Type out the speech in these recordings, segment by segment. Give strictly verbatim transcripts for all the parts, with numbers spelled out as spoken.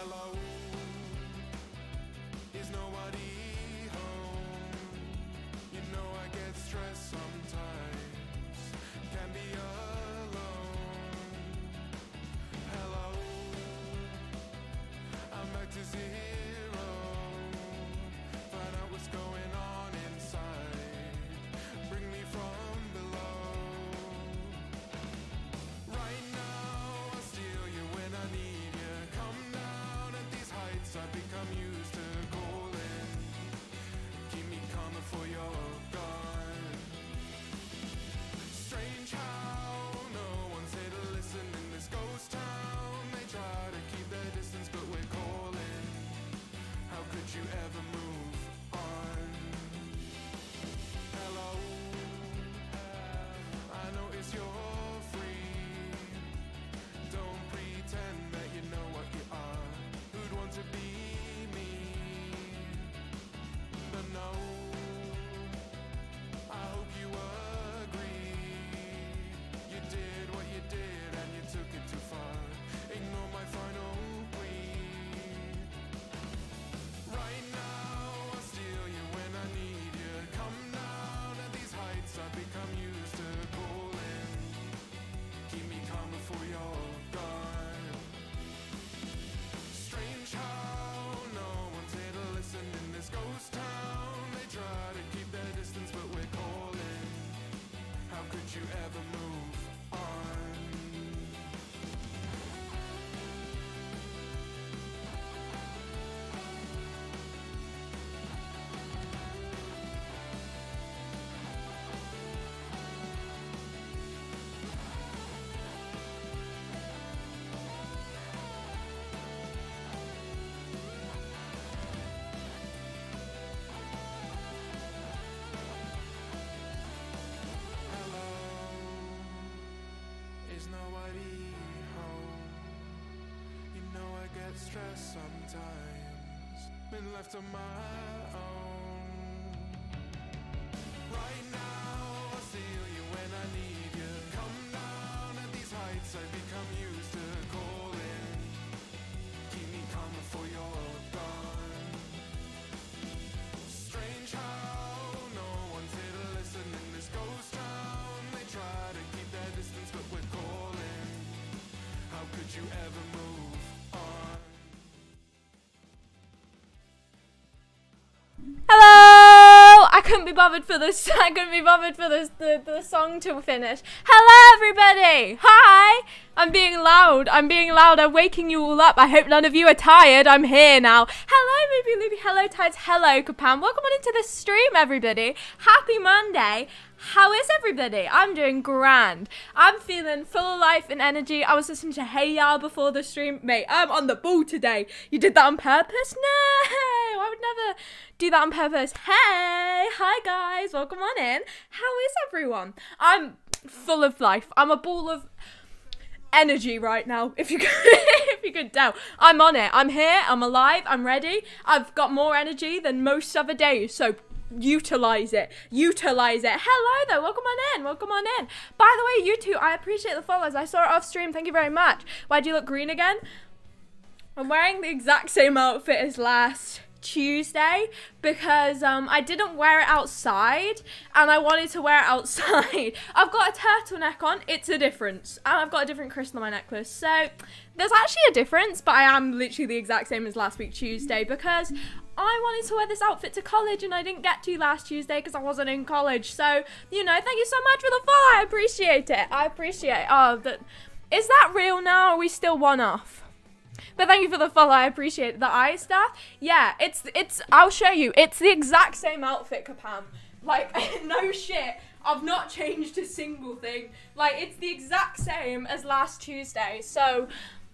Hello, is nobody home? You know I get stressed sometimes, can be alone. Hello, I'm back to zero. Find out what's going on inside, bring me from below. Right now I steal you when I need you. Come down at these heights, I've become used to calling. Keep me calm before you're gone. Strange how no one's here to listen in this ghost town. They try to keep their distance, but we're calling. How could you ever move on? Hello, I notice you're free. Don't pretend that you know what you are. Who'd want to be me? But no, I hope you agree. You did what you did and you took it too far. Ignore my final plea. Right now I steal you when I need you. Come down at these heights, I've become used to calling. Keep me calm before you're gone. Strange how no one's here to listen in this ghost town. They try to keep their distance, but we're calling. How could you ever move on? Hello, is nobody home? You know I get stressed sometimes, been left on my own. Right now I steal you when I need you. Come down at these heights, I've become used to calling. Keep me calm before you're gone. Strange how no one's here to listen in this ghost town. They try to keep their distance, but we're calling. How could you ever move on? Hello! I couldn't be bothered for this. I couldn't be bothered for this the, the song to finish. Hello, everybody! Hi! I'm being loud. I'm being loud. I'm waking you all up. I hope none of you are tired. I'm here now. Hello, Moody Looby. Hello, Tides. Hello, Kapam. Welcome on into the stream, everybody. Happy Monday. How is everybody? I'm doing grand. I'm feeling full of life and energy. I was listening to Hey Ya before the stream. Mate, I'm on the ball today. You did that on purpose? No, I would never do that on purpose. Hey, hi guys. Welcome on in. How is everyone? I'm full of life. I'm a ball of energy right now, if you could, if you could tell. I'm on it. I'm here. I'm alive. I'm ready. I've got more energy than most other days, so utilize it. Utilize it. Hello though. Welcome on in. Welcome on in. By the way, you two, I appreciate the follows. I saw it off stream. Thank you very much. Why do you look green again? I'm wearing the exact same outfit as last Tuesday because um I didn't wear it outside and I wanted to wear it outside. I've got a turtleneck on. It's a difference, and I've got a different crystal on my necklace, so there's actually a difference, but I am literally the exact same as last week Tuesday because I wanted to wear this outfit to college and I didn't get to last Tuesday because I wasn't in college. So, you know, thank you so much for the follow. I appreciate it. I appreciate it. Oh, that, is that real now? Or are we still one off? But thank you for the follow. I appreciate it. The eye stuff. Yeah, it's, it's, I'll show you. It's the exact same outfit, Kapam. Like, no shit. I've not changed a single thing. Like, it's the exact same as last Tuesday. So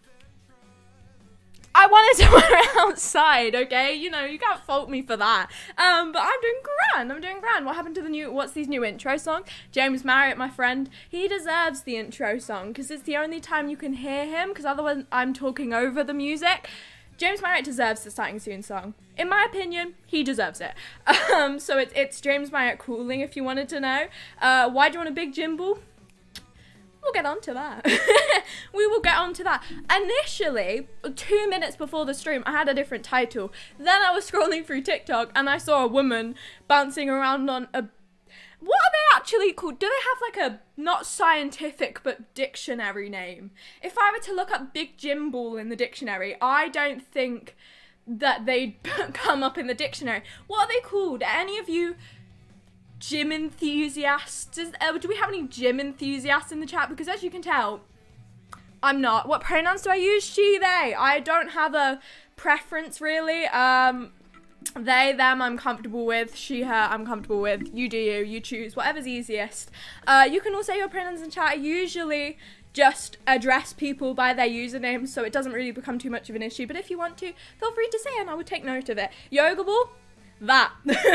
I wanted to wear it outside, okay? You know, you can't fault me for that. Um, but I'm doing grand. I'm doing grand. What happened to the new, what's these new intro songs? James Marriott, my friend, he deserves the intro song because it's the only time you can hear him, because otherwise I'm talking over the music. James Marriott deserves the Starting Soon song. In my opinion, he deserves it. Um, so it, it's James Marriott Cooling, if you wanted to know. Uh, why do you want a big gimbal? we'll get on to that. We will get on to that. Initially, two minutes before the stream, I had a different title. Then I was scrolling through TikTok and I saw a woman bouncing around on a... What are they actually called? Do they have like a not scientific but dictionary name? If I were to look up Big Gym Ball in the dictionary, I don't think that they'd come up in the dictionary. What are they called? Are any of you gym enthusiasts? Does, uh, do we have any gym enthusiasts in the chat? Because as you can tell, I'm not. What pronouns do I use? She, they. I don't have a preference really. Um... They, them, I'm comfortable with. She, her, I'm comfortable with. You do you. You choose. Whatever's easiest. Uh, you can all say your pronouns in chat. I usually just address people by their username, so it doesn't really become too much of an issue. But if you want to, feel free to say it and I would take note of it. Yoga ball? That.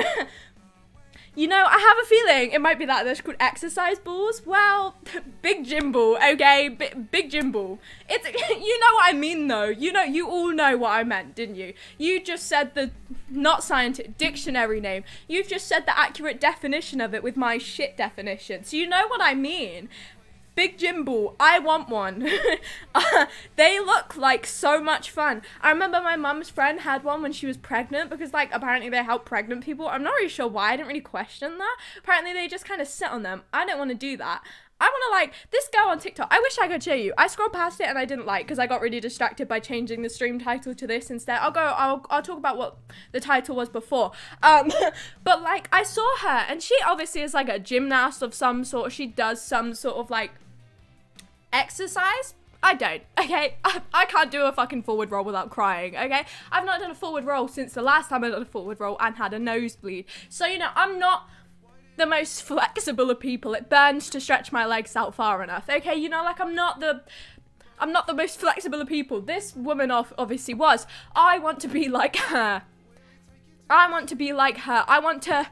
You know, I have a feeling it might be that. They're called exercise balls. Well, big gym ball, okay? B big gym ball. It's, you know what I mean, though. You know, you all know what I meant, didn't you? You just said the not scientific dictionary name. You've just said the accurate definition of it with my shit definition. So you know what I mean. Big gym ball, I want one. uh, they look like so much fun. I remember my mum's friend had one when she was pregnant because like apparently they help pregnant people. I'm not really sure why, I didn't really question that. Apparently they just kind of sit on them. I don't want to do that. I want to like, this girl on TikTok, I wish I could show you. I scrolled past it and I didn't like because I got really distracted by changing the stream title to this instead. I'll go, I'll, I'll talk about what the title was before. Um, but like I saw her and she obviously is like a gymnast of some sort. She does some sort of like exercise. I don't, okay? I, I can't do a fucking forward roll without crying, okay? I've not done a forward roll since the last time I did a forward roll and had a nosebleed. So, you know, I'm not the most flexible of people. It burns to stretch my legs out far enough, okay? You know, like, I'm not the... I'm not the most flexible of people. This woman off obviously was. I want to be like her. I want to be like her. I want to...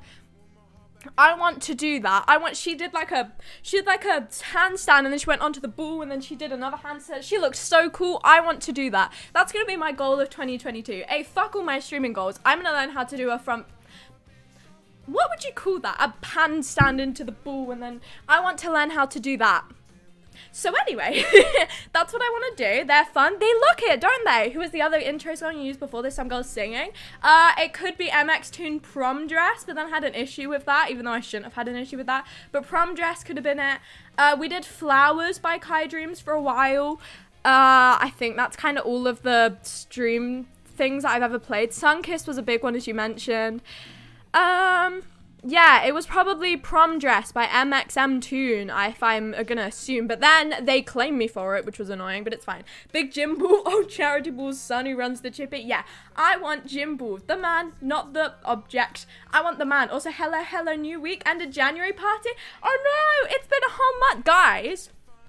I want to do that. I want, she did like a, she did like a handstand and then she went onto the ball and then she did another handstand. She looked so cool. I want to do that. That's going to be my goal of twenty twenty-two. Hey, fuck all my streaming goals. I'm going to learn how to do a front, what would you call that? A handstand into the ball and then I want to learn how to do that. So anyway, that's what I want to do. They're fun. They look it, don't they? Who was the other intro song you used before this? Some girls singing. Uh, it could be M X Toon Prom Dress, but then I had an issue with that, even though I shouldn't have had an issue with that. But Prom Dress could have been it. Uh, we did Flowers by Kai Dreams for a while. Uh, I think that's kind of all of the stream things that I've ever played. Sunkiss was a big one, as you mentioned. Um... Yeah, it was probably Prom Dress by M X M Toon, if I'm gonna assume. But then they claimed me for it, which was annoying, but it's fine. Big Jim Ball, oh, Charity Ball's son who runs the Chippy. Yeah, I want Jim Ball, the man, not the object. I want the man. Also, hello, hello, new week and a January party. Oh no, it's been a whole month. Guys,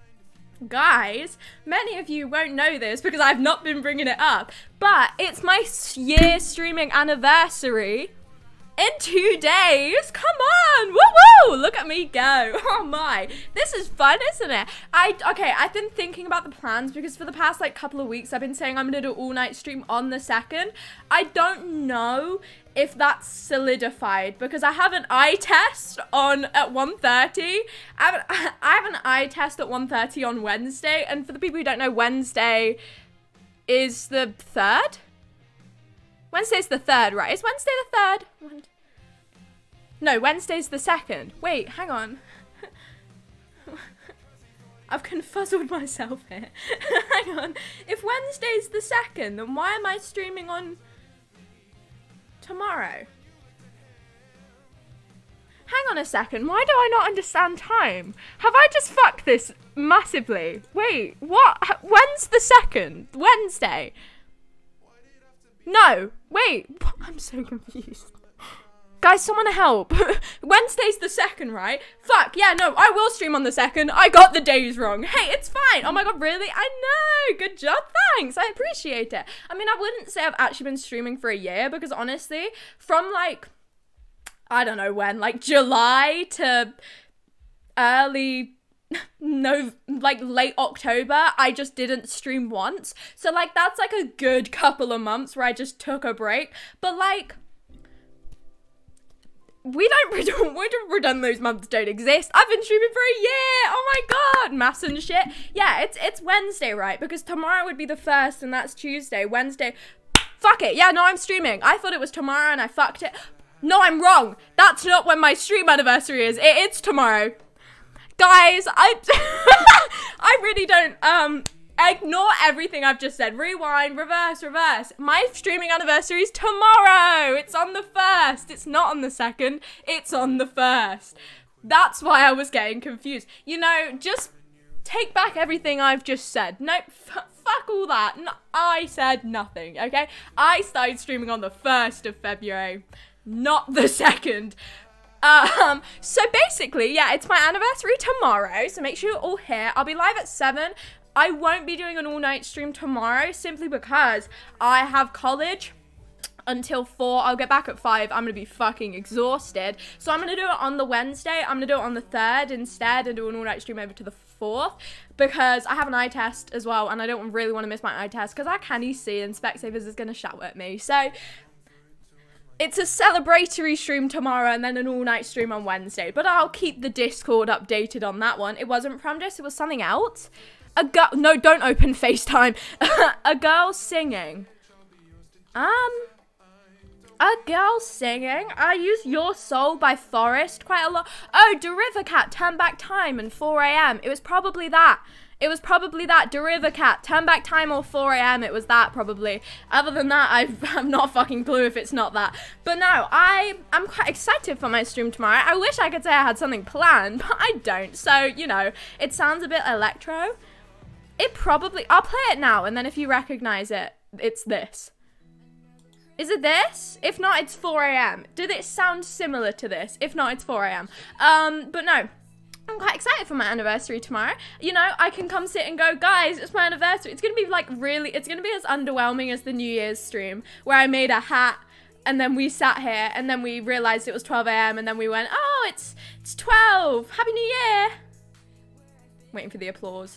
guys, many of you won't know this because I've not been bringing it up, but it's my year streaming anniversary. In two days, come on, woo woo, look at me go. Oh my, this is fun, isn't it? I okay, I've been thinking about the plans because for the past like couple of weeks I've been saying I'm gonna do all night stream on the second. I don't know if that's solidified because I have an eye test on at one thirty. I have an, I have an eye test at one thirty on Wednesday, and for the people who don't know, Wednesday is the third. Wednesday's the third, right? Is Wednesday the third? No, Wednesday's the second. Wait, hang on. I've confuzzled myself here. Hang on. If Wednesday's the second, then why am I streaming on tomorrow? Hang on a second. Why do I not understand time? Have I just fucked this massively? Wait, what? When's the second? Wednesday? No, wait, I'm so confused. Guys, someone help. Wednesday's the second, right? Fuck, yeah, no, I will stream on the second. I got the days wrong. Hey, it's fine. Oh my god, really? I know. Good job, thanks. I appreciate it. I mean, I wouldn't say I've actually been streaming for a year because honestly, from like, I don't know when, like July to early... no, like late October, I just didn't stream once. So like that's like a good couple of months where I just took a break. But like we don't pretend, we don't pretend those months don't exist. I've been streaming for a year. Oh my god, maths and shit. Yeah, it's it's Wednesday, right? Because tomorrow would be the first, and that's Tuesday. Wednesday, fuck it. Yeah, no, I'm streaming. I thought it was tomorrow, and I fucked it. No, I'm wrong. That's not when my stream anniversary is. It, it's tomorrow, guys. I I really don't um. Ignore everything I've just said. Rewind, reverse, reverse. My streaming anniversary is tomorrow. It's on the first. It's not on the second. It's on the first. That's why I was getting confused. You know, just take back everything I've just said. Nope, f fuck all that. No, I said nothing, okay? I started streaming on the first of February, not the second. Um, so basically, yeah, it's my anniversary tomorrow, so make sure you're all here. I'll be live at seven. I won't be doing an all-night stream tomorrow simply because I have college until four. I'll get back at five. I'm going to be fucking exhausted. So I'm going to do it on the Wednesday. I'm going to do it on the third instead and do an all-night stream over to the fourth because I have an eye test as well and I don't really want to miss my eye test because I can't see and Specsavers is going to shout at me. So it's a celebratory stream tomorrow and then an all-night stream on Wednesday. But I'll keep the Discord updated on that one. It wasn't Promdis, it was something else. A girl, no, don't open FaceTime. A girl singing. Um, a girl singing. I use Your Soul by Forest quite a lot. Oh, Derivacat, Turn Back Time and four A M It was probably that. It was probably that. Derivacat, Turn Back Time or four A M It was that probably. Other than that, I've, I've not a fucking clue if it's not that. But no, I, I'm quite excited for my stream tomorrow. I wish I could say I had something planned, but I don't. So, you know, it sounds a bit electro. It probably, I'll play it now, and then if you recognize it, it's this. Is it this? If not, it's four A M Did it sound similar to this? If not, it's four A M Um, but no, I'm quite excited for my anniversary tomorrow. You know, I can come sit and go, guys, it's my anniversary. It's gonna be like really, it's gonna be as underwhelming as the New Year's stream, where I made a hat, and then we sat here, and then we realized it was twelve A M, and then we went, oh, it's, it's twelve, Happy New Year. Waiting for the applause.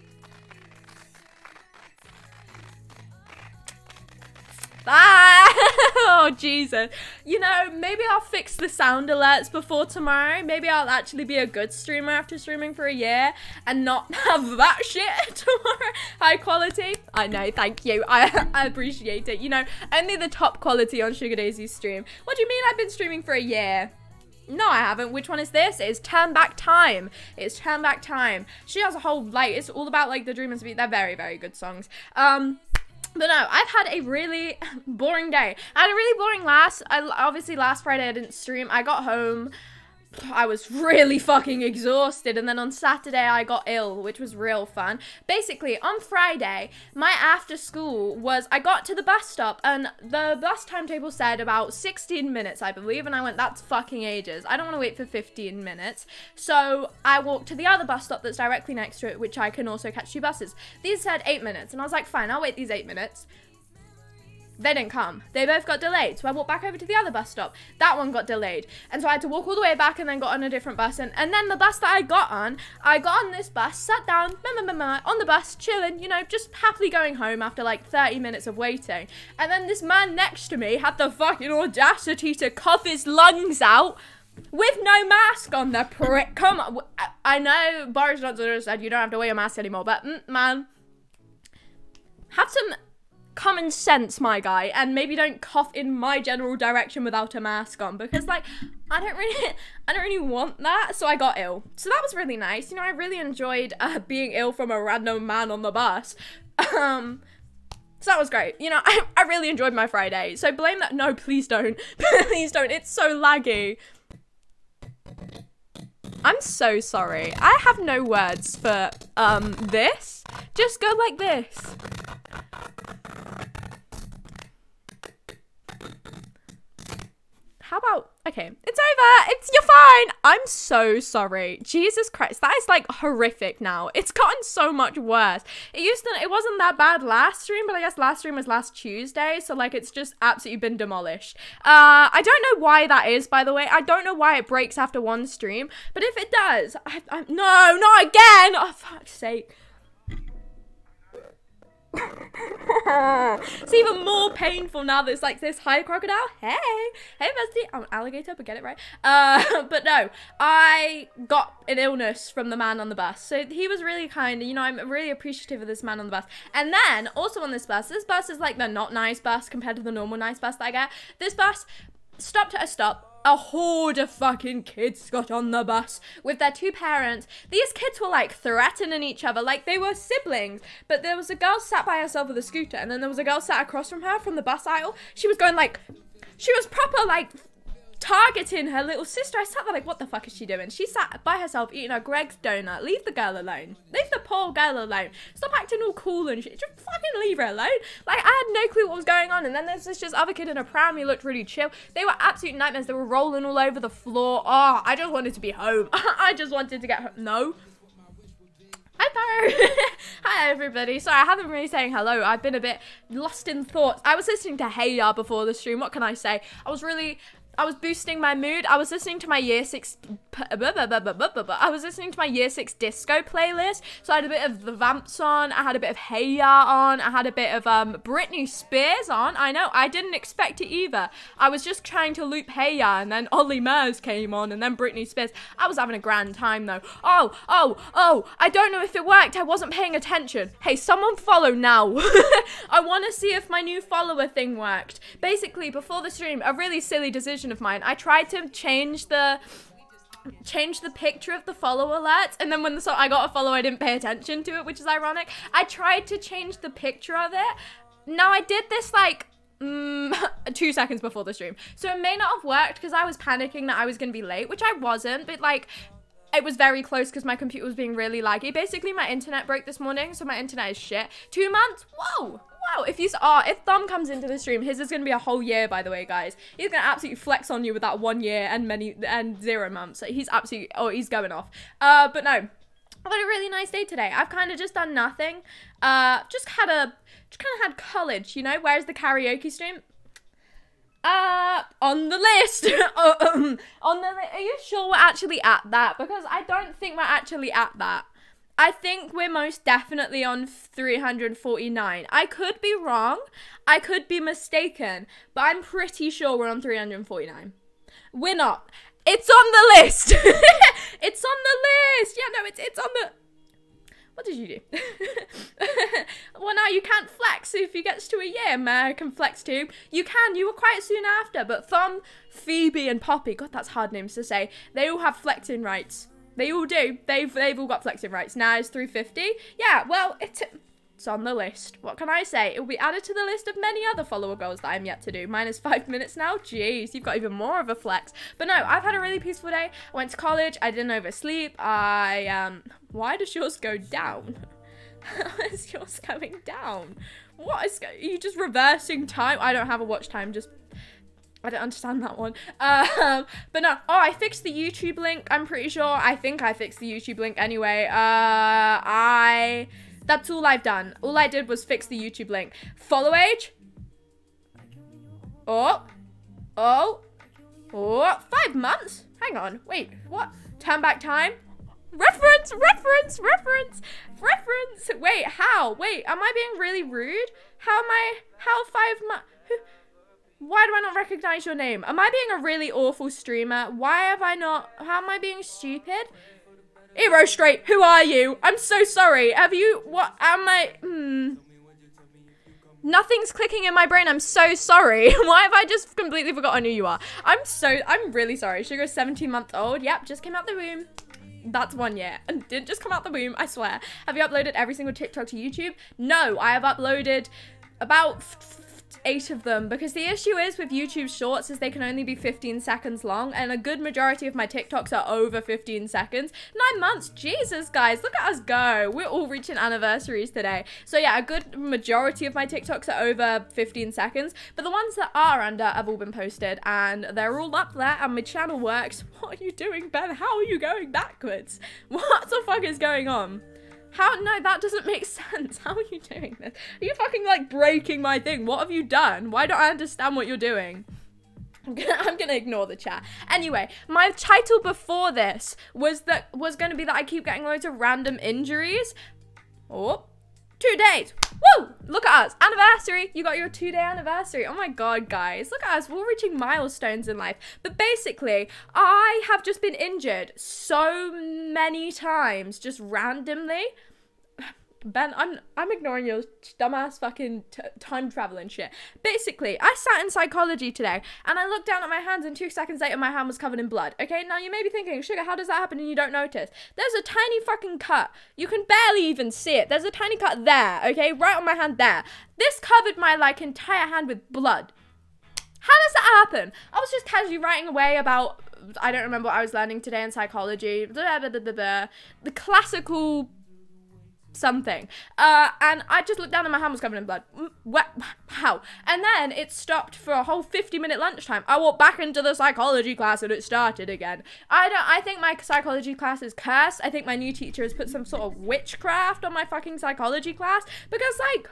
Ah! Oh, Jesus. You know, maybe I'll fix the sound alerts before tomorrow. Maybe I'll actually be a good streamer after streaming for a year and not have that shit tomorrow. High quality. I know, thank you. I, I appreciate it. You know, only the top quality on Sugar Daisy's stream. What do you mean I've been streaming for a year? No, I haven't. Which one is this? It's Turn Back Time. It's Turn Back Time. She has a whole, like, it's all about, like, the dream and speed. They're very, very good songs. Um... But no, I've had a really boring day. I had a really boring last, I, obviously last Friday I didn't stream. I got home, I was really fucking exhausted, and then on Saturday I got ill, which was real fun. Basically, on Friday, my after school was, I got to the bus stop, and the bus timetable said about sixteen minutes, I believe, and I went, that's fucking ages. I don't want to wait for fifteen minutes. So I walked to the other bus stop that's directly next to it, which I can also catch two buses. These said eight minutes, and I was like, fine, I'll wait these eight minutes. They didn't come. They both got delayed. So I walked back over to the other bus stop. That one got delayed. And so I had to walk all the way back and then got on a different bus. And, and then the bus that I got on, I got on this bus, sat down, on the bus, chilling, you know, just happily going home after like thirty minutes of waiting. And then this man next to me had the fucking audacity to cough his lungs out with no mask on, the prick. Come on. I know Boris Johnson said you don't have to wear your mask anymore, but mm, man, have some common sense, my guy, and maybe don't cough in my general direction without a mask on, because like I don't really I don't really want that. So I got ill, so that was really nice. You know, I really enjoyed uh, being ill from a random man on the bus. Um so that was great. You know, I, I really enjoyed my Friday, so blame that. No, please don't. Please don't. It's so laggy. I'm so sorry. I have no words for um this. Just go like this. How about, okay, it's over. It's, you're fine. I'm so sorry. Jesus Christ, that is like horrific now. It's gotten so much worse. It used to, it wasn't that bad last stream, but I guess last stream was last Tuesday. So like, it's just absolutely been demolished. Uh, I don't know why that is, by the way. I don't know why it breaks after one stream, but if it does, I, I, no, not again. Oh, fuck's sake. It's even more painful now that it's like this high crocodile. Hey, hey, bestie. I'm an alligator, but get it right. Uh, but no, I got an illness from the man on the bus. So he was really kind. You know, I'm really appreciative of this man on the bus. And then also on this bus, this bus is like the not nice bus compared to the normal nice bus that I get. This bus stopped at a stop. A horde of fucking kids got on the bus with their two parents. These kids were like threatening each other like they were siblings. But there was a girl sat by herself with a scooter, and then there was a girl sat across from her from the bus aisle. She was going like, she was proper like targeting her little sister. I sat there like, what the fuck is she doing? She sat by herself eating a Greg's donut. Leave the girl alone. Leave the poor girl alone. Stop acting all cool and shit. Just fucking leave her alone. Like, I had no clue what was going on. And then there's this just other kid in a pram who looked really chill. They were absolute nightmares. They were rolling all over the floor. Oh, I just wanted to be home. I just wanted to get home. No. Hi, Barrow. Hi, everybody. Sorry, I haven't really saying hello. I've been a bit lost in thoughts. I was listening to Hey Ya before the stream. What can I say? I was really... I was boosting my mood. I was listening to my year six, I was listening to my year six disco playlist. So I had a bit of the Vamps on. I had a bit of Hey Ya on. I had a bit of um Britney Spears on. I know, I didn't expect it either. I was just trying to loop Hey Ya, and then Ollie Murs came on, and then Britney Spears. I was having a grand time though. Oh, oh, oh, I don't know if it worked. I wasn't paying attention. Hey, someone follow now. I want to see if my new follower thing worked. Basically, before the stream, a really silly decision of mine. I tried to change the change the picture of the follow alerts, and then when the so I got a follow, I didn't pay attention to it, which is ironic. I tried to change the picture of it. Now I did this like mm, two seconds before the stream, so it may not have worked because I was panicking that I was gonna be late, which I wasn't, but like it was very close because my computer was being really laggy. Basically, my internet broke this morning, so my internet is shit. Two months? Whoa! Wow, if you, oh, if Thumb comes into the stream, his is going to be a whole year, by the way, guys. He's going to absolutely flex on you with that one year and many, and zero months. So he's absolutely, oh, he's going off. Uh, but no, I've had a really nice day today. I've kind of just done nothing. Uh, just had a, just kind of had college, you know? Where's the karaoke stream? Uh, on the list. um, on the li- Are you sure we're actually at that? Because I don't think we're actually at that. I think we're most definitely on three hundred forty-nine. I could be wrong. I could be mistaken. But I'm pretty sure we're on three hundred forty-nine. We're not. It's on the list. It's on the list. Yeah, no, it's it's on the... What did you do? Well, now you can't flex if you gets to a year. American flex too. You can. You were quite soon after. But Thumb, Phoebe, and Poppy, God, that's hard names to say. They all have flexing rights. They all do. They've they've all got flexing rights. Now it's three fifty. Yeah, well, it's, it's on the list. What can I say? It will be added to the list of many other follower goals that I'm yet to do. Mine is five minutes now. Jeez, you've got even more of a flex. But no, I've had a really peaceful day. I went to college. I didn't oversleep. I, um, why does yours go down? How is yours going down? What is, are you just reversing time? I don't have a watch time, just... I don't understand that one. Um, but no. Oh, I fixed the YouTube link. I'm pretty sure. I think I fixed the YouTube link anyway. Uh, I... That's all I've done. All I did was fix the YouTube link. Follow age? Oh. Oh. Oh. Five months? Hang on. Wait. What? Turn back time? Reference! Reference! Reference! Reference! Wait, how? Wait, am I being really rude? How am I... How five months... Why do I not recognize your name? Am I being a really awful streamer? Why have I not... How am I being stupid? Hero Straight, who are you? I'm so sorry. Have you... What am I... Hmm... Nothing's clicking in my brain. I'm so sorry. Why have I just completely forgotten who you are? I'm so... I'm really sorry. Sugar's seventeen months old. Yep, just came out the womb. That's one year. And didn't just come out the womb, I swear. Have you uploaded every single TikTok to YouTube? No, I have uploaded about... eight of them, because the issue is with YouTube shorts is they can only be fifteen seconds long, and a good majority of my TikToks are over fifteen seconds. Nine months, Jesus guys, look at us go. We're all reaching anniversaries today. So yeah, a good majority of my TikToks are over fifteen seconds, but the ones that are under have all been posted, and they're all up there, and my channel works. What are you doing, Ben? How are you going backwards? What the fuck is going on? How? No, that doesn't make sense. How are you doing this? Are you fucking, like, breaking my thing? What have you done? Why don't I understand what you're doing? I'm gonna, I'm gonna ignore the chat. Anyway, my title before this was that was going to be that I keep getting loads of random injuries. Oh, two days. Woo! Look at us. Anniversary. You got your two-day anniversary. Oh my god, guys. Look at us. We're reaching milestones in life. But basically, I have just been injured so many times, just randomly. Ben, I'm I'm ignoring your dumbass fucking t time traveling shit. Basically, I sat in psychology today, and I looked down at my hands, and two seconds later, my hand was covered in blood. Okay, now you may be thinking, Sugar, how does that happen and you don't notice? There's a tiny fucking cut. You can barely even see it. There's a tiny cut there, okay, right on my hand there. This covered my, like, entire hand with blood. How does that happen? I was just casually writing away about, I don't remember what I was learning today in psychology. Blah, blah, blah, blah, blah. The classical something, uh and I just looked down and my hand was covered in blood. What? How? And then it stopped for a whole fifty minute lunchtime. I walked back into the psychology class and it started again. I don't I think my psychology class is cursed. I think my new teacher has put some sort of witchcraft on my fucking psychology class, because like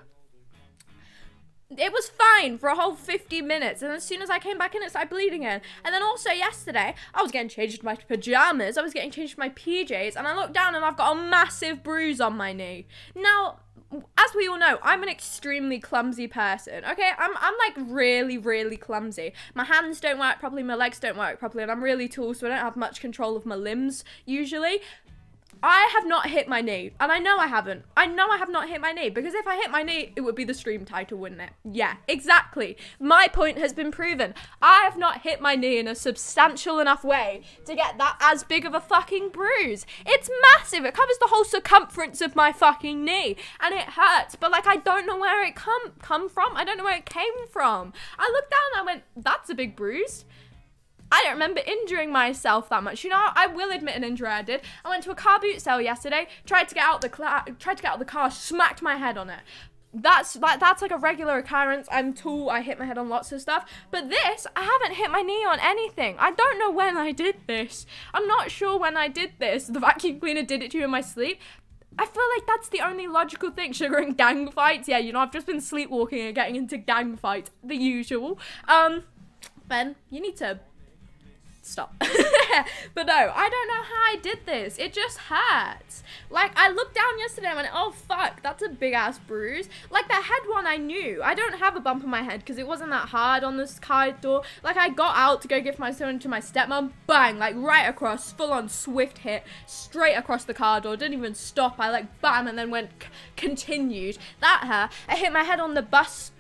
it was fine for a whole fifty minutes, and as soon as I came back in, it started bleeding in. And then also yesterday, I was getting changed into my pajamas, I was getting changed to my P Js, and I looked down and I've got a massive bruise on my knee. Now, as we all know, I'm an extremely clumsy person, okay? I'm, I'm like really, really clumsy. My hands don't work properly, my legs don't work properly, and I'm really tall, so I don't have much control of my limbs, usually. I have not hit my knee, and I know I haven't. I know I have not hit my knee, because if I hit my knee, it would be the stream title, wouldn't it? Yeah, exactly. My point has been proven. I have not hit my knee in a substantial enough way to get that as big of a fucking bruise. It's massive. It covers the whole circumference of my fucking knee, and it hurts, but like I don't know where it come come from. I don't know where it came from. I looked down and I went, that's a big bruise. I don't remember injuring myself that much. You know, I will admit an injury I did. I went to a car boot sale yesterday, tried to get out the tried to get out the car, smacked my head on it. That's like that's like a regular occurrence. I'm tall, I hit my head on lots of stuff. But this, I haven't hit my knee on anything. I don't know when I did this. I'm not sure when I did this. The vacuum cleaner did it to you in my sleep. I feel like that's the only logical thing. Sugar and gang fights. Yeah, you know, I've just been sleepwalking and getting into gang fights. The usual. Um, Ben, you need to stop. But no, I don't know how I did this. It just hurts. Like, I looked down yesterday and went, oh fuck, that's a big ass bruise. Like, the head one I knew. I don't have a bump on my head because it wasn't that hard on this car door. Like, I got out to go give my son to my stepmom, bang, like right across, full on swift hit, straight across the car door. Didn't even stop. I like bam and then went continued. That hurt. I hit my head on the bus.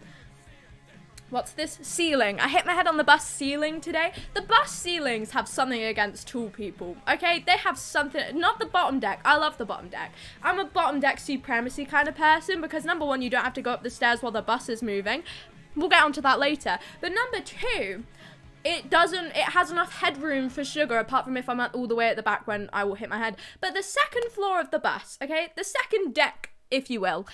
What's this? Ceiling. I hit my head on the bus ceiling today. The bus ceilings have something against tall people, okay? They have something, not the bottom deck. I love the bottom deck. I'm a bottom deck supremacy kind of person because number one, you don't have to go up the stairs while the bus is moving. We'll get onto that later. But number two, it doesn't, it has enough headroom for Sugar, apart from if I'm at all the way at the back when I will hit my head. But the second floor of the bus, okay? The second deck, if you will,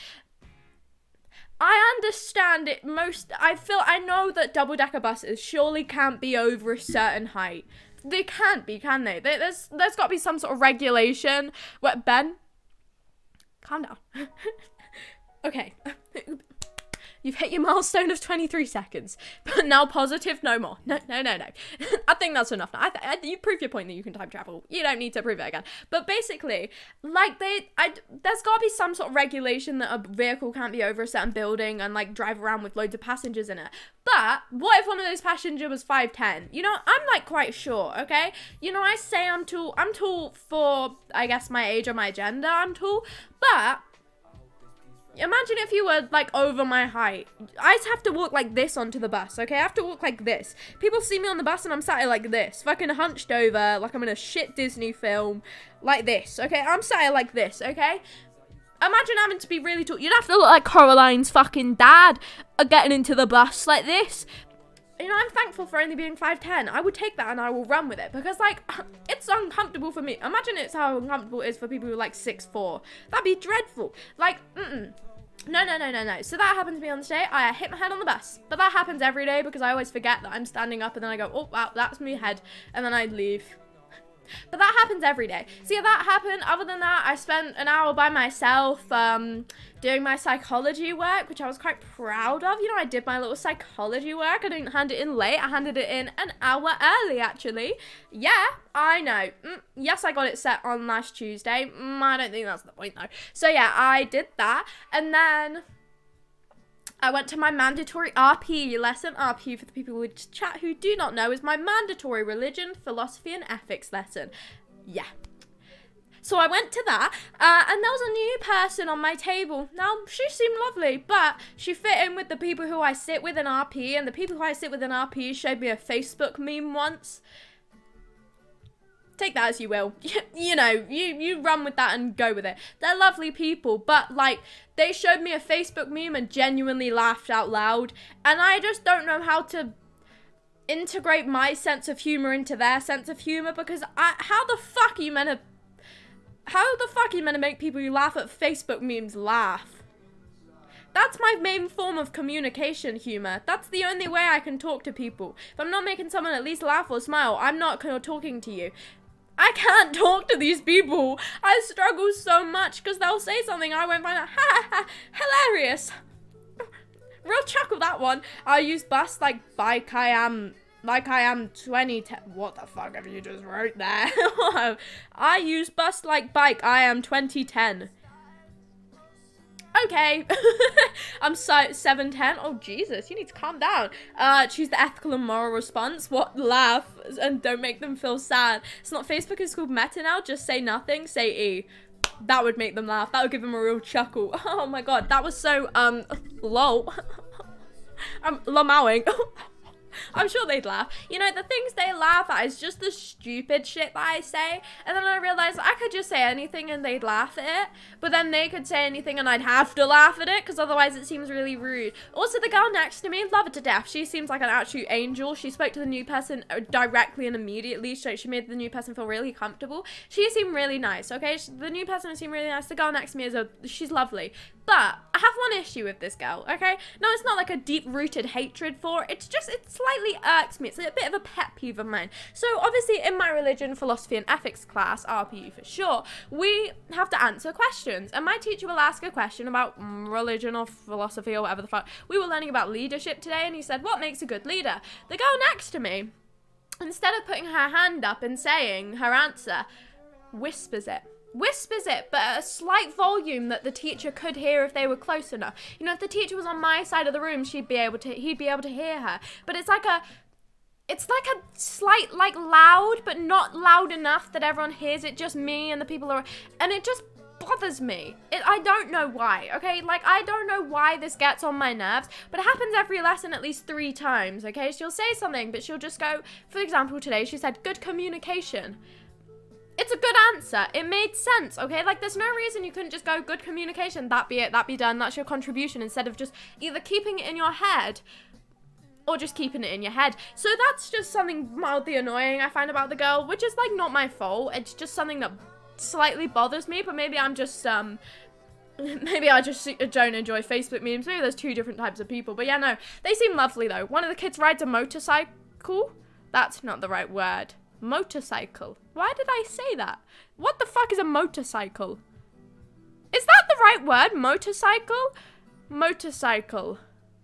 I understand it most, I feel, I know that double-decker buses surely can't be over a certain height. They can't be, can they? There- There's, there's got to be some sort of regulation. What, Ben? Calm down. Okay. You've hit your milestone of twenty-three seconds, but now positive, no more. No, no, no, no. I think that's enough now. I th I, you prove your point that you can time travel. You don't need to prove it again. But basically, like they, I, there's got to be some sort of regulation that a vehicle can't be over a certain building and like drive around with loads of passengers in it. But what if one of those passengers was five ten? You know, I'm like quite sure, okay? You know, I say I'm tall, I'm tall for, I guess, my age or my gender, I'm tall, but imagine if you were, like, over my height. I just have to walk like this onto the bus, okay? I have to walk like this. People see me on the bus and I'm sat here like this. Fucking hunched over, like I'm in a shit Disney film. Like this, okay? I'm sat here like this, okay? Imagine having to be really tall. You'd have to look like Coraline's fucking dad uh, getting into the bus like this. You know, I'm thankful for only being five ten. I would take that and I will run with it. Because, like, it's uncomfortable for me. Imagine it's how uncomfortable it is for people who are, like, six foot four. That'd be dreadful. Like, mm-mm. No, no, no, no, no. So that happened to me on this day. I hit my head on the bus. But that happens every day because I always forget that I'm standing up and then I go, oh, wow, that's my head. And then I leave. But that happens every day. So yeah, that happened. Other than that, I spent an hour by myself um, doing my psychology work, which I was quite proud of. You know, I did my little psychology work. I didn't hand it in late. I handed it in an hour early, actually. Yeah, I know. Mm, yes, I got it set on last Tuesday. Mm, I don't think that's the point, though. So yeah, I did that. And then I went to my mandatory R P lesson. R P, for the people in chat who do not know, is my mandatory religion, philosophy, and ethics lesson. Yeah. So I went to that, uh, and there was a new person on my table. Now, she seemed lovely, but she fit in with the people who I sit with in R P, and the people who I sit with in R P showed me a Facebook meme once. Take that as you will. You know, you, you run with that and go with it. They're lovely people, but, like, they showed me a Facebook meme and genuinely laughed out loud, and I just don't know how to integrate my sense of humor into their sense of humor, because I, how the fuck are you meant to... How the fuck are you meant to make people who laugh at Facebook memes laugh? That's my main form of communication humor. That's the only way I can talk to people. If I'm not making someone at least laugh or smile, I'm not talking to you. I can't talk to these people. I struggle so much because they'll say something I won't find out. Ha ha ha. Hilarious. Real chuckle, that one. I use bus like bike I am... Like I am twenty ten. What the fuck have you just wrote there? I use bus like bike. I am twenty ten. Okay. I'm so seven ten. Oh, Jesus. You need to calm down. Uh, choose the ethical and moral response. What? Laugh. And don't make them feel sad. It's not Facebook. It's called Meta now. Just say nothing. Say E. That would make them laugh. That would give them a real chuckle. Oh, my God. That was so, um, lol. I'm lomowing. I'm sure they'd laugh. You know, the things they laugh at is just the stupid shit that I say. And then I realized I could just say anything and they'd laugh at it. But then they could say anything and I'd have to laugh at it because otherwise it seems really rude. Also, the girl next to me, love her to death. She seems like an absolute angel. She spoke to the new person directly and immediately. So she made the new person feel really comfortable. She seemed really nice, okay? She, the new person seemed really nice. The girl next to me is a, she's lovely. But I have one issue with this girl, okay? No, it's not like a deep-rooted hatred for it. It's just, it slightly irks me. It's a bit of a pet peeve of mine. So, obviously, in my religion, philosophy, and ethics class, R P U for sure, we have to answer questions. And my teacher will ask a question about mm, religion or philosophy or whatever the fuck. We were learning about leadership today, and he said, what makes a good leader? The girl next to me, instead of putting her hand up and saying her answer, whispers it. Whispers it, but at a slight volume that the teacher could hear if they were close enough. You know, if the teacher was on my side of the room, she'd be able to, he'd be able to hear her. But it's like a, it's like a slight, like loud, but not loud enough that everyone hears it, just me and the people are, and it just bothers me. It, I don't know why, okay? Like, I don't know why this gets on my nerves, but it happens every lesson at least three times, okay? She'll say something, but she'll just go, for example, today she said, good communication. It's a good answer. It made sense, okay? Like, there's no reason you couldn't just go, good communication, that be it, that be done, that's your contribution, instead of just either keeping it in your head or just keeping it in your head. So that's just something mildly annoying I find about the girl, which is, like, not my fault. It's just something that slightly bothers me, but maybe I'm just, um... maybe I just don't enjoy Facebook memes. Maybe there's two different types of people. But yeah, no, they seem lovely, though. One of the kids rides a motorcycle. That's not the right word. Motorcycle. Why did I say that? What the fuck is a motorcycle? Is that the right word? Motorcycle? Motorcycle.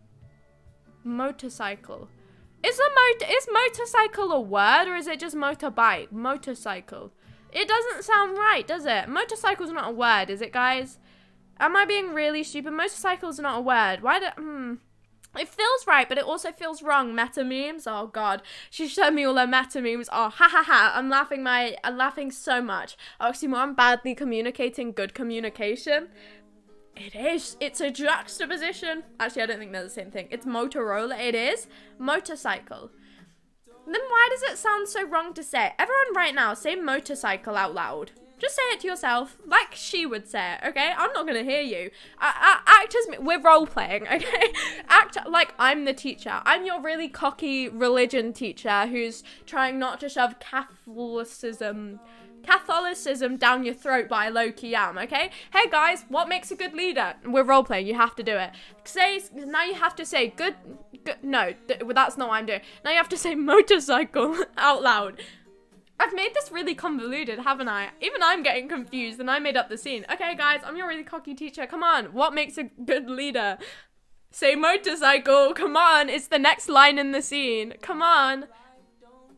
Motorcycle. Is a mot is motorcycle a word or is it just motorbike? Motorcycle. It doesn't sound right, does it? Motorcycle's not a word, is it, guys? Am I being really stupid? Motorcycle's not a word. Why do hmm It feels right, but it also feels wrong. Meta memes. Oh God, she showed me all her meta memes. Oh, ha ha ha! I'm laughing my, I'm laughing so much. Oxymoron, badly communicating, good communication. It is. It's a juxtaposition. Actually, I don't think they're the same thing. It's Motorola. It is motorcycle. Then why does it sound so wrong to say? Everyone, right now, say motorcycle out loud. Just say it to yourself, like she would say it, okay? I'm not gonna hear you. Uh, uh, act as me. We're role-playing, okay? Act like I'm the teacher. I'm your really cocky religion teacher who's trying not to shove Catholicism, Catholicism down your throat, but I low-key am, okay? Hey guys, what makes a good leader? We're role-playing, you have to do it. Say, now you have to say good, good no, th that's not what I'm doing. Now you have to say motorcycle out loud. I've made this really convoluted, haven't I? Even I'm getting confused and I made up the scene. Okay, guys, I'm your really cocky teacher. Come on, what makes a good leader? Say motorcycle. Come on, it's the next line in the scene. Come on.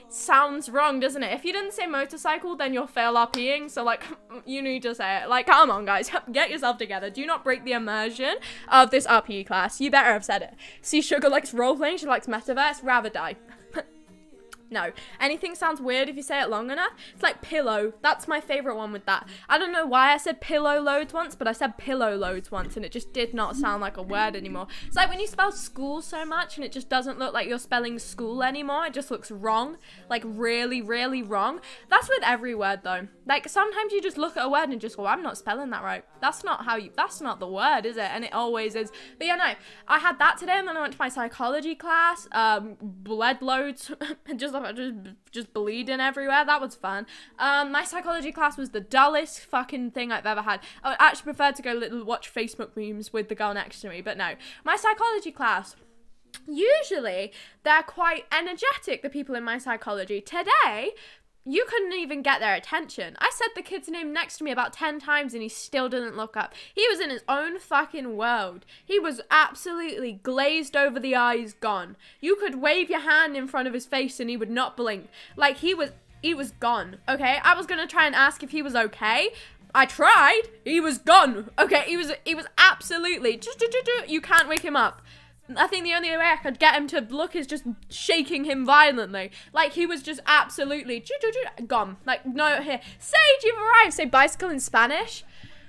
sounds wrong, doesn't it? If you didn't say motorcycle, then you're fail RPing, so like, you need to say it. Like, come on guys, get yourself together. Do not break the immersion of this R P E class. You better have said it. See, Sugar likes role-playing, she likes metaverse, rather die. No. Anything sounds weird if you say it long enough. It's like pillow. That's my favorite one with that. I don't know why I said pillow loads once, but I said pillow loads once and it just did not sound like a word anymore. It's like when you spell school so much and it just doesn't look like you're spelling school anymore. It just looks wrong. Like really, really wrong. That's with every word though. Like sometimes you just look at a word and just go, I'm not spelling that right. That's not how you, that's not the word, is it? And it always is. But yeah, no. I had that today and then I went to my psychology class. Um, bled loads. just just just bleeding everywhere. That was fun. Um, my psychology class was the dullest fucking thing I've ever had. I would actually prefer to go little watch Facebook memes with the girl next to me, but no. My psychology class, usually they're quite energetic, the people in my psychology. Today, you couldn't even get their attention. I said the kid's name next to me about ten times and he still didn't look up. He was in his own fucking world. He was absolutely glazed over the eyes, gone. You could wave your hand in front of his face and he would not blink. Like he was, he was gone, okay? I was gonna try and ask if he was okay. I tried. He was gone, okay? He was, he was absolutely, you can't wake him up. I think the only way I could get him to look is just shaking him violently. Like, he was just absolutely gone. Like, no, here. Sage, you've arrived. Say bicycle in Spanish.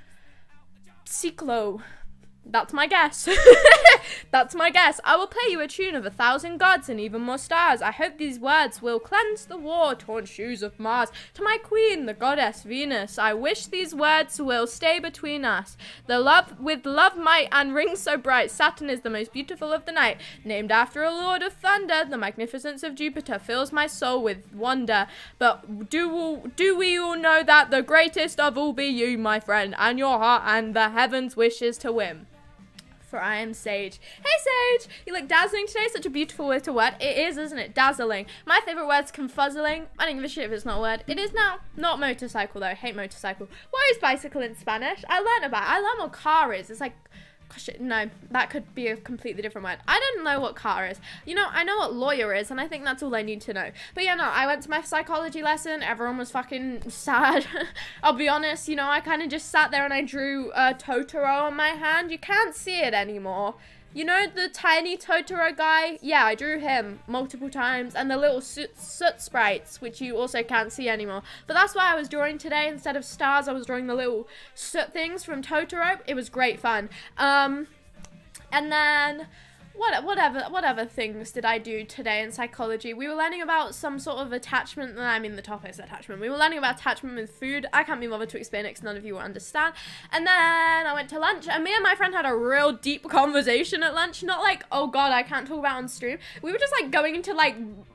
Ciclo. That's my guess. That's my guess. I will play you a tune of a thousand gods and even more stars. I hope these words will cleanse the war-torn shoes of Mars. To my queen, the goddess Venus, I wish these words will stay between us. The love with love might and rings so bright. Saturn is the most beautiful of the night. Named after a lord of thunder, the magnificence of Jupiter fills my soul with wonder. But do, do we all know that the greatest of all be you, my friend, and your heart and the heavens wishes to win? For I am Sage. Hey Sage! You look dazzling today, such a beautiful word to word. It is, isn't it? Dazzling. My favourite word's confuzzling. I don't give a shit if it's not a word. It is now. Not motorcycle though. Hate motorcycle. What is bicycle in Spanish? I learned about it. I learned what car is. It's like, gosh, no, that could be a completely different word. I don't know what car is. You know, I know what lawyer is, and I think that's all I need to know. But yeah, no, I went to my psychology lesson. Everyone was fucking sad. I'll be honest, you know, I kind of just sat there and I drew a Totoro on my hand. You can't see it anymore. You know the tiny Totoro guy? Yeah, I drew him multiple times. And the little soot, soot sprites, which you also can't see anymore. But that's why I was drawing today. Instead of stars, I was drawing the little soot things from Totoro. It was great fun. Um, and then... What, whatever, whatever things did I do today in psychology? We were learning about some sort of attachment. I mean, the topic's attachment. We were learning about attachment with food. I can't be bothered to explain it because none of you will understand. And then I went to lunch, and me and my friend had a real deep conversation at lunch. Not like, oh god, I can't talk about it on stream. We were just like going into like...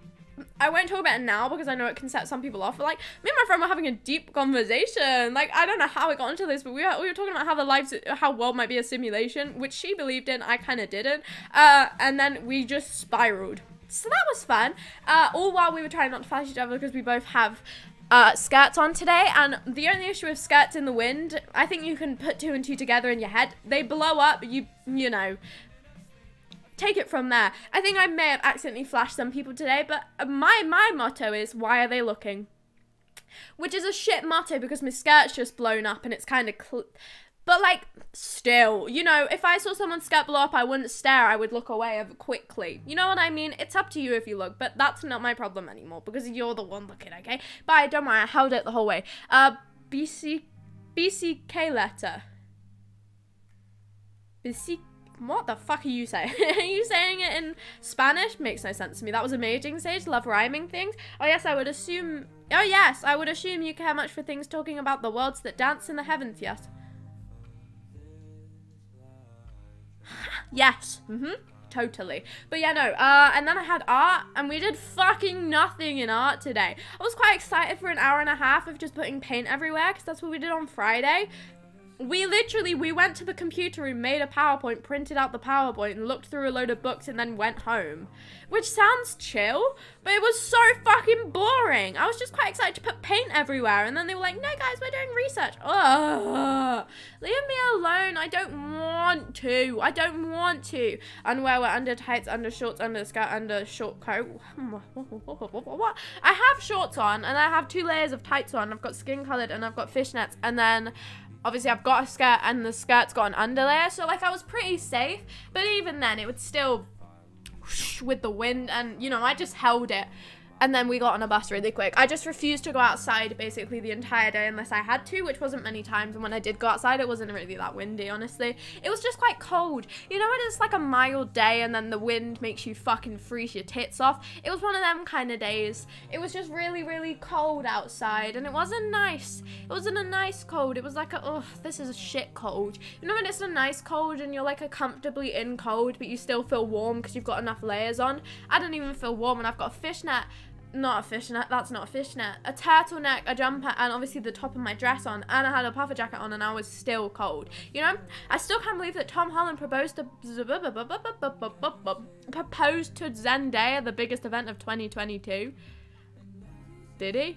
I won't talk about it now because I know it can set some people off, but like, me and my friend were having a deep conversation. Like, I don't know how it got into this, but we were, we were talking about how the lives, how world might be a simulation, which she believed in, I kind of didn't. Uh, and then we just spiraled. So that was fun. Uh, all while we were trying not to flash each other because we both have uh, skirts on today. And the only issue with skirts in the wind, I think you can put two and two together in your head. They blow up, you, you know. Take it from there. I think I may have accidentally flashed some people today, but my my motto is, why are they looking? Which is a shit motto because my skirt's just blown up and it's kind of... But like, still, you know, if I saw someone's skirt blow up, I wouldn't stare, I would look away quickly. You know what I mean? It's up to you if you look, but that's not my problem anymore because you're the one looking, okay? Bye, don't worry, I held it the whole way. Uh, B C... B C K letter. B C... What the fuck are you saying? Are you saying it in Spanish? Makes no sense to me. That was amazing, Sage. Love rhyming things. Oh, yes, I would assume... Oh, yes, I would assume you care much for things talking about the worlds that dance in the heavens, yes. Yes. Mm-hmm. Totally. But yeah, no. Uh, and then I had art, and we did fucking nothing in art today. I was quite excited for an hour and a half of just putting paint everywhere, because that's what we did on Friday. We literally, we went to the computer room, made a PowerPoint, printed out the PowerPoint, and looked through a load of books and then went home. Which sounds chill, but it was so fucking boring. I was just quite excited to put paint everywhere, and then they were like, no guys, we're doing research. Ugh. Leave me alone. I don't want to. I don't want to. Underwear, wear under tights, under shorts, under skirt, under short coat. What? I have shorts on, and I have two layers of tights on. I've got skin colored, and I've got fishnets, and then obviously I've got a skirt, and the skirt's got an underlayer, so like I was pretty safe, but even then it would still whoosh with the wind, and you know, I just held it. And then we got on a bus really quick. I just refused to go outside basically the entire day unless I had to, which wasn't many times. And when I did go outside, it wasn't really that windy, honestly. It was just quite cold. You know when it's like a mild day and then the wind makes you fucking freeze your tits off? It was one of them kind of days. It was just really, really cold outside, and it wasn't nice. It wasn't a nice cold. It was like a, ugh, this is a shit cold. You know when it's a nice cold and you're like a comfortably in cold, but you still feel warm because you've got enough layers on? I don't even feel warm, and I've got a fishnet. Not a fishnet, that's not a fishnet. A turtleneck, a jumper, and obviously the top of my dress on, and I had a puffer jacket on, and I was still cold. You know, I still can't believe that Tom Holland proposed to proposed to Zendaya, the biggest event of twenty twenty-two. Did he?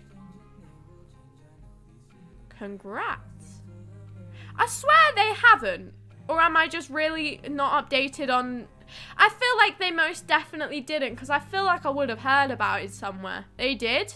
Congrats. I swear they haven't. Or am I just really not updated on... I feel like they most definitely didn't, because I feel like I would have heard about it somewhere. They did?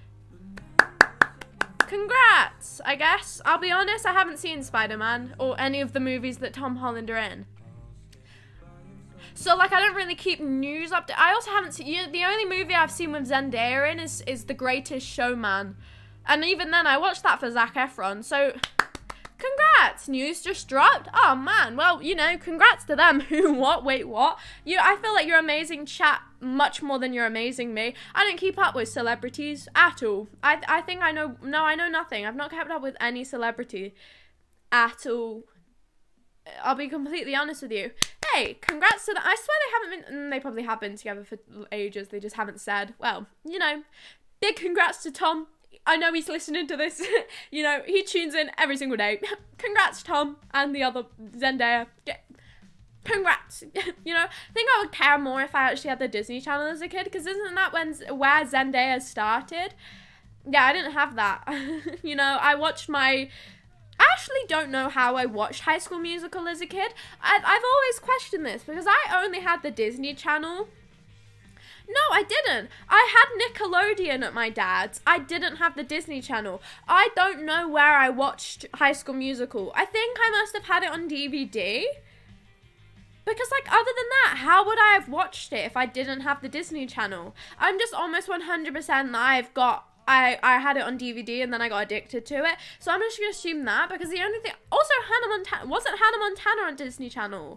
Congrats, I guess. I'll be honest, I haven't seen Spider-Man or any of the movies that Tom Holland are in. So, like, I don't really keep news up to... I also haven't seen... You know, the only movie I've seen with Zendaya in is, is The Greatest Showman. And even then, I watched that for Zac Efron, so... Congrats! News just dropped. Oh man, well, you know, congrats to them. Who, what, wait, what? You, I feel like you're amazing chat much more than you're amazing me. I don't keep up with celebrities at all. I, I think I know, no, I know nothing. I've not kept up with any celebrity at all. I'll be completely honest with you. Hey, congrats to them. I swear they haven't been, they probably have been together for ages. They just haven't said. Well, you know, big congrats to Tom. I know he's listening to this. You know, he tunes in every single day. Congrats, Tom, and the other Zendaya. Congrats. You know, I think I would care more if I actually had the Disney Channel as a kid, because isn't that when where Zendaya started? Yeah, I didn't have that. You know, I watched my... I actually don't know how I watched High School Musical as a kid. I've, I've always questioned this, because I only had the Disney Channel. No, I didn't. I had Nickelodeon at my dad's. I didn't have the Disney Channel. I don't know where I watched High School Musical. I think I must have had it on D V D. Because, like, other than that, how would I have watched it if I didn't have the Disney Channel? I'm just almost one hundred percent that I've got... I, I had it on D V D and then I got addicted to it. So I'm just going to assume that, because the only thing... Also, Hannah Montana... Wasn't Hannah Montana on Disney Channel?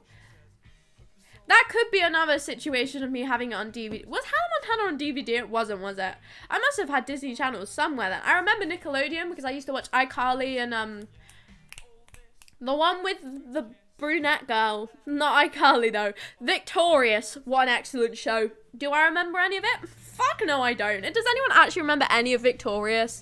That could be another situation of me having it on D V D. Was Hannah Montana on D V D? It wasn't, was it? I must have had Disney Channel somewhere then. I remember Nickelodeon because I used to watch iCarly and, um... the one with the brunette girl. Not iCarly, though. Victorious. What an excellent show. Do I remember any of it? Fuck no, I don't. Does anyone actually remember any of Victorious?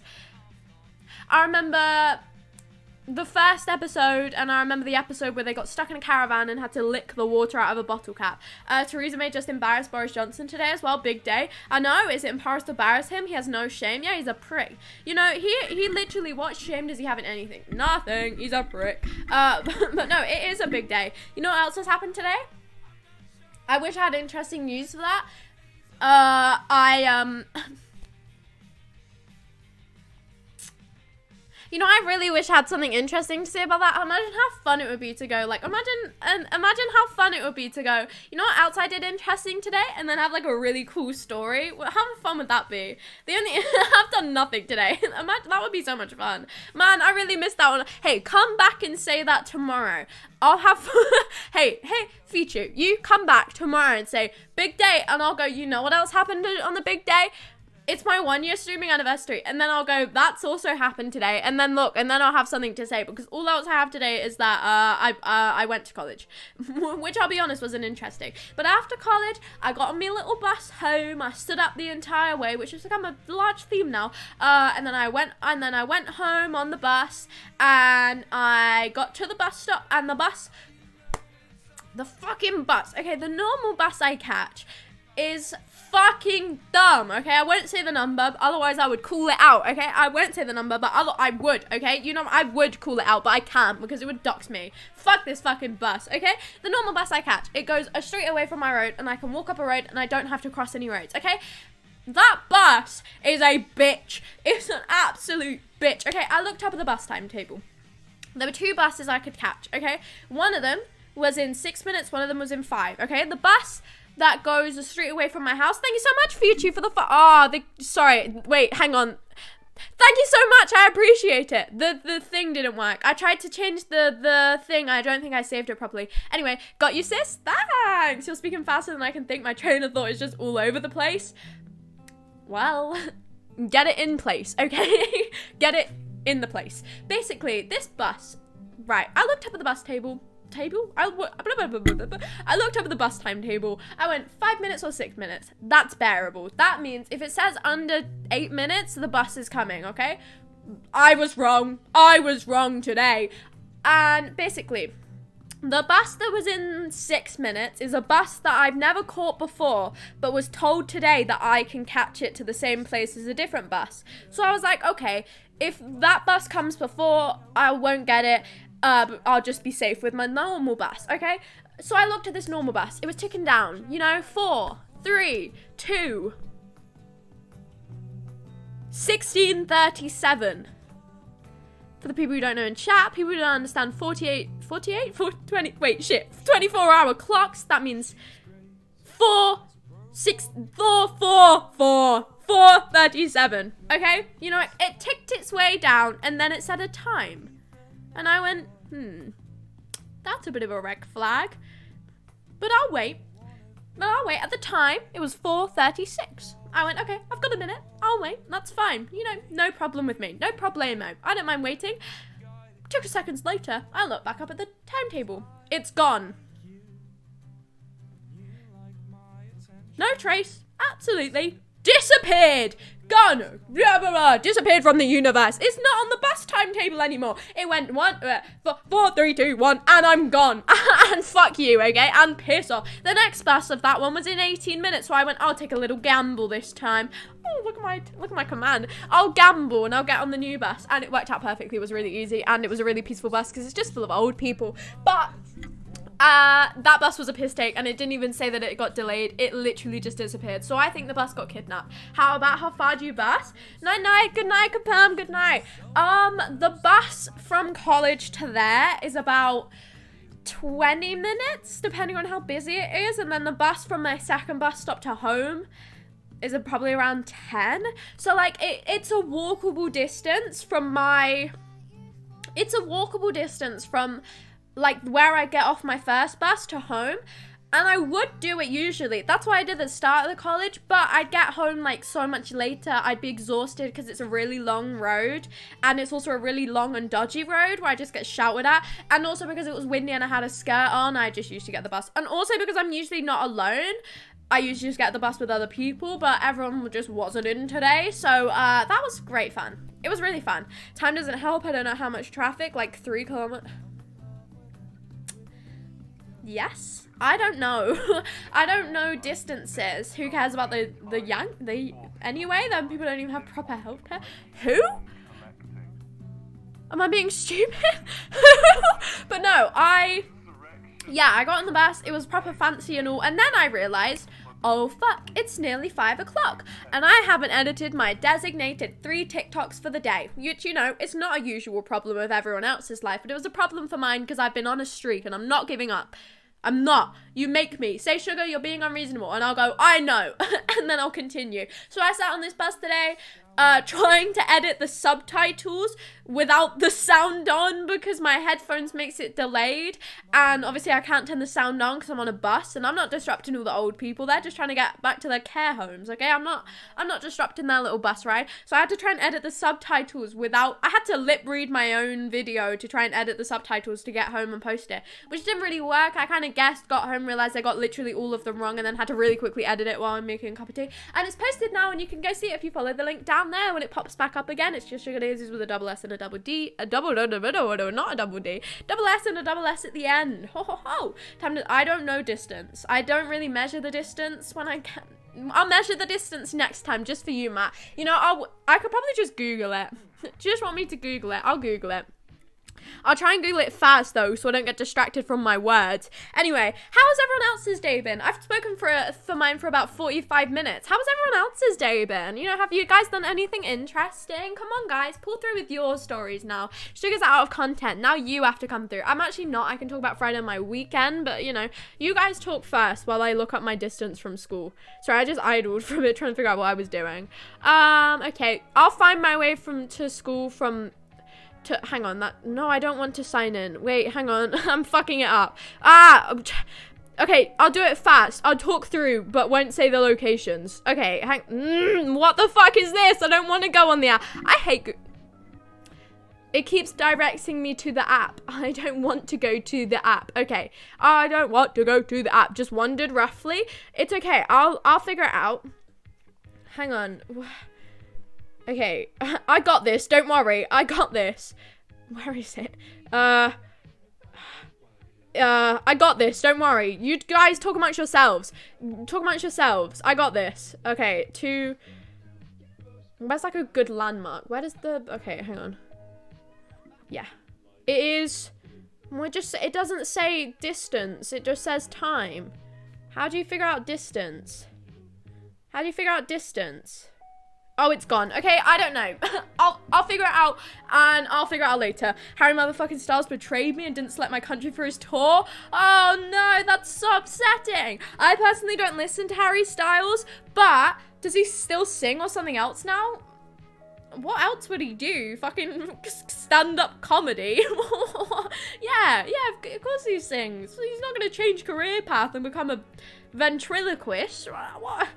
I remember... the first episode, and I remember the episode where they got stuck in a caravan and had to lick the water out of a bottle cap. Uh, Theresa May just embarrassed Boris Johnson today as well. Big day. I know. Is it embarrassed to embarrass him? He has no shame. Yeah, he's a prick. You know, he he literally, what shame does he have in anything? Nothing. He's a prick. Uh, but, but no, it is a big day. You know what else has happened today? I wish I had interesting news for that. Uh, I, um... You know, I really wish I had something interesting to say about that. Imagine how fun it would be to go, like, imagine, and imagine how fun it would be to go, you know what else I did interesting today? And then have, like, a really cool story. Well, how fun would that be? The only, I've done nothing today. Imagine, that would be so much fun. Man, I really missed that one. Hey, come back and say that tomorrow. I'll have, hey, hey, Feature, you come back tomorrow and say, big day, and I'll go, you know what else happened on the big day? it's my one year streaming anniversary, and then I'll go, that's also happened today, and then look, and then I'll have something to say, because all else I have today is that uh, I uh, I went to college, which I'll be honest wasn't interesting. But after college, I got on my little bus home. I stood up the entire way, which has become a large theme now. Uh, and then I went, and then I went home on the bus, and I got to the bus stop, and the bus, the fucking bus. Okay, the normal bus I catch is fucking dumb, okay? I won't say the number, otherwise I would call it out, okay? I won't say the number, but other I would, okay? You know, I would call it out, but I can't because it would dox me. Fuck this fucking bus, okay? The normal bus I catch, it goes a street away from my road, and I can walk up a road, and I don't have to cross any roads, okay? That bus is a bitch. It's an absolute bitch, okay? I looked up at the bus timetable. There were two buses I could catch, okay? One of them was in six minutes, one of them was in five, okay? The bus that goes a street away from my house. Thank you so much for you two for the fu- oh, the sorry, wait, hang on. Thank you so much. I appreciate it. The the thing didn't work. I tried to change the the thing. I don't think I saved it properly. Anyway, got you, sis. Thanks. You're speaking faster than I can think. My train of thought is just all over the place. Well, get it in place, okay? Get it in the place. Basically, this bus, right? I looked up at the bus table. Table? I, I looked up at the bus timetable. I went five minutes or six minutes. That's bearable. That means if it says under eight minutes, the bus is coming, okay? I was wrong. I was wrong today. And basically, the bus that was in six minutes is a bus that I've never caught before, but was told today that I can catch it to the same place as a different bus. So I was like, okay, if that bus comes before, I won't get it. Uh, but I'll just be safe with my normal bus, okay? So I looked at this normal bus. It was ticking down, you know, four, three, two, sixteen thirty-seven. For the people who don't know in chat, people who don't understand forty-eight, forty-eight, four, twenty, wait, shit, twenty-four hour clocks, that means four, six, four, four, four, four thirty-seven, okay? You know, it, it ticked its way down, and then it said a time. And I went, hmm, that's a bit of a red flag. But I'll wait. But I'll wait. At the time, it was four thirty-six. I went, okay, I've got a minute. I'll wait. That's fine. You know, no problem with me. No problemo. I don't mind waiting. Two seconds later, I look back up at the timetable. It's gone. No trace. Absolutely disappeared. Gone. Blah, blah, blah. Disappeared from the universe. It's not on the bus timetable anymore. It went one, uh, four, four, three, two, one, and I'm gone. And fuck you, okay? And piss off. The next bus of that one was in eighteen minutes, so I went, I'll take a little gamble this time. Oh, look at my, look at my command. I'll gamble and I'll get on the new bus. And it worked out perfectly. It was really easy, and it was a really peaceful bus because it's just full of old people. But Uh, that bus was a piss take, and it didn't even say that it got delayed. It literally just disappeared. So I think the bus got kidnapped. How about how far do you bus? Night night, good night, confirm, good night. Um, the bus from college to there is about twenty minutes, depending on how busy it is. And then the bus from my second bus stop to home is probably around ten. So like, it, it's a walkable distance from my, it's a walkable distance from like where I get off my first bus to home. And I would do it usually. That's why I did at the start of the college, but I'd get home like so much later. I'd be exhausted because it's a really long road, and it's also a really long and dodgy road where I just get shouted at. And also because it was windy and I had a skirt on, I just used to get the bus. And also because I'm usually not alone, I usually just get the bus with other people, but everyone just wasn't in today. So uh, that was great fun. It was really fun. Time doesn't help. I don't know how much traffic, like three kilometers. Yes, I don't know. I don't know distances. Who cares about the the young the anyway? Then people don't even have proper healthcare. Who? Am I being stupid? But no, I yeah, I got on the bus. It was proper fancy and all, and then I realized, oh fuck, it's nearly five o'clock, and I haven't edited my designated three TikToks for the day. Which, you know, it's not a usual problem of everyone else's life, but it was a problem for mine because I've been on a streak and I'm not giving up. I'm not. You make me. Say, Sugar, you're being unreasonable. And I'll go, I know. And then I'll continue. So I sat on this bus today. uh, trying to edit the subtitles without the sound on because my headphones makes it delayed, and obviously I can't turn the sound on because I'm on a bus, and I'm not disrupting all the old people. They're just trying to get back to their care homes, okay? I'm not I'm not disrupting their little bus ride. So I had to try and edit the subtitles without, I had to lip read my own video to try and edit the subtitles to get home and post it, which didn't really work. I kind of guessed, got home, realized I got literally all of them wrong, and then had to really quickly edit it while I'm making a cup of tea. And it's posted now, and you can go see it if you follow the link down there when it pops back up again. It's just Sugar Daisies with a double S and a double D, a double, no, no, no, no, no, not a double D, double S and a double S at the end. Ho, ho, ho. Time to, I don't know distance. I don't really measure the distance when I can. I'll measure the distance next time, just for you, Matt. You know, I'll, I could probably just Google it. Do you just want me to Google it? I'll Google it. I'll try and Google it fast, though, so I don't get distracted from my words. Anyway, how has everyone else's day been? I've spoken for a, for mine for about forty-five minutes. How has everyone else's day been? You know, have you guys done anything interesting? Come on, guys, pull through with your stories now. Sugar's out of content. Now you have to come through. I'm actually not. I can talk about Friday and my weekend, but, you know, you guys talk first while I look up my distance from school. Sorry, I just idled for a bit trying to figure out what I was doing. Um, okay, I'll find my way from to school from... To, hang on, that, no, I don't want to sign in. Wait, hang on, I'm fucking it up. Ah, okay, I'll do it fast. I'll talk through, but won't say the locations. Okay, hang, mm, what the fuck is this? I don't want to go on the app. I hate, it keeps directing me to the app. I don't want to go to the app. Okay, I don't want to go to the app. Just wondered roughly. It's okay, I'll, I'll figure it out. Hang on. Okay, I got this, don't worry, I got this. Where is it? Uh, uh, I got this, don't worry. You guys talk amongst yourselves. Talk amongst yourselves. I got this. Okay, to... Where's like a good landmark? Where does the... Okay, hang on. Yeah. It is... We're just... It doesn't say distance, it just says time. How do you figure out distance? How do you figure out distance? Oh, it's gone. Okay, I don't know. I'll I'll figure it out, and I'll figure it out later. Harry motherfucking Styles betrayed me and didn't select my country for his tour. Oh no, that's so upsetting. I personally don't listen to Harry Styles, but does he still sing or something else now? What else would he do? Fucking stand-up comedy? yeah, yeah, of course he sings. He's not going to change career path and become a ventriloquist. What?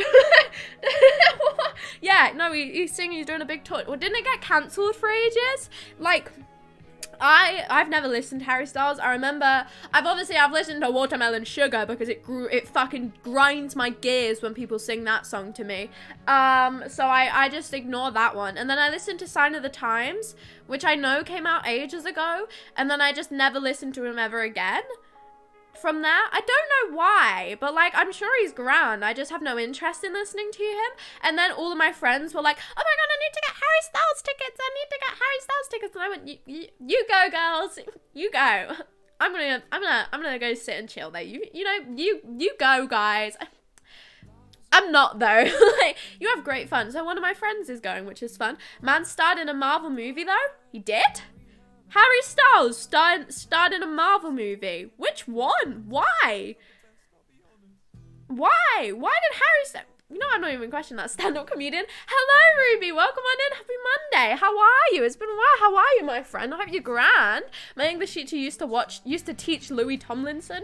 Yeah, no, he, he's singing, he's doing a big tour. Well, didn't it get cancelled for ages? Like... I, I've never listened to Harry Styles. I remember, I've obviously, I've listened to Watermelon Sugar because it grew, it fucking grinds my gears when people sing that song to me. Um, so I, I just ignore that one. And then I listened to Sign of the Times, which I know came out ages ago. And then I just never listened to him ever again. From there, I don't know why, but like, I'm sure he's grand. I just have no interest in listening to him. And then all of my friends were like, oh my god, I need to get Harry Styles tickets. I need to get Harry Styles tickets. And I went, you, you, you go, girls. You go. I'm gonna, I'm gonna, I'm gonna go sit and chill there. You, you know, you, you go, guys. I'm not though. Like, you have great fun. So one of my friends is going, which is fun. Man starred in a Marvel movie though. He did? Harry Styles starred, starred in a Marvel movie. Which one? Why? Why? Why did Harry Styles... You know, I'm not even questioning that stand-up comedian. Hello, Ruby. Welcome on in. Happy Monday. How are you? It's been a while. How are you, my friend? I hope you're grand. My English teacher used to watch, used to teach Louis Tomlinson.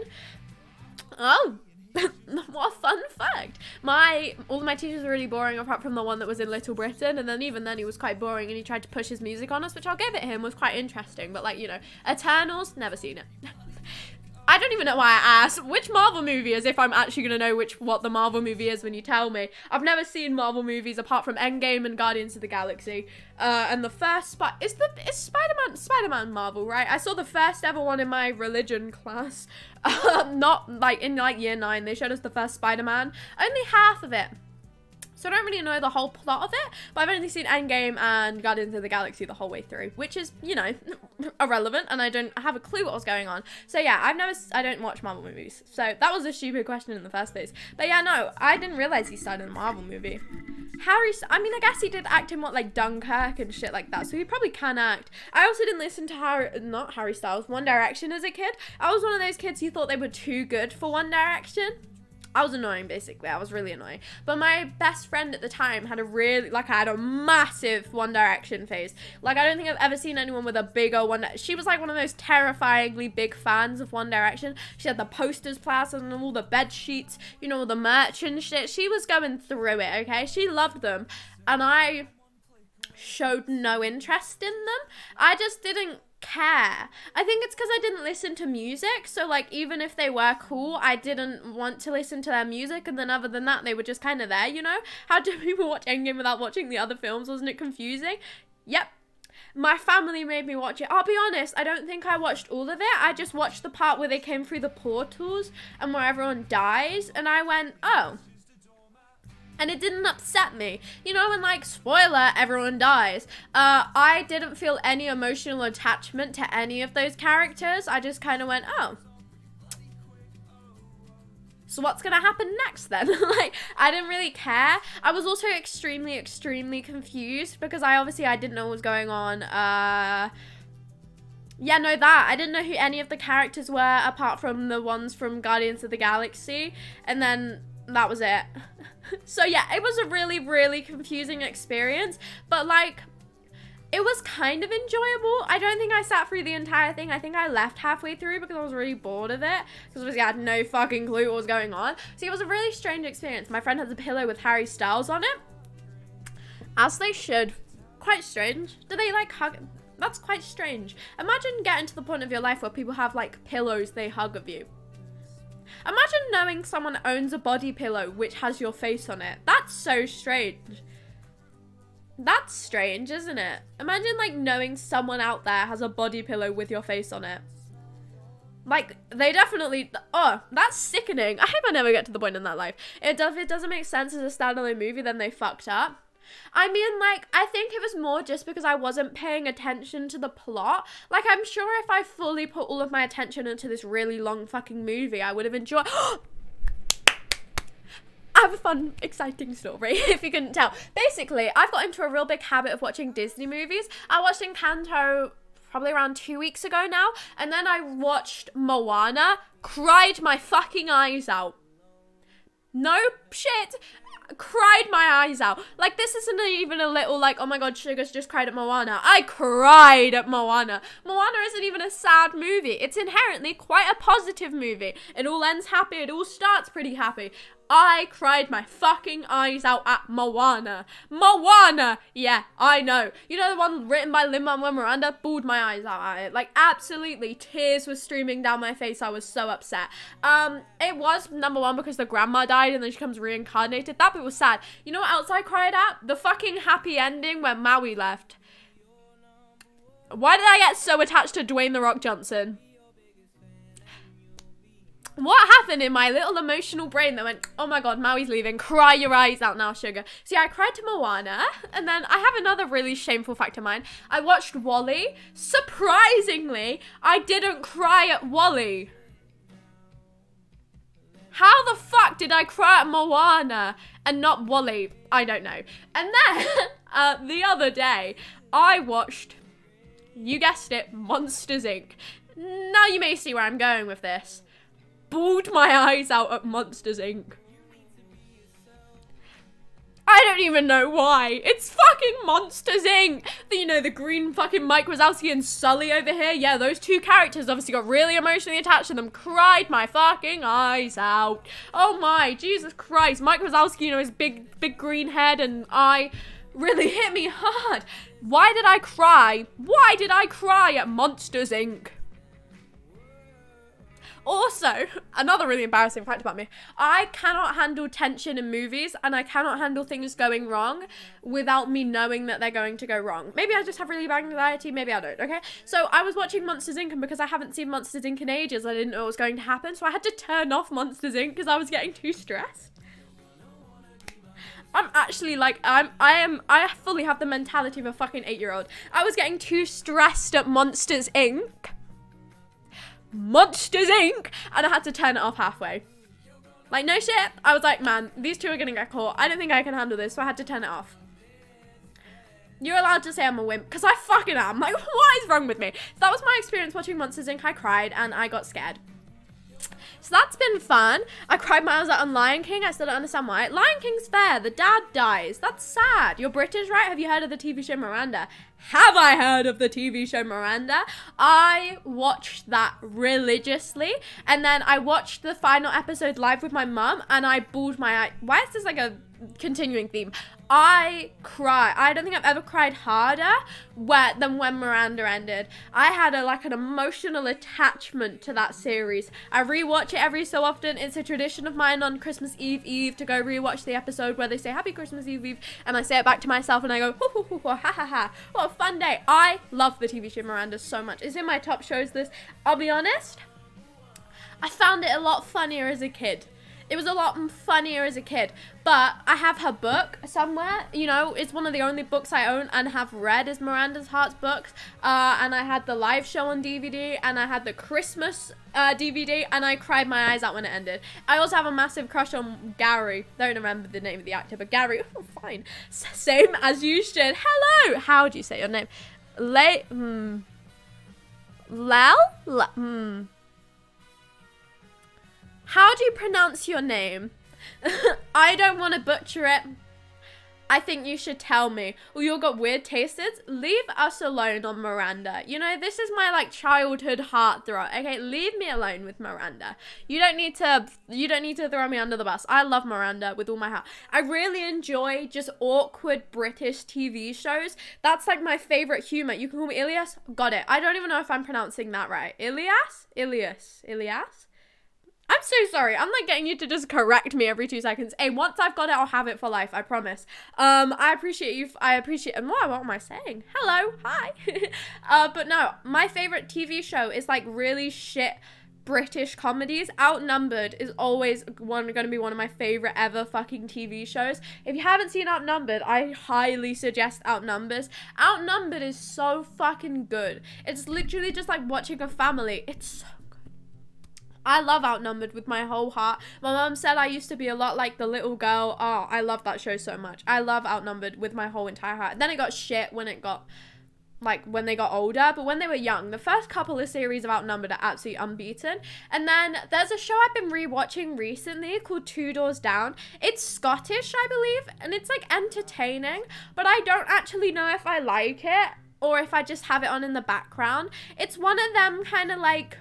Oh, what a fun fact. My all of my teachers were really boring apart from the one that was in Little Britain, and then even then he was quite boring and he tried to push his music on us, which I'll give it him, was quite interesting. But like, you know, Eternals, never seen it. I don't even know why I asked which Marvel movie, as if I'm actually gonna know which what the Marvel movie is when you tell me. I've never seen Marvel movies apart from Endgame and Guardians of the Galaxy. Uh, and the first Sp- is the is Spider-Man Spider-Man Marvel, right? I saw the first ever one in my religion class. Uh, not like in like year nine. They showed us the first Spider-Man. Only half of it. So I don't really know the whole plot of it, but I've only seen Endgame and Guardians of the Galaxy the whole way through, which is, you know, irrelevant, and I don't have a clue what was going on. So yeah, I've never, I don't watch Marvel movies. So that was a stupid question in the first place. But yeah, no, I didn't realize he started in a Marvel movie. Harry, I mean, I guess he did act in what, like Dunkirk and shit like that, so he probably can act. I also didn't listen to Harry, not Harry Styles, One Direction as a kid. I was one of those kids who thought they were too good for One Direction. I was annoying, basically. I was really annoying. But my best friend at the time had a really, like, I had a massive One Direction phase. Like, I don't think I've ever seen anyone with a bigger One. She was, like, one of those terrifyingly big fans of One Direction. She had the posters plastered and all the bed sheets, you know, all the merch and shit. She was going through it, okay? She loved them. And I showed no interest in them. I just didn't care. I think it's because I didn't listen to music, so like even if they were cool, I didn't want to listen to their music, and then other than that they were just kind of there, you know? How do people watch Endgame without watching the other films? Wasn't it confusing? Yep. My family made me watch it. I'll be honest, I don't think I watched all of it. I just watched the part where they came through the portals and where everyone dies, and I went, oh. And it didn't upset me. You know, when, like, spoiler, everyone dies. Uh, I didn't feel any emotional attachment to any of those characters. I just kind of went, oh. So what's gonna happen next then? Like, I didn't really care. I was also extremely, extremely confused because I obviously, I didn't know what was going on. Uh... Yeah, no, that. I didn't know who any of the characters were apart from the ones from Guardians of the Galaxy. And then that was it. So yeah, it was a really, really confusing experience, but like, it was kind of enjoyable. I don't think I sat through the entire thing. I think I left halfway through because I was really bored of it, because obviously I had no fucking clue what was going on. So it was a really strange experience. My friend has a pillow with Harry Styles on it, as they should. Quite strange. Do they like hug? That's quite strange. Imagine getting to the point of your life where people have like pillows they hug of you. Imagine knowing someone owns a body pillow which has your face on it. That's so strange. That's strange, isn't it? Imagine like knowing someone out there has a body pillow with your face on it. Like, they definitely, oh, that's sickening. I hope I never get to the point in that life. It does, if it doesn't make sense as a standalone movie, then they fucked up. I mean, like, I think it was more just because I wasn't paying attention to the plot. Like, I'm sure if I fully put all of my attention into this really long fucking movie, I would have enjoyed... I have a fun, exciting story, if you couldn't tell. Basically, I've got into a real big habit of watching Disney movies. I watched Encanto probably around two weeks ago now, and then I watched Moana, cried my fucking eyes out. No shit. Cried my eyes out. Like, this isn't even a little like, oh my god, Sugar's just cried at Moana. I cried at Moana. Moana isn't even a sad movie. It's inherently quite a positive movie. It all ends happy. It all starts pretty happy. I cried my fucking eyes out at Moana. Moana! Yeah, I know. You know the one written by Lin-Manuel Miranda? Bawled my eyes out at it. Like, absolutely. Tears were streaming down my face. I was so upset. Um, it was, number one, because the grandma died and then she comes reincarnated. That bit was sad. You know what else I cried at? The fucking happy ending when Maui left. Why did I get so attached to Dwayne The Rock Johnson? What happened in my little emotional brain that went, oh my god, Maui's leaving, cry your eyes out now, Sugar. So yeah, I cried to Moana, and then I have another really shameful fact of mine. I watched WALL-E. Surprisingly, I didn't cry at WALL-E. How the fuck did I cry at Moana and not WALL-E? I don't know. And then, uh, the other day, I watched, you guessed it, Monsters, Incorporated. Now you may see where I'm going with this. Bawled my eyes out at Monsters, Incorporated. I don't even know why. It's fucking Monsters, Incorporated. The, you know, the green fucking Mike Wazowski and Sully over here. Yeah, those two characters obviously got really emotionally attached to them. Cried my fucking eyes out. Oh my, Jesus Christ. Mike Wazowski, you know, his big, big green head and eye really hit me hard. Why did I cry? Why did I cry at Monsters, Incorporated? Also, another really embarrassing fact about me, I cannot handle tension in movies, and I cannot handle things going wrong without me knowing that they're going to go wrong. Maybe I just have really bad anxiety, maybe I don't, okay? So I was watching Monsters, Incorporated, and because I haven't seen Monsters, Incorporated in ages, I didn't know what was going to happen, so I had to turn off Monsters, Incorporated because I was getting too stressed. I'm actually like, I'm, I am, I fully have the mentality of a fucking eight-year-old. I was getting too stressed at Monsters, Incorporated. Monsters, Incorporated, and I had to turn it off halfway. Like, no shit. I was like, man, these two are gonna get caught. I don't think I can handle this, so I had to turn it off. You're allowed to say I'm a wimp, because I fucking am. Like, what is wrong with me? So that was my experience watching Monsters, Incorporated. I cried, and I got scared. So that's been fun. I cried my eyes out on Lion King. I still don't understand why. Lion King's fair. The dad dies. That's sad. You're British, right? Have you heard of the T V show Miranda? Have I heard of the T V show Miranda? I watched that religiously, and then I watched the final episode live with my mum, and I bawled my eye. Why is this like a continuing theme? I cry. I don't think I've ever cried harder where, than when Miranda ended. I had a like an emotional attachment to that series. I rewatch it every so often. It's a tradition of mine on Christmas Eve Eve to go rewatch the episode where they say Happy Christmas Eve Eve, and I say it back to myself and I go hoo, hoo, hoo, hoo, ha ha ha. What a fun day. I love the T V show Miranda so much. It's in my top shows list. I'll be honest, I found it a lot funnier as a kid. It was a lot funnier as a kid, but I have her book somewhere. You know, it's one of the only books I own and have read is Miranda's Hearts books. Uh, and I had the live show on D V D, and I had the Christmas uh, D V D, and I cried my eyes out when it ended. I also have a massive crush on Gary. Don't remember the name of the actor, but Gary, oh, fine. S same as you should. Hello! How do you say your name? Le... Hmm. Lel? Le hmm. How do you pronounce your name? I don't want to butcher it. I think you should tell me. Oh, you've got weird tastes. Leave us alone on Miranda. You know, this is my like childhood heartthrob. Okay, leave me alone with Miranda. You don't need to. You don't need to throw me under the bus. I love Miranda with all my heart. I really enjoy just awkward British T V shows. That's like my favorite humor. You can call me Ilias. Got it. I don't even know if I'm pronouncing that right. Ilias? Ilias? Ilias? I'm so sorry. I'm like getting you to just correct me every two seconds. Hey, once I've got it, I'll have it for life. I promise. Um, I appreciate you. I appreciate more. What am I saying? Hello. Hi. uh, but no, my favorite T V show is like really shit British comedies. Outnumbered is always one going to be one of my favorite ever fucking T V shows. If you haven't seen Outnumbered, I highly suggest Outnumbered. Outnumbered is so fucking good. It's literally just like watching a family. It's so I love Outnumbered with my whole heart. My mum said I used to be a lot like the little girl. Oh, I love that show so much. I love Outnumbered with my whole entire heart. Then it got shit when it got, like, when they got older. But when they were young, the first couple of series of Outnumbered are absolutely unbeaten. And then there's a show I've been rewatching recently called Two Doors Down. It's Scottish, I believe. And it's, like, entertaining. But I don't actually know if I like it or if I just have it on in the background. It's one of them kind of, like...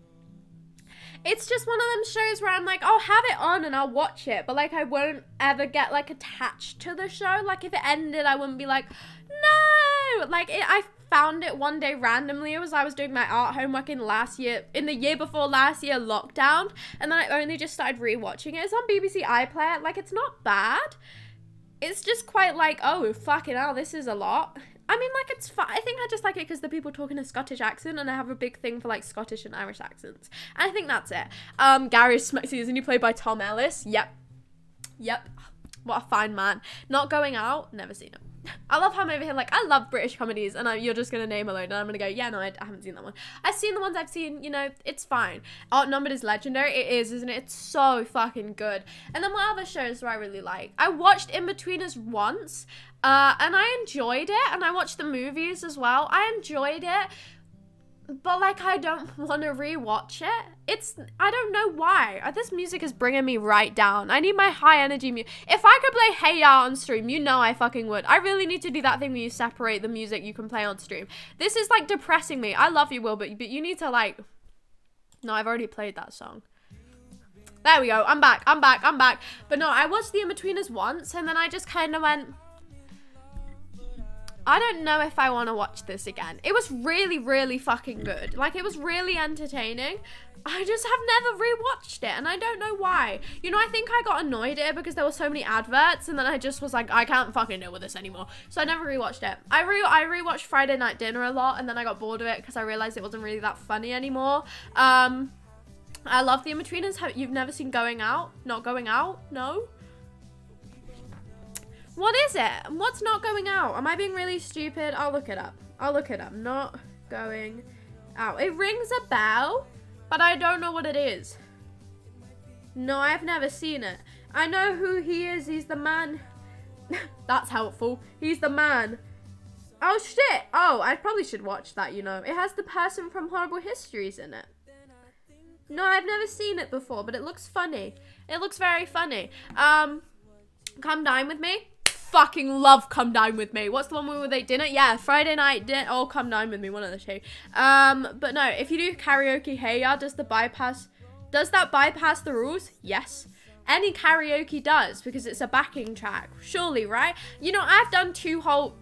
It's just one of them shows where I'm like, I'll have it on and I'll watch it, but like I won't ever get like attached to the show. Like if it ended, I wouldn't be like, no. Like it, I found it one day randomly. It was I was doing my art homework in last year, in the year before last year lockdown, and then I only just started rewatching it. It's on B B C iPlayer. Like it's not bad. It's just quite like, oh fucking hell, this is a lot. I mean, like, it's fun. I think I just like it because the people talk in a Scottish accent, and I have a big thing for, like, Scottish and Irish accents. And I think that's it. Um, Gary Smexy, isn't he played by Tom Ellis? Yep. Yep. What a fine man. Not Going Out? Never seen him. I love how I'm over here, like, I love British comedies, and I, you're just going to name a load, and I'm going to go, yeah, no, I, I haven't seen that one. I've seen the ones I've seen, you know, it's fine. Outnumbered is legendary. It is, isn't it? It's so fucking good. And then what other shows do I really like? I watched In-Betweeners once, uh, and I enjoyed it, and I watched the movies as well. I enjoyed it. But, like, I don't want to rewatch it. It's, I don't know why. Uh, This music is bringing me right down. I need my high energy music. If I could play Hey Ya on stream, you know I fucking would. I really need to do that thing where you separate the music you can play on stream. This is, like, depressing me. I love you, Will, but, but you need to, like... No, I've already played that song. There we go. I'm back. I'm back. I'm back. But no, I watched The In-Betweeners once, and then I just kind of went... I don't know if I want to watch this again. It was really, really fucking good. Like, it was really entertaining. I just have never rewatched it, and I don't know why. You know, I think I got annoyed at it because there were so many adverts, and then I just was like, I can't fucking deal with this anymore. So I never rewatched it. I re I rewatched Friday Night Dinner a lot, and then I got bored of it because I realized it wasn't really that funny anymore. Um, I love The In-Betweeners. Have, you've never seen Going Out? Not Going Out? No? What is it? What's Not Going Out? Am I being really stupid? I'll look it up. I'll look it up. Not Going Out. It rings a bell, but I don't know what it is. No, I've never seen it. I know who he is. He's the man. That's helpful. He's the man. Oh, shit. Oh, I probably should watch that, you know. It has the person from Horrible Histories in it. No, I've never seen it before, but it looks funny. It looks very funny. Um, Come Dine With Me. Fucking love Come Dine With Me. What's the one where they dinner? Yeah, Friday night dinner. Oh, Come Dine With Me, one of the two. Um, but no, if you do karaoke Hey Ya, does the bypass, does that bypass the rules? Yes. Any karaoke does, because it's a backing track. Surely, right? You know, I've done two whole,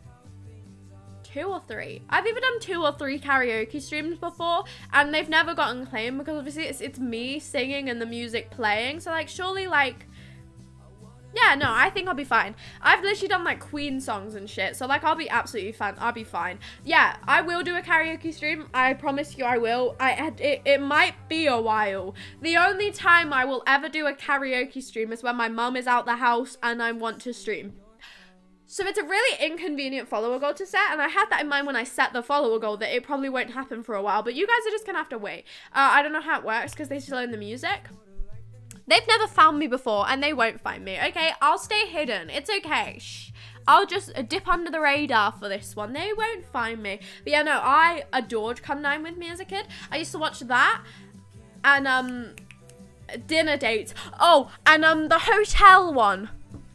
two or three. I've either done two or three karaoke streams before, and they've never gotten claimed, because obviously it's, it's me singing and the music playing. So, like, surely, like, yeah, no, I think I'll be fine. I've literally done, like, Queen songs and shit. So, like, I'll be absolutely fine. I'll be fine. Yeah, I will do a karaoke stream. I promise you I will. I it, it might be a while. The only time I will ever do a karaoke stream is when my mum is out the house and I want to stream. So it's a really inconvenient follower goal to set, and I had that in mind when I set the follower goal, that it probably won't happen for a while. But you guys are just going to have to wait. Uh, I don't know how it works because they still own the music. They've never found me before, and they won't find me, okay? I'll stay hidden. It's okay. Shh. I'll just dip under the radar for this one. They won't find me. But yeah, no, I adored Come Dine With Me as a kid. I used to watch that. And, um, dinner dates. Oh, and, um, the hotel one.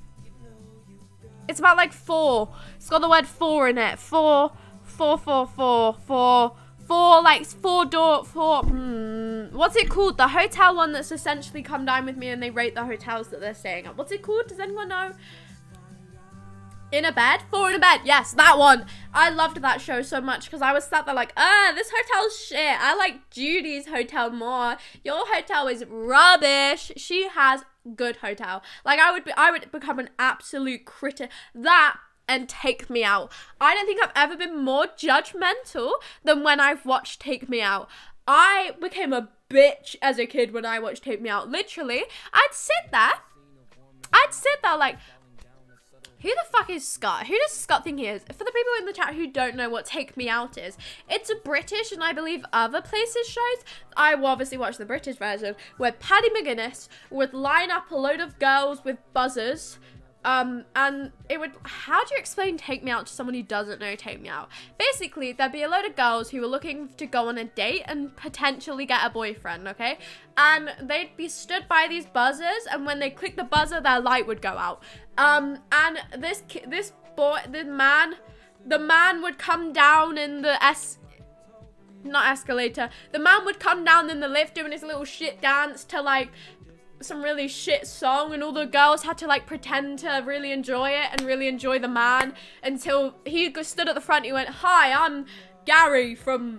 It's about, like, four. It's got the word four in it. Four, four, four, four, four. Four, like, four door, four, hmm, what's it called? The hotel one that's essentially Come Dine With Me and they rate the hotels that they're staying at. What's it called? Does anyone know? In a Bed? Four in a Bed. Yes, that one. I loved that show so much because I was sat there like, ah, this hotel's shit. I like Judy's hotel more. Your hotel is rubbish. She has good hotel. Like, I would be, I would become an absolute critic. That and Take Me Out. I don't think I've ever been more judgmental than when I've watched Take Me Out. I became a bitch as a kid when I watched Take Me Out. Literally, I'd sit there. I'd sit there like, who the fuck is Scott? Who does Scott think he is? For the people in the chat who don't know what Take Me Out is, it's a British and I believe other places shows. I will obviously watch the British version where Paddy McGuinness would line up a load of girls with buzzers. Um, and it would, how do you explain Take Me Out to someone who doesn't know Take Me Out? Basically, there'd be a load of girls who were looking to go on a date and potentially get a boyfriend, okay? And they'd be stood by these buzzers, and when they click the buzzer, their light would go out. Um, and this, this boy, the man, the man would come down in the S, not escalator, the man would come down in the lift doing his little shit dance to, like, some really shit song, and all the girls had to like pretend to really enjoy it and really enjoy the man until he stood at the front. He went, hi, I'm Gary from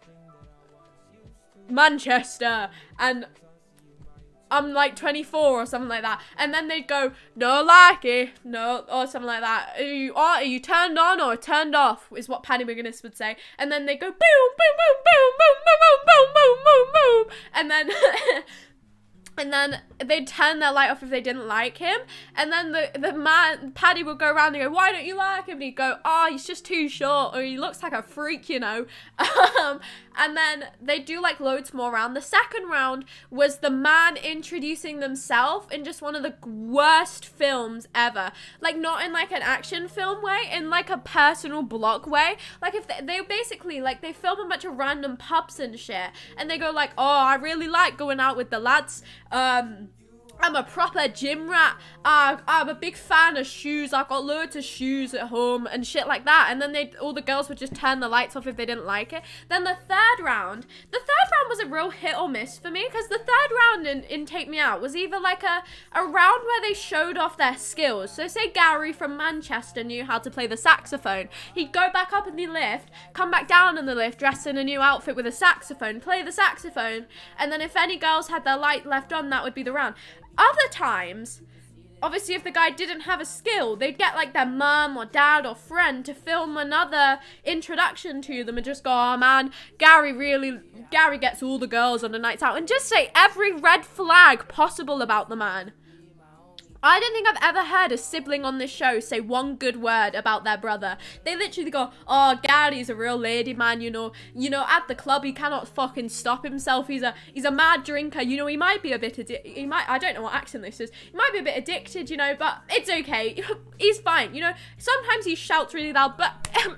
Manchester and I'm like twenty-four or something like that. And then they'd go, no like it, no, or something like that. Are you, are you turned on or turned off is what Paddy McGuinness would say. And then they go boom, boom, boom, boom, boom, boom, boom, boom, boom, boom. And then And then they'd turn their light off if they didn't like him. And then the, the man, Paddy would go around and go, why don't you like him? And he'd go, oh, he's just too short. Or he looks like a freak, you know. Um, and then they do like loads more round. The second round was the man introducing themselves in just one of the worst films ever. Like not in like an action film way, in like a personal blog way. Like if they, they basically like they film a bunch of random pubs and shit. And they go like, oh, I really like going out with the lads. Um, I'm a proper gym rat. Uh, I'm a big fan of shoes. I've got loads of shoes at home and shit like that. And then they, all the girls would just turn the lights off if they didn't like it. Then the third round, the third round was a real hit or miss for me because the third round in, in Take Me Out was either like a, a round where they showed off their skills. So say Gary from Manchester knew how to play the saxophone. He'd go back up in the lift, come back down in the lift, dress in a new outfit with a saxophone, play the saxophone. And then if any girls had their light left on, that would be the round. Other times, obviously if the guy didn't have a skill, they'd get like their mum or dad or friend to film another introduction to them and just go, oh man, Gary really, Gary gets all the girls on the nights out, and just say every red flag possible about the man. I don't think I've ever heard a sibling on this show say one good word about their brother. They literally go, oh, Gary's a real lady man, you know. You know, at the club, he cannot fucking stop himself. He's a he's a mad drinker. You know, he might be a bit addicted. He might, I don't know what accent this is. He might be a bit addicted, you know, but it's okay. He's fine, you know. Sometimes he shouts really loud, but it's fine.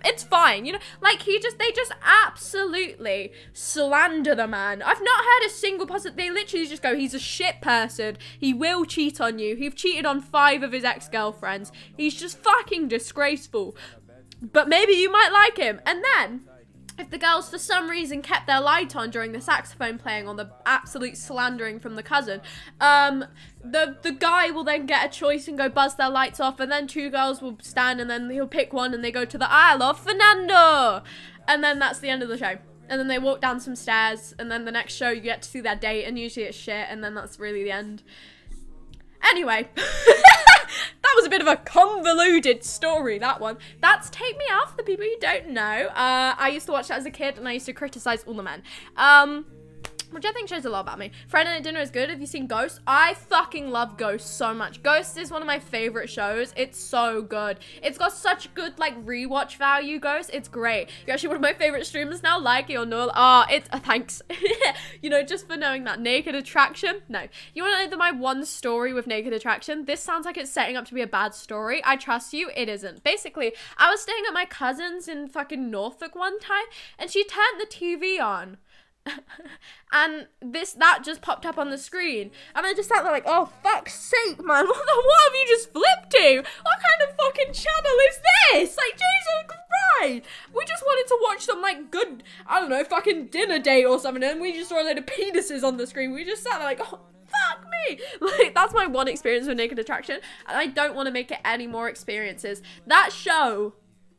fine. You know, like he just, they just absolutely slander the man. I've not heard a single positive, they literally just go, he's a shit person. He will cheat on you. He's cheated on five of his ex-girlfriends. He's just fucking disgraceful. But maybe you might like him. And then, if the girls for some reason kept their light on during the saxophone playing on the absolute slandering from the cousin, um, the, the guy will then get a choice and go buzz their lights off, and then two girls will stand and then he'll pick one and they go to the Isle of Fernando. And then that's the end of the show. And then they walk down some stairs, and then the next show you get to see their date, and usually it's shit, and then that's really the end. Anyway, that was a bit of a convoluted story, that one. That's Take Me Out for the people you don't know. Uh, I used to watch that as a kid, and I used to criticize all the men. Um... Which I think shows a lot about me. Friday Night Dinner is good. Have you seen Ghost? I fucking love Ghost so much. Ghost is one of my favorite shows. It's so good. It's got such good, like, rewatch value, Ghost. It's great. You're actually one of my favorite streamers now, like it or no. Ah, oh, it's, uh, thanks. You know, just for knowing that. Naked Attraction? No. You want to know my one story with Naked Attraction? This sounds like it's setting up to be a bad story. I trust you. It isn't. Basically, I was staying at my cousin's in fucking Norfolk one time, and she turned the T V on. And this that just popped up on the screen, and I just sat there like, oh fuck's sake, man, what, the, what have you just flipped to? What kind of fucking channel is this? Like, Jesus Christ, we just wanted to watch some like good, I don't know, fucking dinner date or something, and we just saw a load of penises on the screen. We just sat there like, oh fuck me. Like, that's my one experience with Naked Attraction, and I don't want to make it any more experiences. That show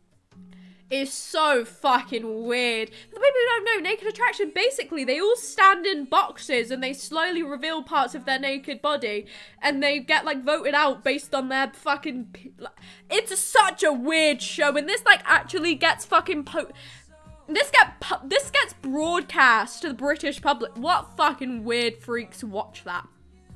is so fucking weird. For the people who don't know, Naked Attraction, basically they all stand in boxes and they slowly reveal parts of their naked body, and they get like voted out based on their fucking, it's a, such a weird show, and this like actually gets fucking po this get pu this gets broadcast to the British public. What fucking weird freaks watch that?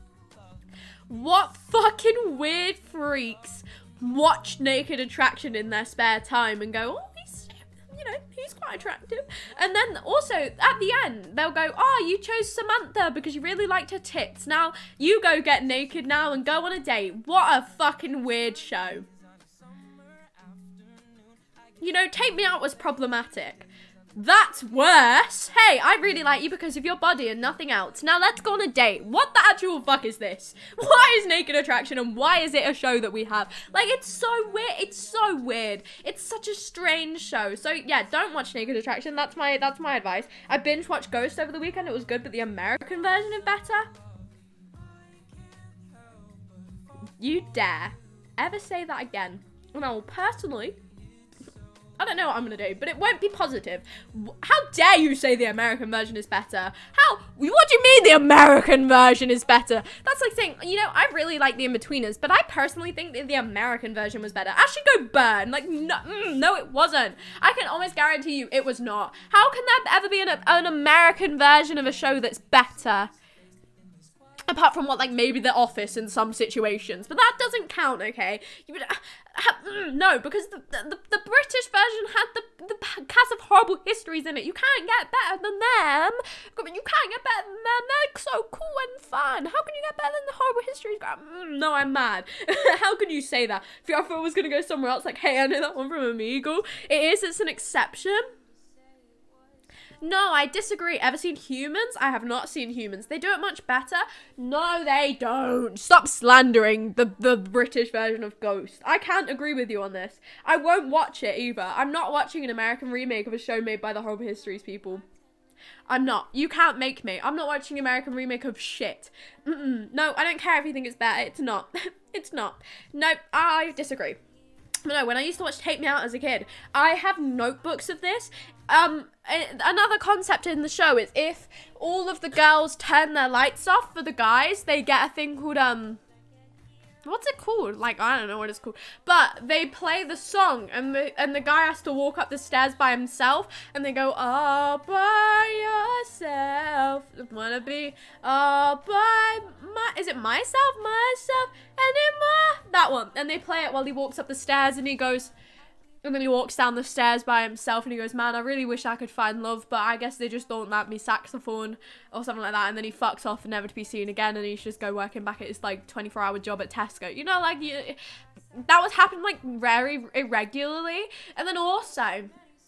What fucking weird freaks watch Naked Attraction in their spare time and go, oh, you know, he's quite attractive. And then also at the end they'll go, oh, you chose Samantha because you really liked her tits, now you go get naked now and go on a date. What a fucking weird show. You know, Take Me Out was problematic. That's worse. Hey, I really like you because of your body and nothing else. Now let's go on a date. What the actual fuck is this? Why is Naked Attraction, and why is it a show that we have? Like, it's so weird. It's so weird. It's such a strange show. So yeah, don't watch Naked Attraction. That's my that's my advice. I binge watched Ghost over the weekend. It was good, but the American version is better. You dare ever say that again, and I will personally, I don't know what I'm gonna do, but it won't be positive. How dare you say the American version is better? How? What do you mean the American version is better? That's like saying, you know, I really like the In-Betweeners, but I personally think that the American version was better. I should go burn. Like, no, mm, no, it wasn't. I can almost guarantee you it was not. How can there ever be an, an American version of a show that's better? Apart from what, like, maybe The Office in some situations. But that doesn't count, okay? You would, uh, ha, mm, no, because the, the, the British version had the, the cast of horrible histories in it. You can't get better than them. I mean, you can't get better than them. They're so cool and fun. How can you get better than the horrible histories? Mm, no, I'm mad. How can you say that? If your offer was going to go somewhere else, like, hey, I know that one from Amigo. It is, it's an exception. No, I disagree. Ever seen Humans? I have not seen Humans. They do it much better. No, they don't. Stop slandering the, the British version of Ghost. I can't agree with you on this. I won't watch it either. I'm not watching an American remake of a show made by the Horrible Histories people. I'm not. You can't make me. I'm not watching an American remake of shit. Mm-mm. No, I don't care if you think it's better. It's not. It's not. No, I disagree. No, when I used to watch Take Me Out as a kid, I have notebooks of this. Um, another concept in the show is if all of the girls turn their lights off for the guys, they get a thing called, um, what's it called? Like, I don't know what it's called. But they play the song, and the, and the guy has to walk up the stairs by himself, and they go, all by yourself, wanna be all by my, is it myself, myself, anymore? That one. And they play it while he walks up the stairs, and he goes, and then he walks down the stairs by himself, and he goes, man, I really wish I could find love, but I guess they just don't let me saxophone, or something like that. And then he fucks off and never to be seen again, and he's just go working back at his, like, twenty-four hour job at Tesco. You know, like, you, that was happening, like, very irregularly. And then also,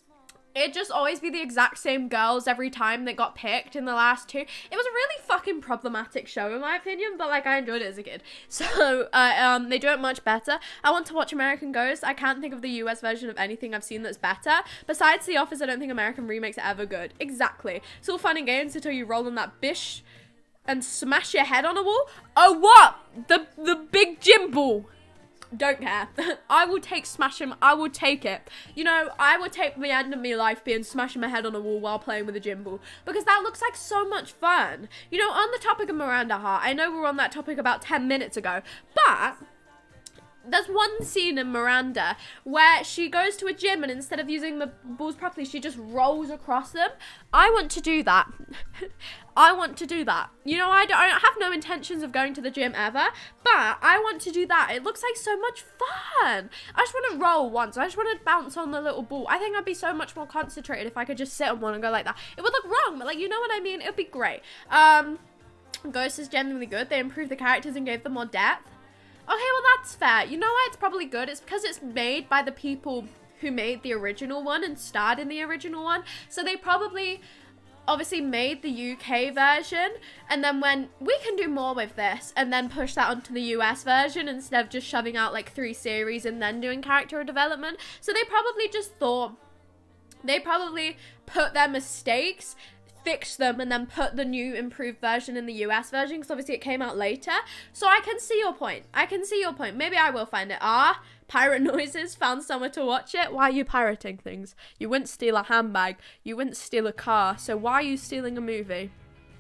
it'd just always be the exact same girls every time that got picked in the last two. It was a really fucking problematic show in my opinion, but like I enjoyed it as a kid. So uh, um, they do it much better. I want to watch American Ghost. I can't think of the U S version of anything I've seen that's better. Besides The Office, I don't think American remakes are ever good. Exactly. It's all fun and games until you roll on that bish and smash your head on a wall. Oh, what? The, the big gym ball. Don't care. I will take smashing. I will take it. You know, I would take the end of my life being smashing my head on a wall while playing with a gym ball, because that looks like so much fun. You know, on the topic of Miranda Hart, I know we were on that topic about ten minutes ago, but there's one scene in Miranda where she goes to a gym and instead of using the balls properly, she just rolls across them. I want to do that. I want to do that. You know, I, don't, I have no intentions of going to the gym ever, but I want to do that. It looks like so much fun. I just want to roll once. I just want to bounce on the little ball. I think I'd be so much more concentrated if I could just sit on one and go like that. It would look wrong, but like, you know what I mean? It would be great. Um, Ghost is genuinely good. They improved the characters and gave them more depth. Okay, well, that's fair. You know why it's probably good? It's because it's made by the people who made the original one and starred in the original one. So they probably obviously made the U K version, and then when we can do more with this and then push that onto the U S version instead of just shoving out like three series and then doing character development. So they probably just thought, they probably put their mistakes, fix them, and then put the new improved version in the U S version, because obviously it came out later. So I can see your point. I can see your point. Maybe I will find it. Ah, pirate noises, found somewhere to watch it. Why are you pirating things? You wouldn't steal a handbag. You wouldn't steal a car. So why are you stealing a movie?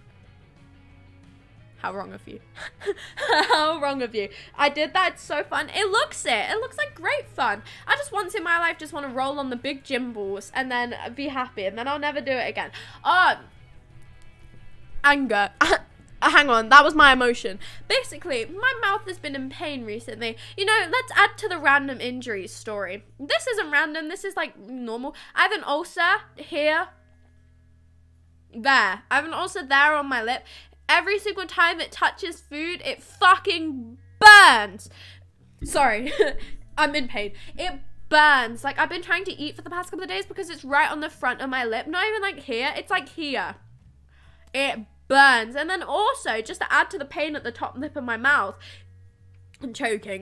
How wrong of you. How wrong of you. I did that. It's so fun. It looks it. It looks like great fun. I just once in my life just want to roll on the big gym balls and then be happy, and then I'll never do it again. Oh, anger. Hang on, that was my emotion. Basically, my mouth has been in pain recently. You know, let's add to the random injuries story. This isn't random. This is like normal. I have an ulcer here. There. I have an ulcer there on my lip. Every single time it touches food, it fucking burns. Sorry, I'm in pain. It burns. Like, I've been trying to eat for the past couple of days because it's right on the front of my lip. Not even like here, it's like here. It burns. And then also, just to add to the pain at the top lip of my mouth, I'm choking.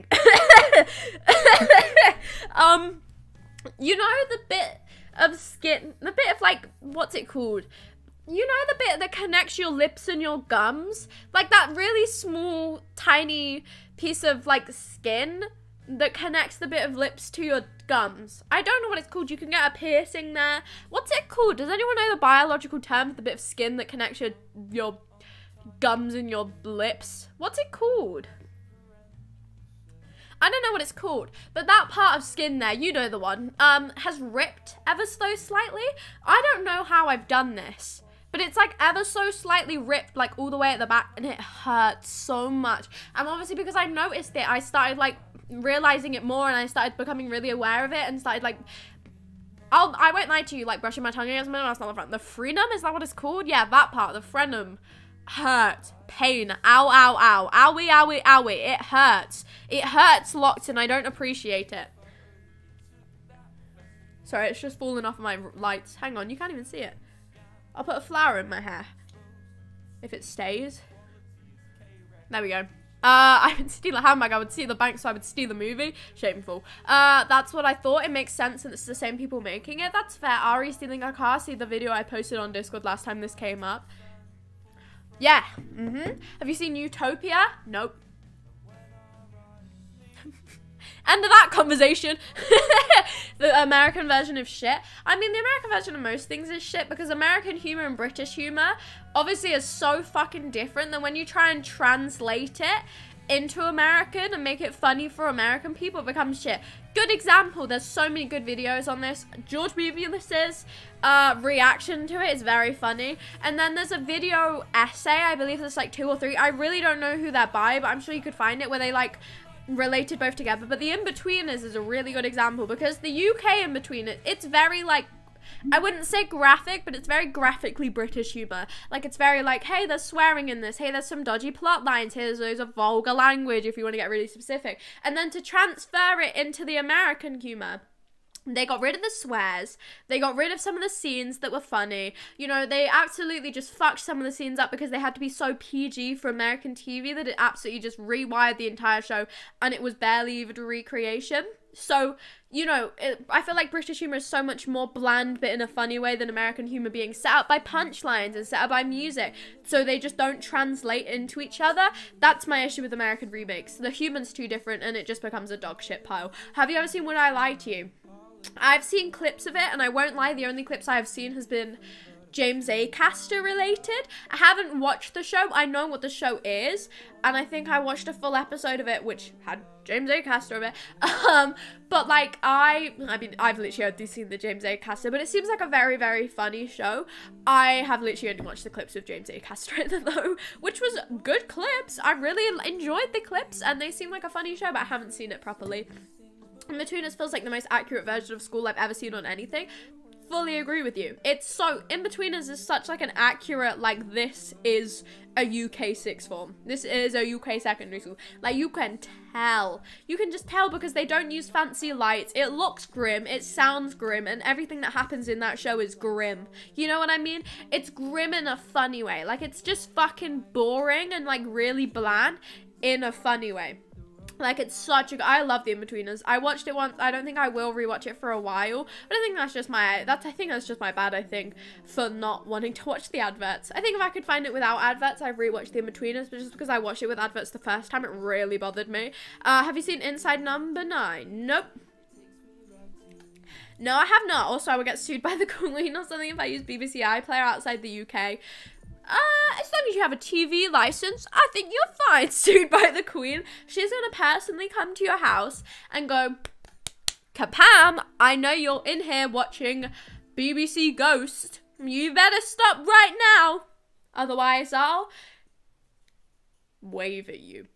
um, you know the bit of skin, the bit of like, what's it called? You know the bit that connects your lips and your gums? Like that really small, tiny piece of like skin that connects the bit of lips to your gums. I don't know what it's called. You can get a piercing there. What's it called? Does anyone know the biological term for the bit of skin that connects your, your gums and your lips? What's it called? I don't know what it's called, but that part of skin there, you know the one, um, has ripped ever so slightly. I don't know how I've done this, but it's like ever so slightly ripped, like all the way at the back, and it hurts so much. And obviously because I noticed it, I started like realizing it more, and I started becoming really aware of it, and started like, I'll, I won't lie to you, like brushing my tongue against my mouth, that's not the front. The frenum, is that what it's called? Yeah, that part, the frenum. Hurt, pain, ow, ow, ow, owie, owie, owie, it hurts. It hurts lots, and I don't appreciate it. Sorry, it's just falling off my lights. Hang on, you can't even see it. I'll put a flower in my hair. If it stays. There we go. Uh, I would steal a handbag. I would steal the bank, so I would steal the movie. Shameful. Uh, that's what I thought. It makes sense, and it's the same people making it. That's fair. Ari stealing a car. See the video I posted on Discord last time this came up. Yeah. Mm-hmm. Have you seen Utopia? Nope. End of that conversation. The American version of shit. I mean, the American version of most things is shit, because American humor and British humor obviously is so fucking different that when you try and translate it into American and make it funny for American people, it becomes shit. Good example, there's so many good videos on this. George Bubulus's uh, reaction to it is very funny. And then there's a video essay, I believe there's like two or three. I really don't know who they're by, but I'm sure you could find it, where they like related both together. But the In-Betweeners is a really good example, because the U K In-Betweeners, it's very like, I wouldn't say graphic, but it's very graphically British humor. Like, it's very like, hey, there's swearing in this. Hey, there's some dodgy plot lines. Here's loads of vulgar language, if you want to get really specific. And then to transfer it into the American humor, They got rid of the swears. They got rid of some of the scenes that were funny. You know, they absolutely just fucked some of the scenes up because they had to be so P G for American T V that it absolutely just rewired the entire show, and it was barely even a recreation. So, you know, it, I feel like British humor is so much more bland but in a funny way than American humor, being set up by punchlines and set up by music. So they just don't translate into each other. That's my issue with American remakes. The humor's too different and it just becomes a dog shit pile. Have you ever seen Would I Lie to You? I've seen clips of it, and I won't lie, the only clips I have seen has been James Acaster related. I haven't watched the show. I know what the show is, and I think I watched a full episode of it, which had James Acaster of it. Um, but like, I, I mean, I've literally only seen the James Acaster, but it seems like a very, very funny show. I have literally only watched the clips of James Acaster in it though, which was good clips. I really enjoyed the clips, and they seem like a funny show, but I haven't seen it properly. In-Between Us feels like the most accurate version of School I've ever seen on anything. Fully agree with you. It's so, In-Between Us is such like an accurate, like, this is a U K sixth form. This is a U K secondary school. Like, you can tell. You can just tell because they don't use fancy lights. It looks grim. It sounds grim. And everything that happens in that show is grim. You know what I mean? It's grim in a funny way. Like, it's just fucking boring and, like, really bland in a funny way. Like, it's such a, I love The In-Betweeners. I watched it once. I don't think I will rewatch it for a while. But I think that's just my, that's, I think that's just my bad, I think, for not wanting to watch the adverts. I think if I could find it without adverts, I'd rewatch The In-Betweeners. But just because I watched it with adverts the first time, it really bothered me. Uh, have you seen Inside Number Nine? Nope. No, I have not. Also, I would get sued by the Queen or something if I use B B C iPlayer outside the U K. Uh, as long as you have a T V license, I think you're fine. Sued by the Queen. She's gonna personally come to your house and go, Kapam, I know you're in here watching B B C Ghost. You better stop right now. Otherwise, I'll wave at you.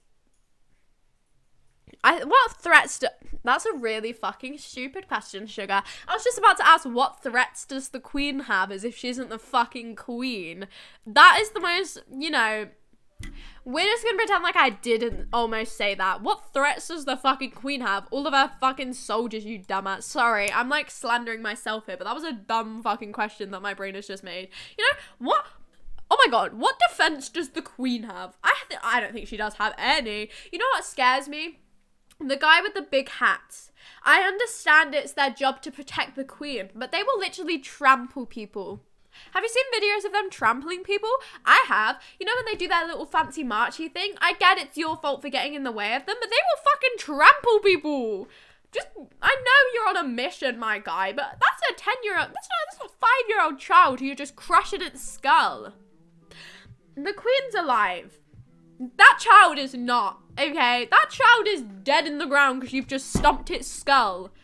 I, what threats do... That's a really fucking stupid question, Sugar. I was just about to ask, what threats does the Queen have, as if she isn't the fucking Queen. That is the most, you know... We're just gonna pretend like I didn't almost say that. What threats does the fucking Queen have? All of her fucking soldiers, you dumbass. Sorry, I'm like slandering myself here, but that was a dumb fucking question that my brain has just made. You know, what... Oh my god, what defense does the Queen have? I, th I don't think she does have any. You know what scares me? The guy with the big hats. I understand it's their job to protect the Queen, but they will literally trample people. Have you seen videos of them trampling people? I have. You know when they do their little fancy marchy thing? I get it's your fault for getting in the way of them, but they will fucking trample people. Just, I know you're on a mission, my guy, but that's a ten-year-old, that's not, that's a five-year-old child who you're just crushing its skull. The Queen's alive. That child is not, okay? That child is dead in the ground because you've just stomped its skull.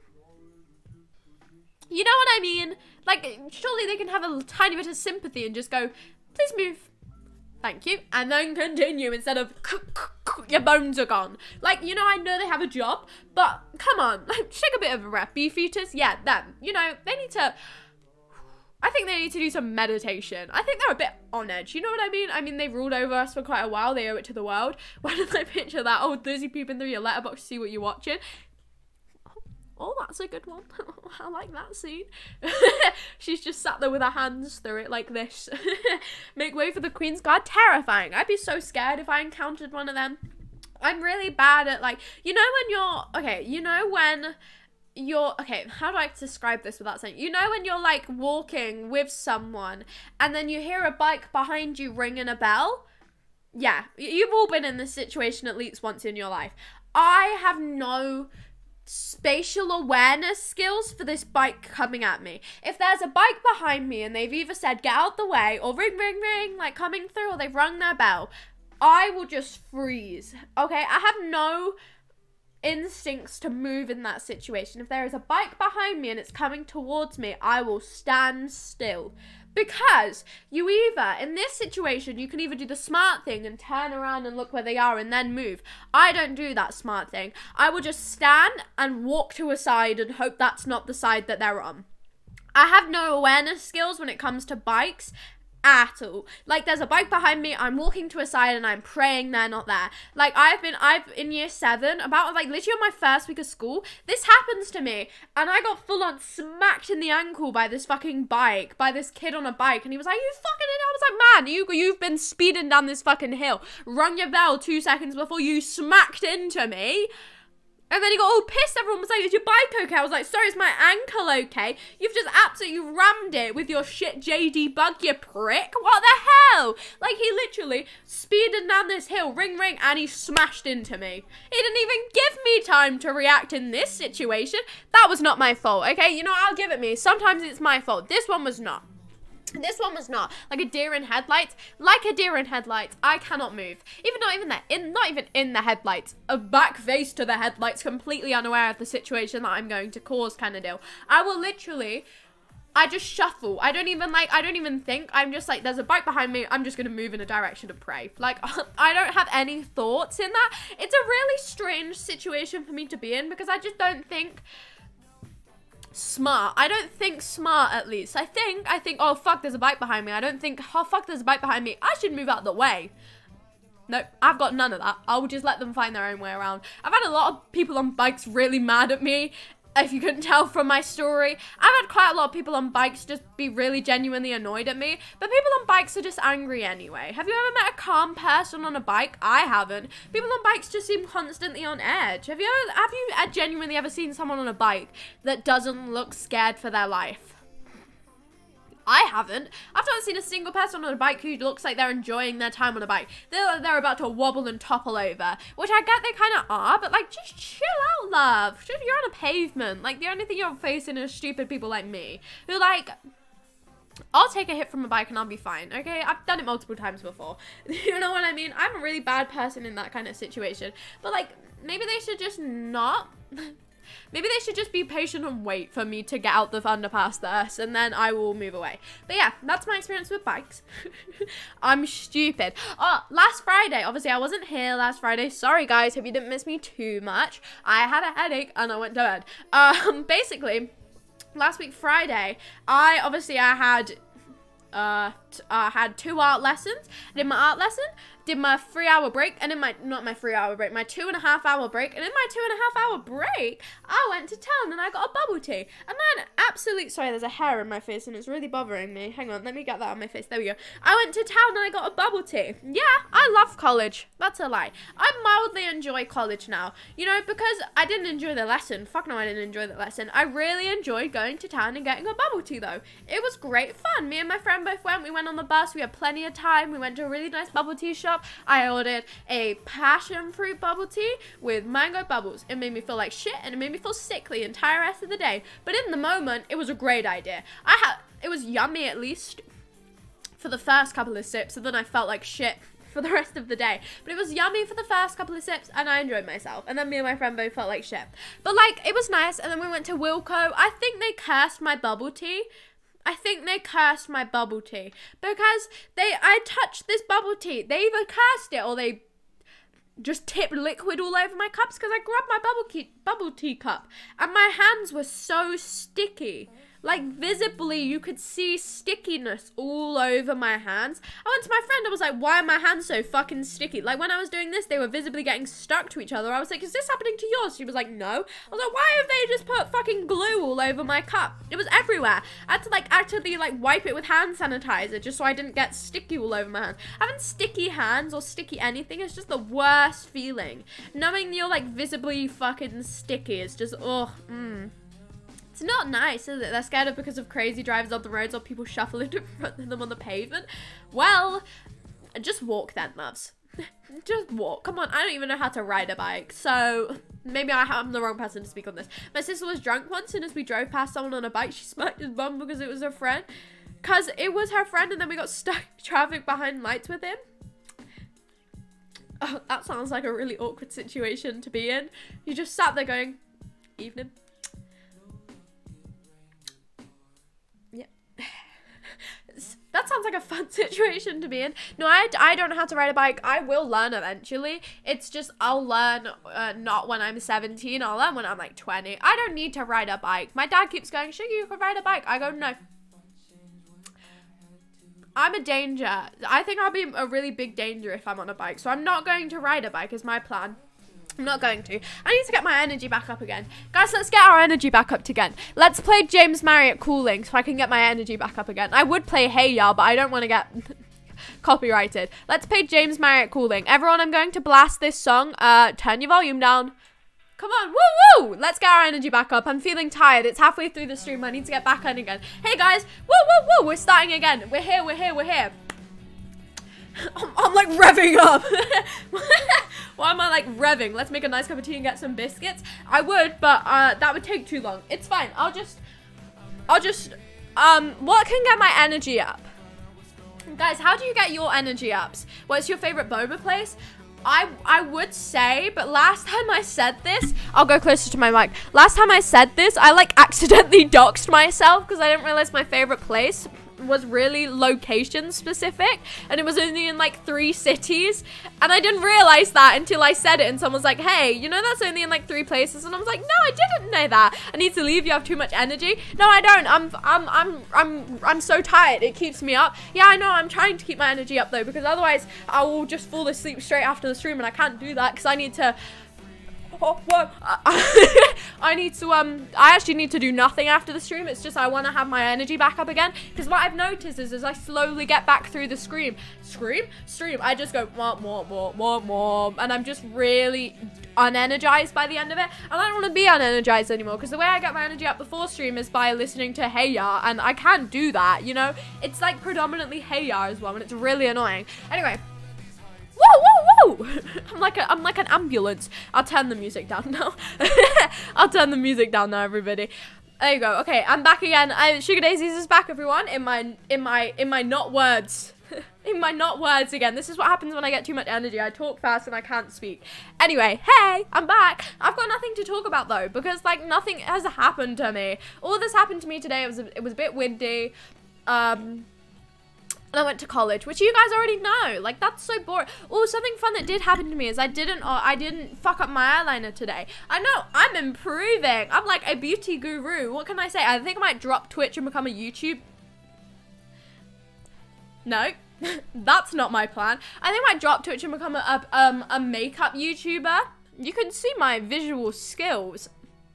You know what I mean? Like, surely they can have a tiny bit of sympathy and just go, please move. Thank you. And then continue instead of, your bones are gone. Like, you know, I know they have a job, but come on. Like, take a bit of a breath. Beefeaters, yeah, them. You know, they need to... I think they need to do some meditation. I think they're a bit on edge. You know what I mean? I mean, they've ruled over us for quite a while. They owe it to the world. Why did I picture that? Oh, Lizzie peeping through your letterbox to see what you're watching. Oh, that's a good one. I like that scene. She's just sat there with her hands through it like this. Make way for the Queen's Guard. Terrifying. I'd be so scared if I encountered one of them. I'm really bad at, like, you know when you're... Okay, you know when... You're, okay, how do I describe this without saying, you know when you're like walking with someone and then you hear a bike behind you ringing a bell? Yeah, you've all been in this situation at least once in your life. I have no spatial awareness skills for this bike coming at me. If there's a bike behind me and they've either said get out the way or ring ring ring, like coming through, or they've rung their bell, I will just freeze. Okay, I have no instincts to move in that situation. If there is a bike behind me and it's coming towards me, I will stand still. Because you either, in this situation, you can either do the smart thing and turn around and look where they are and then move. I don't do that smart thing. I will just stand and walk to a side and hope that's not the side that they're on. I have no awareness skills when it comes to bikes at all. Like, there's a bike behind me, I'm walking to a side and I'm praying they're not there. Like, I've been, I've, in year seven, about, like, literally on my first week of school, this happens to me, and I got full on smacked in the ankle by this fucking bike, by this kid on a bike, and he was like, you fucking idiot. I was like, man, you, you've been speeding down this fucking hill, rung your bell two seconds before you smacked into me. And then he got all pissed. Everyone was like, is your bike okay? I was like, sorry, is my ankle okay? You've just absolutely rammed it with your shit J D bug, you prick. What the hell? Like, he literally speeded down this hill, ring, ring, and he smashed into me. He didn't even give me time to react in this situation. That was not my fault, okay? You know, I'll give it me. Sometimes it's my fault. This one was not. This one was not. Like a deer in headlights. Like a deer in headlights. I cannot move. Even not even there. In, not even in the headlights. A back face to the headlights. Completely unaware of the situation that I'm going to cause kind of deal. I will literally... I just shuffle. I don't even like, I don't even think. I'm just like, there's a bike behind me. I'm just going to move in a direction and pray. Like, I don't have any thoughts in that. It's a really strange situation for me to be in because I just don't think... smart. I don't think smart, at least. I think, I think, oh, fuck, there's a bike behind me. I don't think, oh, fuck, there's a bike behind me. I should move out of the way. Nope, I've got none of that. I will just let them find their own way around. I've had a lot of people on bikes really mad at me, if you couldn't tell from my story. I've had quite a lot of people on bikes just be really genuinely annoyed at me, but people on bikes are just angry anyway. Have you ever met a calm person on a bike? I haven't. People on bikes just seem constantly on edge. Have you ever, have you uh, genuinely ever seen someone on a bike that doesn't look scared for their life? I haven't. I've not seen a single person on a bike who looks like they're enjoying their time on a bike. They're, they're about to wobble and topple over, which I get they kind of are, but like, just chill out, love. Just, you're on a pavement. Like, the only thing you're facing is stupid people like me who like, I'll take a hit from a bike and I'll be fine, okay? I've done it multiple times before. You know what I mean? I'm a really bad person in that kind of situation, but like, maybe they should just not... Maybe they should just be patient and wait for me to get out the underpass first, and then I will move away. But yeah, that's my experience with bikes. I'm stupid. Oh, last Friday, obviously I wasn't here last Friday. Sorry guys, hope you didn't miss me too much. I had a headache and I went to bed. Um, basically, last week Friday, I obviously I had uh, t uh had two art lessons. I did my art lesson, did my three hour break, and in my, not my three hour break, my two and a half hour break, and in my two and a half hour break, I went to town and I got a bubble tea, and then absolute, sorry, there's a hair in my face and it's really bothering me, hang on, let me get that on my face, there we go, I went to town and I got a bubble tea. Yeah, I love college, that's a lie. I mildly enjoy college now, you know, because I didn't enjoy the lesson, fuck no I didn't enjoy the lesson, I really enjoyed going to town and getting a bubble tea though. It was great fun, me and my friend both went, we went on the bus, we had plenty of time, we went to a really nice bubble tea shop. I ordered a passion fruit bubble tea with mango bubbles. It made me feel like shit and it made me feel sick the entire rest of the day. But in the moment, it was a great idea. I had, it was yummy at least for the first couple of sips, and then I felt like shit for the rest of the day. But it was yummy for the first couple of sips and I enjoyed myself. And then me and my friend both felt like shit. But like, it was nice. And then we went to Wilco. I think they cursed my bubble tea. I think they cursed my bubble tea because they, I touched this bubble tea. They either cursed it or they just tipped liquid all over my cups because I grabbed my bubble tea, bubble tea cup and my hands were so sticky. Like, visibly, you could see stickiness all over my hands. I went to my friend, I was like, why are my hands so fucking sticky? Like, when I was doing this, they were visibly getting stuck to each other. I was like, is this happening to yours? She was like, no. I was like, why have they just put fucking glue all over my cup? It was everywhere. I had to, like, actually, like, wipe it with hand sanitizer just so I didn't get sticky all over my hands. Having sticky hands or sticky anything is just the worst feeling. Knowing you're, like, visibly fucking sticky is just, ugh, mmm. It's not nice, is it? They're scared of because of crazy drivers on the roads or people shuffling in front of them on the pavement. Well, just walk then, loves. Just walk. Come on, I don't even know how to ride a bike, so maybe I am the wrong person to speak on this. My sister was drunk once, and as we drove past someone on a bike, she smacked his bum because it was her friend. Because it was her friend, and then we got stuck in traffic behind lights with him. Oh, that sounds like a really awkward situation to be in. You just sat there going, evening. That sounds like a fun situation to be in. No, I, I don't know how to ride a bike. I will learn eventually. It's just I'll learn uh, not when I'm seventeen. I'll learn when I'm like twenty. I don't need to ride a bike. My dad keeps going, Shiggy, you can ride a bike. I go, no. I'm a danger. I think I'll be a really big danger if I'm on a bike. So I'm not going to ride a bike is my plan. I'm not going to. I need to get my energy back up again. Guys, let's get our energy back up again. Let's play James Marriott Cooling so I can get my energy back up again. I would play Hey Ya, but I don't want to get copyrighted. Let's play James Marriott Cooling. Everyone, I'm going to blast this song. Uh, turn your volume down. Come on, woo woo! Let's get our energy back up. I'm feeling tired. It's halfway through the stream. I need to get back on again. Hey guys, woo woo woo! We're starting again. We're here, we're here, we're here. I'm, I'm like revving up. Why am I like revving? Let's make a nice cup of tea and get some biscuits. I would, but uh, that would take too long. It's fine. I'll just, I'll just, um, what can get my energy up? Guys, how do you get your energy ups? What's your favorite boba place? I, I would say, but last time I said this, I'll go closer to my mic. Last time I said this, I like accidentally doxed myself because I didn't realize my favorite place was really location specific, and it was only in like three cities, and I didn't realize that until I said it, and someone was like, hey, you know that's only in like three places, and I was like, no, I didn't know that. I need to leave. You have too much energy. No, I don't. I'm I'm I'm I'm I'm so tired. It keeps me up. Yeah, I know. I'm trying to keep my energy up though, because otherwise I will just fall asleep straight after the stream, and I can't do that because I need to Oh, whoa. I need to, um, I actually need to do nothing after the stream. It's just I want to have my energy back up again. Because what I've noticed is as I slowly get back through the scream, scream? Stream, I just go, more, more, more, more, more. And I'm just really unenergized by the end of it. And I don't want to be unenergized anymore. Because the way I get my energy up before stream is by listening to Hey Ya. And I can't do that, you know? It's like predominantly Hey Ya as well. And it's really annoying. Anyway. Whoa, whoa, whoa! I'm like a, I'm like an ambulance. I'll turn the music down now. I'll turn the music down now, everybody. There you go. Okay, I'm back again. I, Sugar Daisies is back, everyone. In my, in my, in my not words. In my not words again. This is what happens when I get too much energy. I talk fast and I can't speak. Anyway, hey, I'm back. I've got nothing to talk about though, because like nothing has happened to me. All this happened to me today. It was, a, it was a bit windy. Um... And I went to college, which you guys already know. Like, that's so boring. Oh, something fun that did happen to me is I didn't, uh, I didn't fuck up my eyeliner today. I know, I'm improving. I'm like a beauty guru. What can I say? I think I might drop Twitch and become a YouTube. No, that's not my plan. I think I might drop Twitch and become a, a, um, a makeup YouTuber. You can see my visual skills.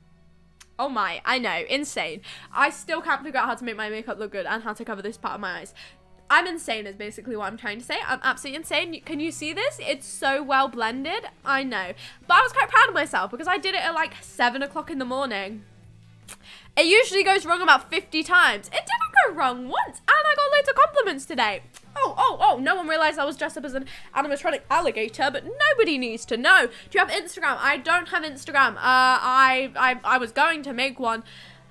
Oh my, I know, insane. I still can't figure out how to make my makeup look good and how to cover this part of my eyes. I'm insane is basically what I'm trying to say. I'm absolutely insane. Can you see this? It's so well blended. I know. But I was quite proud of myself because I did it at like seven o'clock in the morning. It usually goes wrong about fifty times. It didn't go wrong once. And I got loads of compliments today. Oh, oh, oh. No one realized I was dressed up as an animatronic alligator, but nobody needs to know. Do you have Instagram? I don't have Instagram. Uh, I, I, I was going to make one.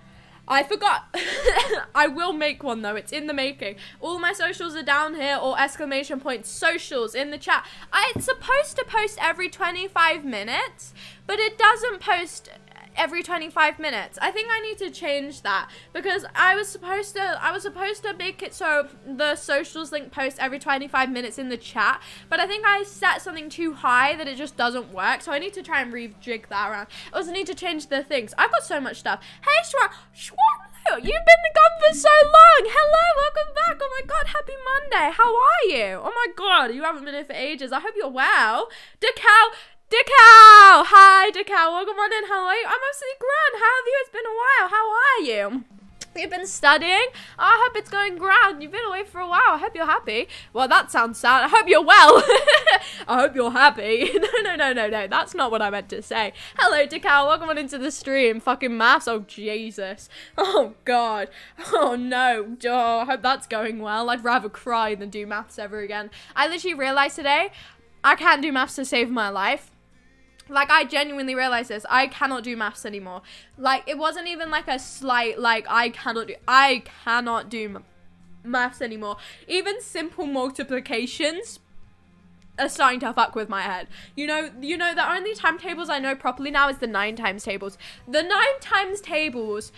I forgot. I will make one though. It's in the making. All my socials are down here, or exclamation point socials in the chat. I, it's supposed to post every twenty-five minutes, but it doesn't post every twenty-five minutes. I think I need to change that because I was supposed to I was supposed to make it so the socials link posts every twenty-five minutes in the chat, but I think I set something too high that it just doesn't work, so I need to try and rejig that around. I also need to change the things. I've got so much stuff. Hey Schwa, Schwa, you've been gone for so long. Hello, welcome back. Oh my god, happy Monday. How are you? Oh my god, you haven't been here for ages. I hope you're well. Decal Decal! Hi, Decal. Welcome on in. How are you? I'm absolutely grand. How have you? It's been a while. How are you? You've been studying? Oh, I hope it's going grand. You've been away for a while. I hope you're happy. Well, that sounds sad. I hope you're well. I hope you're happy. No, no, no, no, no. That's not what I meant to say. Hello, Decal. Welcome on into the stream. Fucking maths. Oh, Jesus. Oh, God. Oh, no. Oh, I hope that's going well. I'd rather cry than do maths ever again. I literally realized today I can't do maths to save my life. Like, I genuinely realized this. I cannot do maths anymore. Like, it wasn't even like a slight, like, I cannot do, I cannot do maths anymore. Even simple multiplications are starting to fuck with my head. You know, you know, the only timetables I know properly now is the nine times tables. The nine times tables,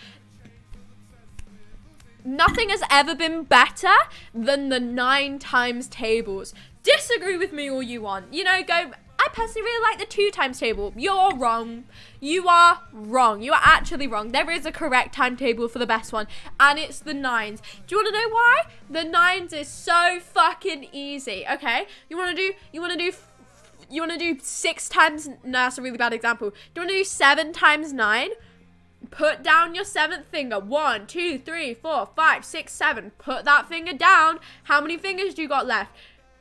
nothing has ever been better than the nine times tables. Disagree with me all you want. You know, go I personally really like the two times table. You're wrong. You are wrong. You are actually wrong. There is a correct timetable for the best one, and it's the nines. Do you want to know why? The nines is so fucking easy. Okay, you want to do, you want to do, you want to do six times, no, that's a really bad example. Do you want to do seven times nine? Put down your seventh finger. One, two, three, four, five, six, seven. Put that finger down. How many fingers do you got left?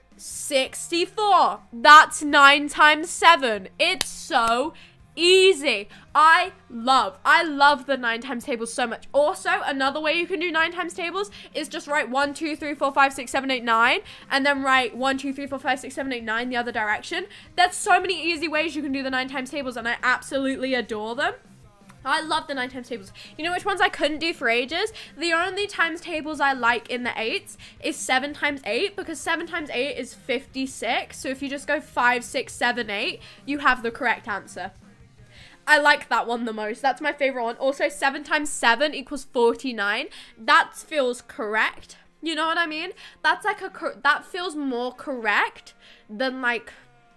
sixty-four. That's nine times seven. It's so easy. I love, I love the nine times tables so much. Also, another way you can do nine times tables is just write one, two, three, four, five, six, seven, eight, nine, and then write one, two, three, four, five, six, seven, eight, nine the other direction. There's so many easy ways you can do the nine times tables, and I absolutely adore them. I love the nine times tables. You know which ones I couldn't do for ages? The only times tables I like in the eights is seven times eight, because seven times eight is fifty-six. So if you just go five, six, seven, eight, you have the correct answer. I like that one the most. That's my favorite one. Also, seven times seven equals forty-nine. That feels correct. You know what I mean? That's like a, that feels more correct than like,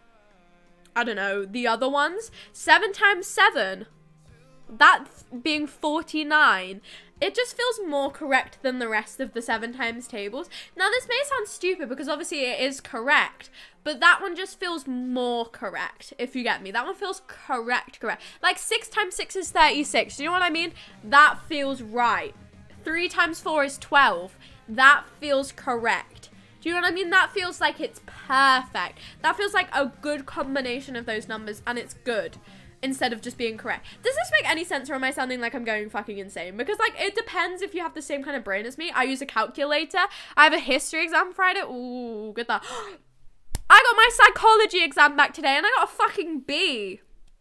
I don't know, the other ones. seven times seven. That being forty-nine, it just feels more correct than the rest of the seven times tables. Now, this may sound stupid because obviously it is correct, but that one just feels more correct, if you get me. That one feels correct, correct. Like six times six is thirty-six. Do you know what I mean? That feels right. three times four is twelve. That feels correct. Do you know what I mean? That feels like it's perfect. That feels like a good combination of those numbers, and it's good. Instead of just being correct. Does this make any sense, or am I sounding like I'm going fucking insane? Because, like, it depends if you have the same kind of brain as me. I use a calculator. I have a history exam Friday. Ooh, get that. I got my psychology exam back today, and I got a fucking B.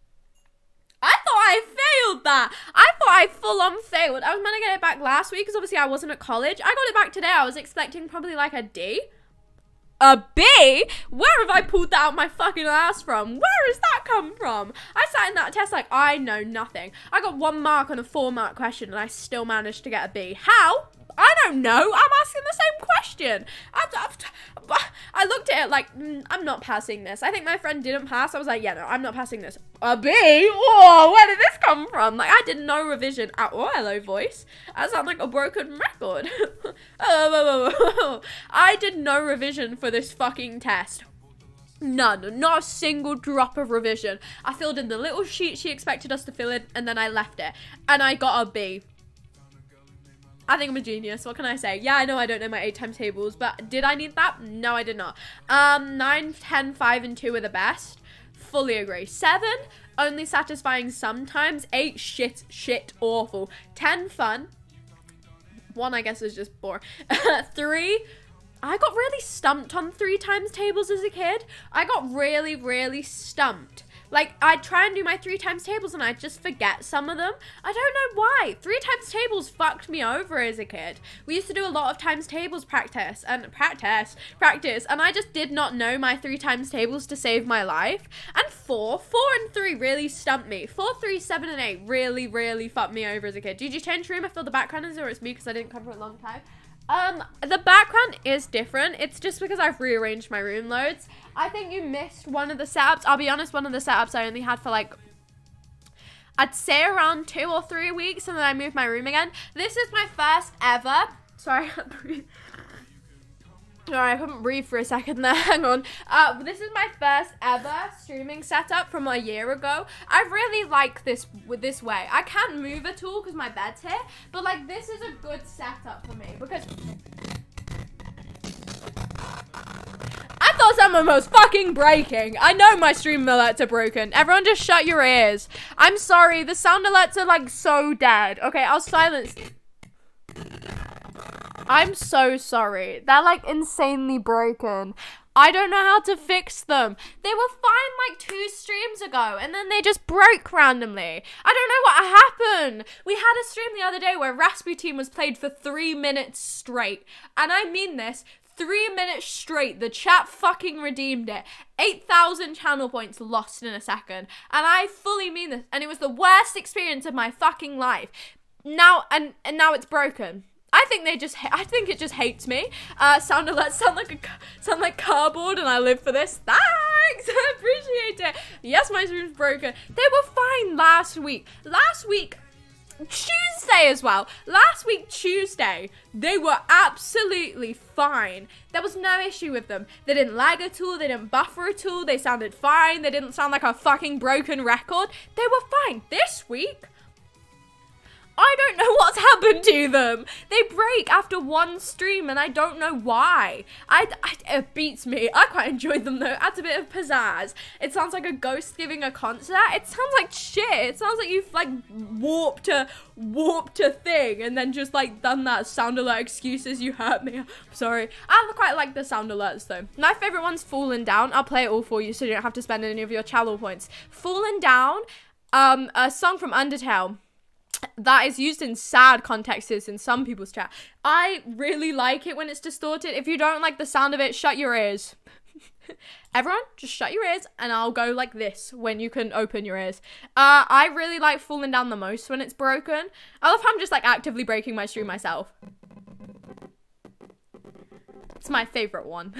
I thought I failed that. I thought I full on failed. I was meant to get it back last week, because obviously I wasn't at college. I got it back today. I was expecting probably, like, a D. A B? Where have I pulled that out my fucking ass from? Where has that come from? I sat in that test like I know nothing. I got one mark on a four mark question and I still managed to get a B. How? I don't know. I'm asking the same question. I, I, I looked at it like, mm, I'm not passing this. I think my friend didn't pass. I was like, yeah, no, I'm not passing this. A B? Whoa, where did this come from? Like, I did no revision at all. Hello, voice. I sound like a broken record. oh, oh, oh, oh. I did no revision for this fucking test. None. Not a single drop of revision. I filled in the little sheet she expected us to fill in, and then I left it. And I got a B. I think I'm a genius. What can I say? Yeah, I know I don't know my eight times tables, but did I need that? No, I did not. Um, nine, ten, five, and two are the best. Fully agree. Seven, only satisfying sometimes. Eight, shit, shit, awful. Ten, fun. One, I guess, is just boring. Three, I got really stumped on three times tables as a kid. I got really, really stumped. Like, I'd try and do my three times tables and I'd just forget some of them. I don't know why. Three times tables fucked me over as a kid. We used to do a lot of times tables practice and practice, practice, and I just did not know my three times tables to save my life. And four, four and three really stumped me. Four, three, seven, and eight really, really fucked me over as a kid. Did you change room? I feel the background is, or it's me because I didn't come for a long time. Um, the background is different. It's just because I've rearranged my room loads. I think you missed one of the setups. I'll be honest, one of the setups I only had for like, I'd say around two or three weeks, and then I moved my room again. This is my first ever, sorry, Sorry, I couldn't breathe for a second there. Hang on. Uh, this is my first ever streaming setup from a year ago. I really like this with this way. I can't move at all because my bed's here, but like this is a good setup for me because I thought someone was fucking breaking. I know my stream alerts are broken. Everyone just shut your ears. I'm sorry. The sound alerts are like so dead. Okay, I'll silence. I'm so sorry. They're like insanely broken. I don't know how to fix them. They were fine like two streams ago and then they just broke randomly. I don't know what happened. We had a stream the other day where Rasputin was played for three minutes straight. And I mean this, three minutes straight. The chat fucking redeemed it. eight thousand channel points lost in a second. And I fully mean this. And it was the worst experience of my fucking life. Now, and, and now it's broken. I think they just, I think it just hates me. Uh, sound alerts sound like a, sound like cardboard and I live for this. Bye! Thanks, I appreciate it. Yes, my stream's broken. They were fine last week. Last week, Tuesday as well. Last week, Tuesday, they were absolutely fine. There was no issue with them. They didn't lag at all. They didn't buffer at all. They sounded fine. They didn't sound like a fucking broken record. They were fine. This week, I don't know what's happened to them. They break after one stream and I don't know why. I, I, it beats me. I quite enjoyed them though. It adds a bit of pizzazz. It sounds like a ghost giving a concert. It sounds like shit. It sounds like you've like warped a, warped a thing and then just like done that sound alert excuses. You hurt me. I'm sorry. I quite like the sound alerts though. My favorite one's Fallen Down. I'll play it all for you so you don't have to spend any of your channel points. Fallen Down, um, a song from Undertale. That is used in sad contexts in some people's chat. I really like it when it's distorted. If you don't like the sound of it, shut your ears. Everyone, just shut your ears and I'll go like this when you can open your ears. Uh, I really like Falling Down the most when it's broken. I love how I'm just like actively breaking my stream myself. It's my favorite one.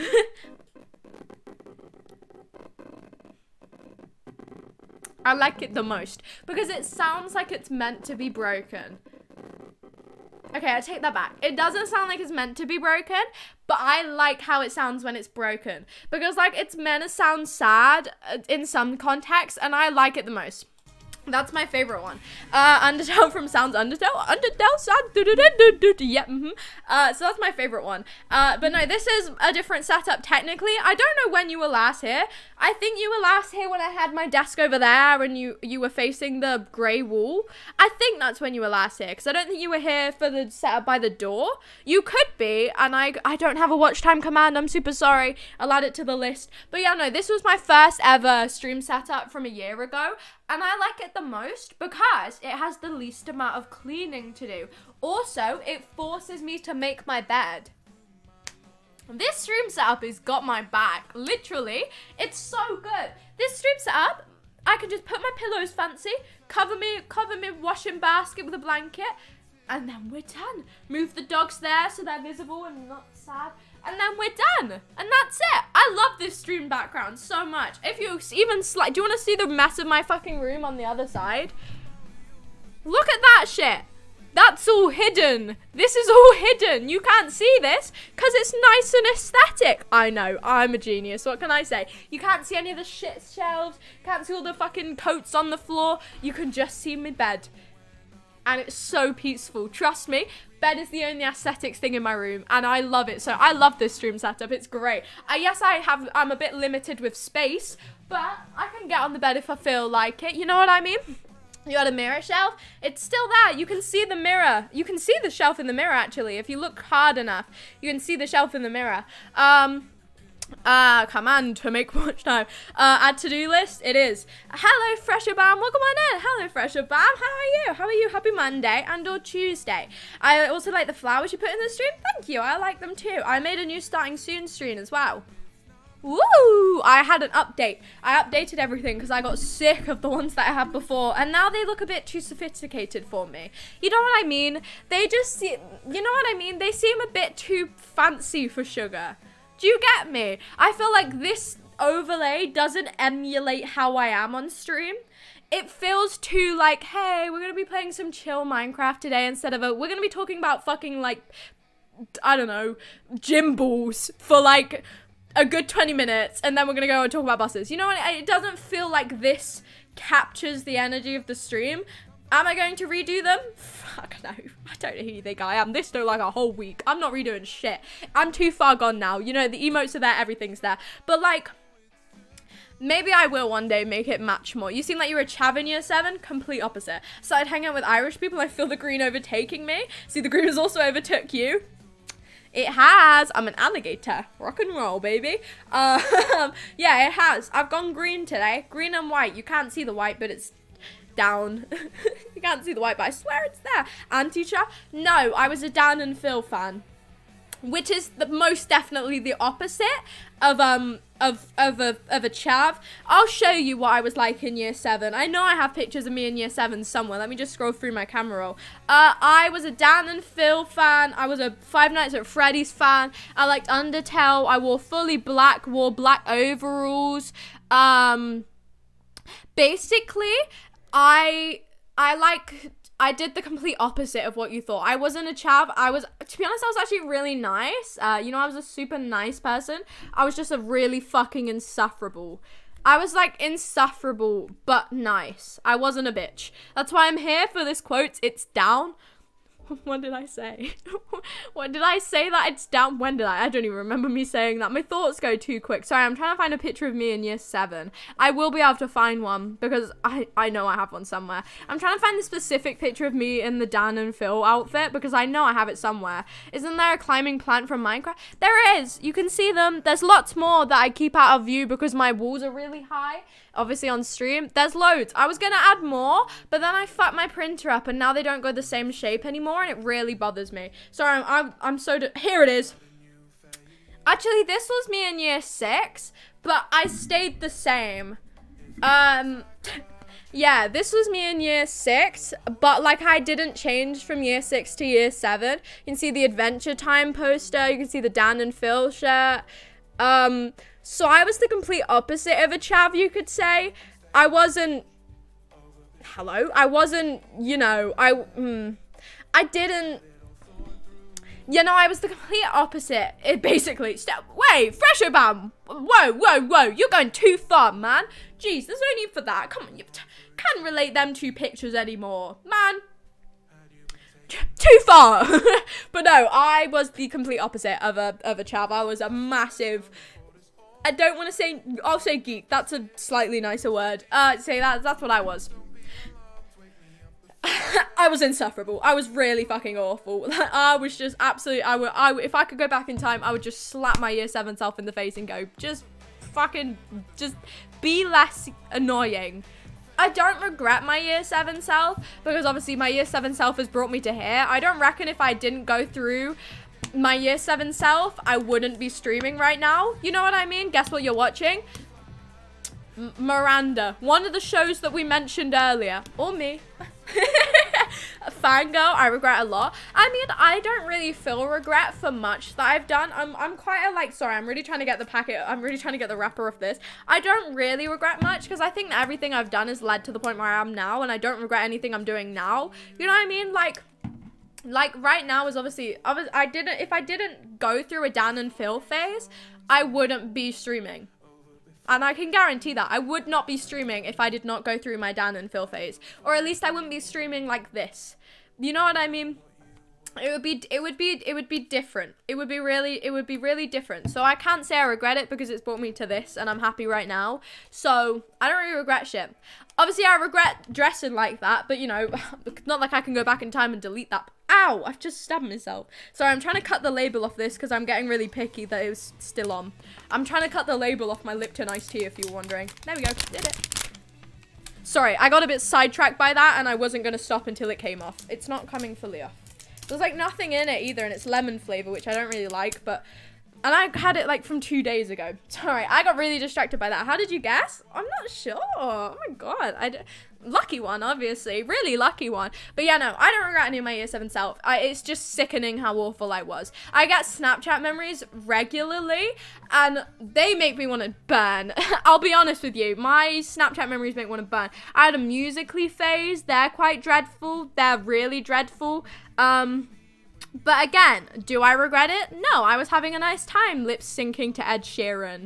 I like it the most because it sounds like it's meant to be broken. Okay, I take that back. It doesn't sound like it's meant to be broken, but I like how it sounds when it's broken because like it's meant to sound sad in some contexts and I like it the most. That's my favorite one. Uh, Undertale from Sounds Undertale. Undertale Sound. Yep. Mm-hmm. Uh, so that's my favorite one. Uh, but no, this is a different setup technically. I don't know when you were last here. I think you were last here when I had my desk over there and you, you were facing the grey wall. I think that's when you were last here because I don't think you were here for the setup by the door. You could be, and I, I don't have a watch time command. I'm super sorry. I'll add it to the list. But yeah, no, this was my first ever stream setup from a year ago. And I like it the most because it has the least amount of cleaning to do. Also, it forces me to make my bed. This stream setup has got my back. Literally, it's so good. This stream setup, I can just put my pillows fancy, cover me, cover me washing basket with a blanket, and then we're done. Move the dogs there so they're visible and not sad. And then we're done. And that's it. I love this stream background so much. If you even sli- do you want to see the mess of my fucking room on the other side? Look at that shit. That's all hidden. This is all hidden. You can't see this because it's nice and aesthetic. I know. I'm a genius. What can I say? You can't see any of the shit shelves. Can't see all the fucking coats on the floor. You can just see my bed. And it's so peaceful. Trust me, bed is the only aesthetics thing in my room, and I love it. So I love this stream setup. It's great. I yes, I have. I'm a bit limited with space, but I can get on the bed if I feel like it. You know what I mean? You got a mirror shelf. It's still there. You can see the mirror. You can see the shelf in the mirror. Actually, if you look hard enough, you can see the shelf in the mirror. Um. Uh, command to make watch time. Uh, add to-do list. It is. Hello, Fresher Bam. Welcome on in. Hello, Fresher Bam. How are you? How are you? Happy Monday and or Tuesday. I also like the flowers you put in the stream. Thank you. I like them too. I made a new starting soon stream as well. Woo! I had an update. I updated everything because I got sick of the ones that I had before, and now they look a bit too sophisticated for me. You know what I mean? They just see, you know what I mean? They seem a bit too fancy for sugar. Do you get me? I feel like this overlay doesn't emulate how I am on stream. It feels too like, hey, we're gonna be playing some chill Minecraft today instead of a, we're gonna be talking about fucking like, I don't know, gym balls for like a good twenty minutes and then we're gonna go and talk about buses. You know what? It doesn't feel like this captures the energy of the stream. Am I going to redo them? Fuck no. I don't know who you think I am. This took like a whole week. I'm not redoing shit. I'm too far gone now. You know, the emotes are there, everything's there. But like, maybe I will one day make it match more. You seem like you were a chav in year seven. Complete opposite. Started hanging out with Irish people. I feel the green overtaking me. See, the green has also overtook you. It has. I'm an alligator. Rock and roll, baby. Um, yeah, it has. I've gone green today. Green and white. You can't see the white, but it's down. You can't see the white, but I swear it's there. And teacher? No, I was a Dan and Phil fan. which is the most definitely the opposite of um of of a of a chav. I'll show you what I was like in year seven. I know I have pictures of me in year seven somewhere. Let me just scroll through my camera roll. Uh, I was a Dan and Phil fan. I was a Five Nights at Freddy's fan. I liked Undertale. I wore fully black, wore black overalls. Um, basically, I I like. I did the complete opposite of what you thought. I wasn't a chav. I was, to be honest, I was actually really nice. Uh, you know, I was a super nice person. I was just a really fucking insufferable. I was like insufferable, but nice. I wasn't a bitch. That's why I'm here for this quote. It's down. What did I say? What did I say that it's down? When did I? I don't even remember me saying that. My thoughts go too quick. Sorry, I'm trying to find a picture of me in year seven. I will be able to find one because I, I know I have one somewhere. I'm trying to find the specific picture of me in the Dan and Phil outfit because I know I have it somewhere. Isn't there a climbing plant from Minecraft? There is. You can see them. There's lots more that I keep out of view because my walls are really high. Obviously on stream. There's loads. I was going to add more, but then I fucked my printer up and now they don't go the same shape anymore and it really bothers me. Sorry, I'm, I'm, I'm so... Here it is. Actually, this was me in year six, but I stayed the same. Um... Yeah, this was me in year six, but like I didn't change from year six to year seven. You can see the Adventure Time poster. You can see the Dan and Phil shirt. Um... So I was the complete opposite of a chav, you could say. I wasn't, hello? I wasn't, you know, I, mm, I didn't, you know, I was the complete opposite. It basically, step, wait, Fresho Bam, whoa, whoa, whoa, you're going too far, man. Jeez, there's no need for that. Come on, you can't relate them two pictures anymore, man. Too far. But no, I was the complete opposite of a, of a chav. I was a massive... I don't want to say, I'll say geek. That's a slightly nicer word. Uh, say that, that's what I was. I was insufferable. I was really fucking awful. I was just absolutely, I would, I would, if I could go back in time, I would just slap my year seven self in the face and go, just fucking, just be less annoying. I don't regret my year seven self because obviously my year seven self has brought me to here. I don't reckon if I didn't go through my year seven self, I wouldn't be streaming right now. You know what I mean? Guess what you're watching? M Miranda. One of the shows that we mentioned earlier. Or me. Fangirl, I regret a lot. I mean, I don't really feel regret for much that I've done. I'm, I'm quite a, like, sorry, I'm really trying to get the packet. I'm really trying to get the wrapper of this. I don't really regret much because I think that everything I've done has led to the point where I am now and I don't regret anything I'm doing now. You know what I mean? Like... Like, right now is obviously, I, was, I didn't, if I didn't go through a Dan and Phil phase, I wouldn't be streaming. And I can guarantee that. I would not be streaming if I did not go through my Dan and Phil phase. Or at least I wouldn't be streaming like this. You know what I mean? It would be, it would be, it would be different. It would be really, it would be really different. So I can't say I regret it because it's brought me to this and I'm happy right now. So I don't really regret shit. Obviously I regret dressing like that, but you know, not like I can go back in time and delete that. Ow, I've just stabbed myself. Sorry, I'm trying to cut the label off this because I'm getting really picky that it was still on. I'm trying to cut the label off my Lipton iced tea if you were wondering. There we go, did it. Sorry, I got a bit sidetracked by that and I wasn't going to stop until it came off. It's not coming fully off. There's like nothing in it either and it's lemon flavor, which I don't really like, but... And I had it like from two days ago. Sorry, I got really distracted by that. How did you guess? I'm not sure. Oh my god. I d lucky one, obviously. Really lucky one. But yeah, no, I don't regret any of my year seven self. I, it's just sickening how awful I was. I get Snapchat memories regularly and they make me want to burn. I'll be honest with you. My Snapchat memories make me want to burn. I had a Musically phase. They're quite dreadful. They're really dreadful. Um... But again, do I regret it? No, I was having a nice time lip syncing to Ed Sheeran.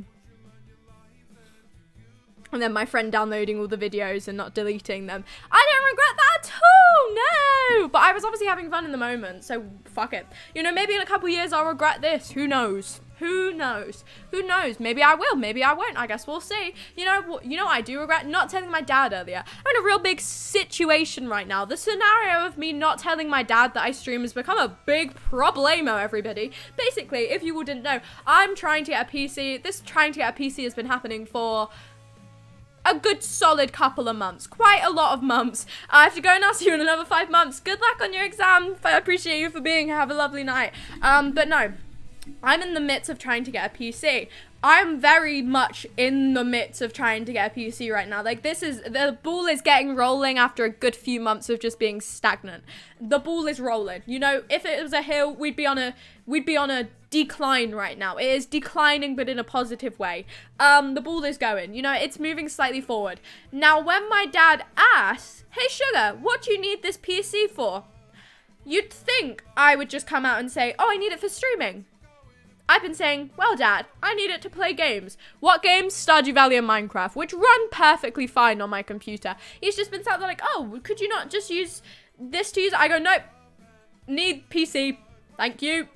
And then my friend downloading all the videos and not deleting them. I don't regret that at all, no! But I was obviously having fun in the moment, so fuck it. You know, maybe in a couple years I'll regret this. Who knows? Who knows? Who knows? Maybe I will, maybe I won't. I guess we'll see. You know, you know what I do regret? Not telling my dad earlier. I'm in a real big situation right now. The scenario of me not telling my dad that I stream has become a big problemo, everybody. Basically, if you all didn't know, I'm trying to get a P C. This trying to get a P C has been happening for a good solid couple of months. Quite a lot of months. I have to go now, see you in another five months. Good luck on your exam. I appreciate you for being here. Have a lovely night. Um, but no. I'm in the midst of trying to get a P C. I'm very much in the midst of trying to get a P C right now. Like, this is, the ball is getting rolling after a good few months of just being stagnant. The ball is rolling. You know, if it was a hill, we'd be on a, we'd be on a decline right now. It is declining, but in a positive way. Um, the ball is going, you know, it's moving slightly forward. Now, when my dad asks, hey, sugar, what do you need this P C for? You'd think I would just come out and say, oh, I need it for streaming. I've been saying, well, Dad, I need it to play games. What games? Stardew Valley and Minecraft, which run perfectly fine on my computer. He's just been sat there like, oh, could you not just use this to use it? I go, nope, need P C, thank you.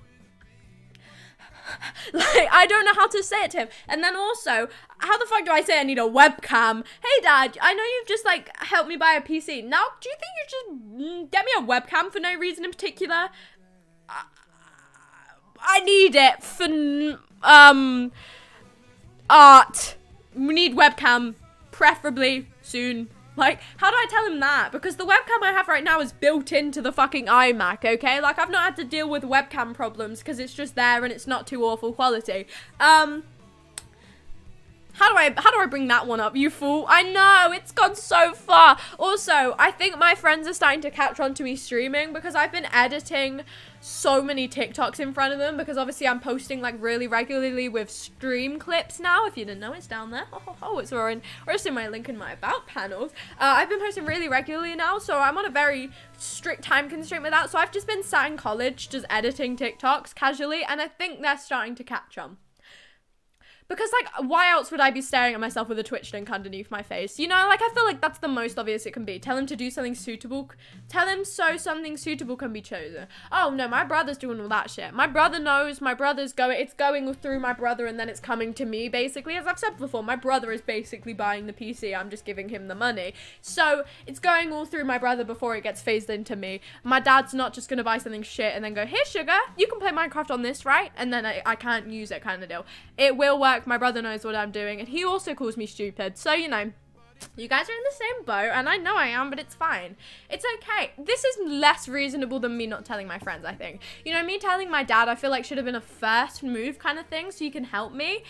Like, I don't know how to say it to him. And then also, how the fuck do I say I need a webcam? Hey, Dad, I know you've just, like, helped me buy a P C. Now, do you think you just mm, get me a webcam for no reason in particular? Uh, I need it for, um, art. We need webcam, preferably soon. Like, how do I tell him that? Because the webcam I have right now is built into the fucking iMac, okay? Like, I've not had to deal with webcam problems because it's just there and it's not too awful quality. Um... How do I, how do I bring that one up, you fool? I know, it's gone so far. Also, I think my friends are starting to catch on to me streaming because I've been editing so many TikToks in front of them because obviously I'm posting like really regularly with stream clips now. If you didn't know, it's down there. Oh, oh, oh it's or in, or it's in my link in my about panels. Uh, I've been posting really regularly now, so I'm on a very strict time constraint with that. So I've just been sat in college just editing TikToks casually, and I think they're starting to catch on. Because, like, why else would I be staring at myself with a Twitch link underneath my face? You know, like, I feel like that's the most obvious it can be. Tell him to do something suitable. Tell him so something suitable can be chosen. Oh, no, my brother's doing all that shit. My brother knows. My brother's going, it's going through my brother and then it's coming to me, basically. As I've said before, my brother is basically buying the P C. I'm just giving him the money. So, it's going all through my brother before it gets phased into me. My dad's not just going to buy something shit and then go, here, sugar, you can play Minecraft on this, right? And then I, I can't use it kind of deal. It will work. My brother knows what I'm doing, and he also calls me stupid. So, you know, you guys are in the same boat, and I know I am, but it's fine. It's okay. This is less reasonable than me not telling my friends, I think. You know, me telling my dad, I feel like should have been a first move kind of thing, so you can help me.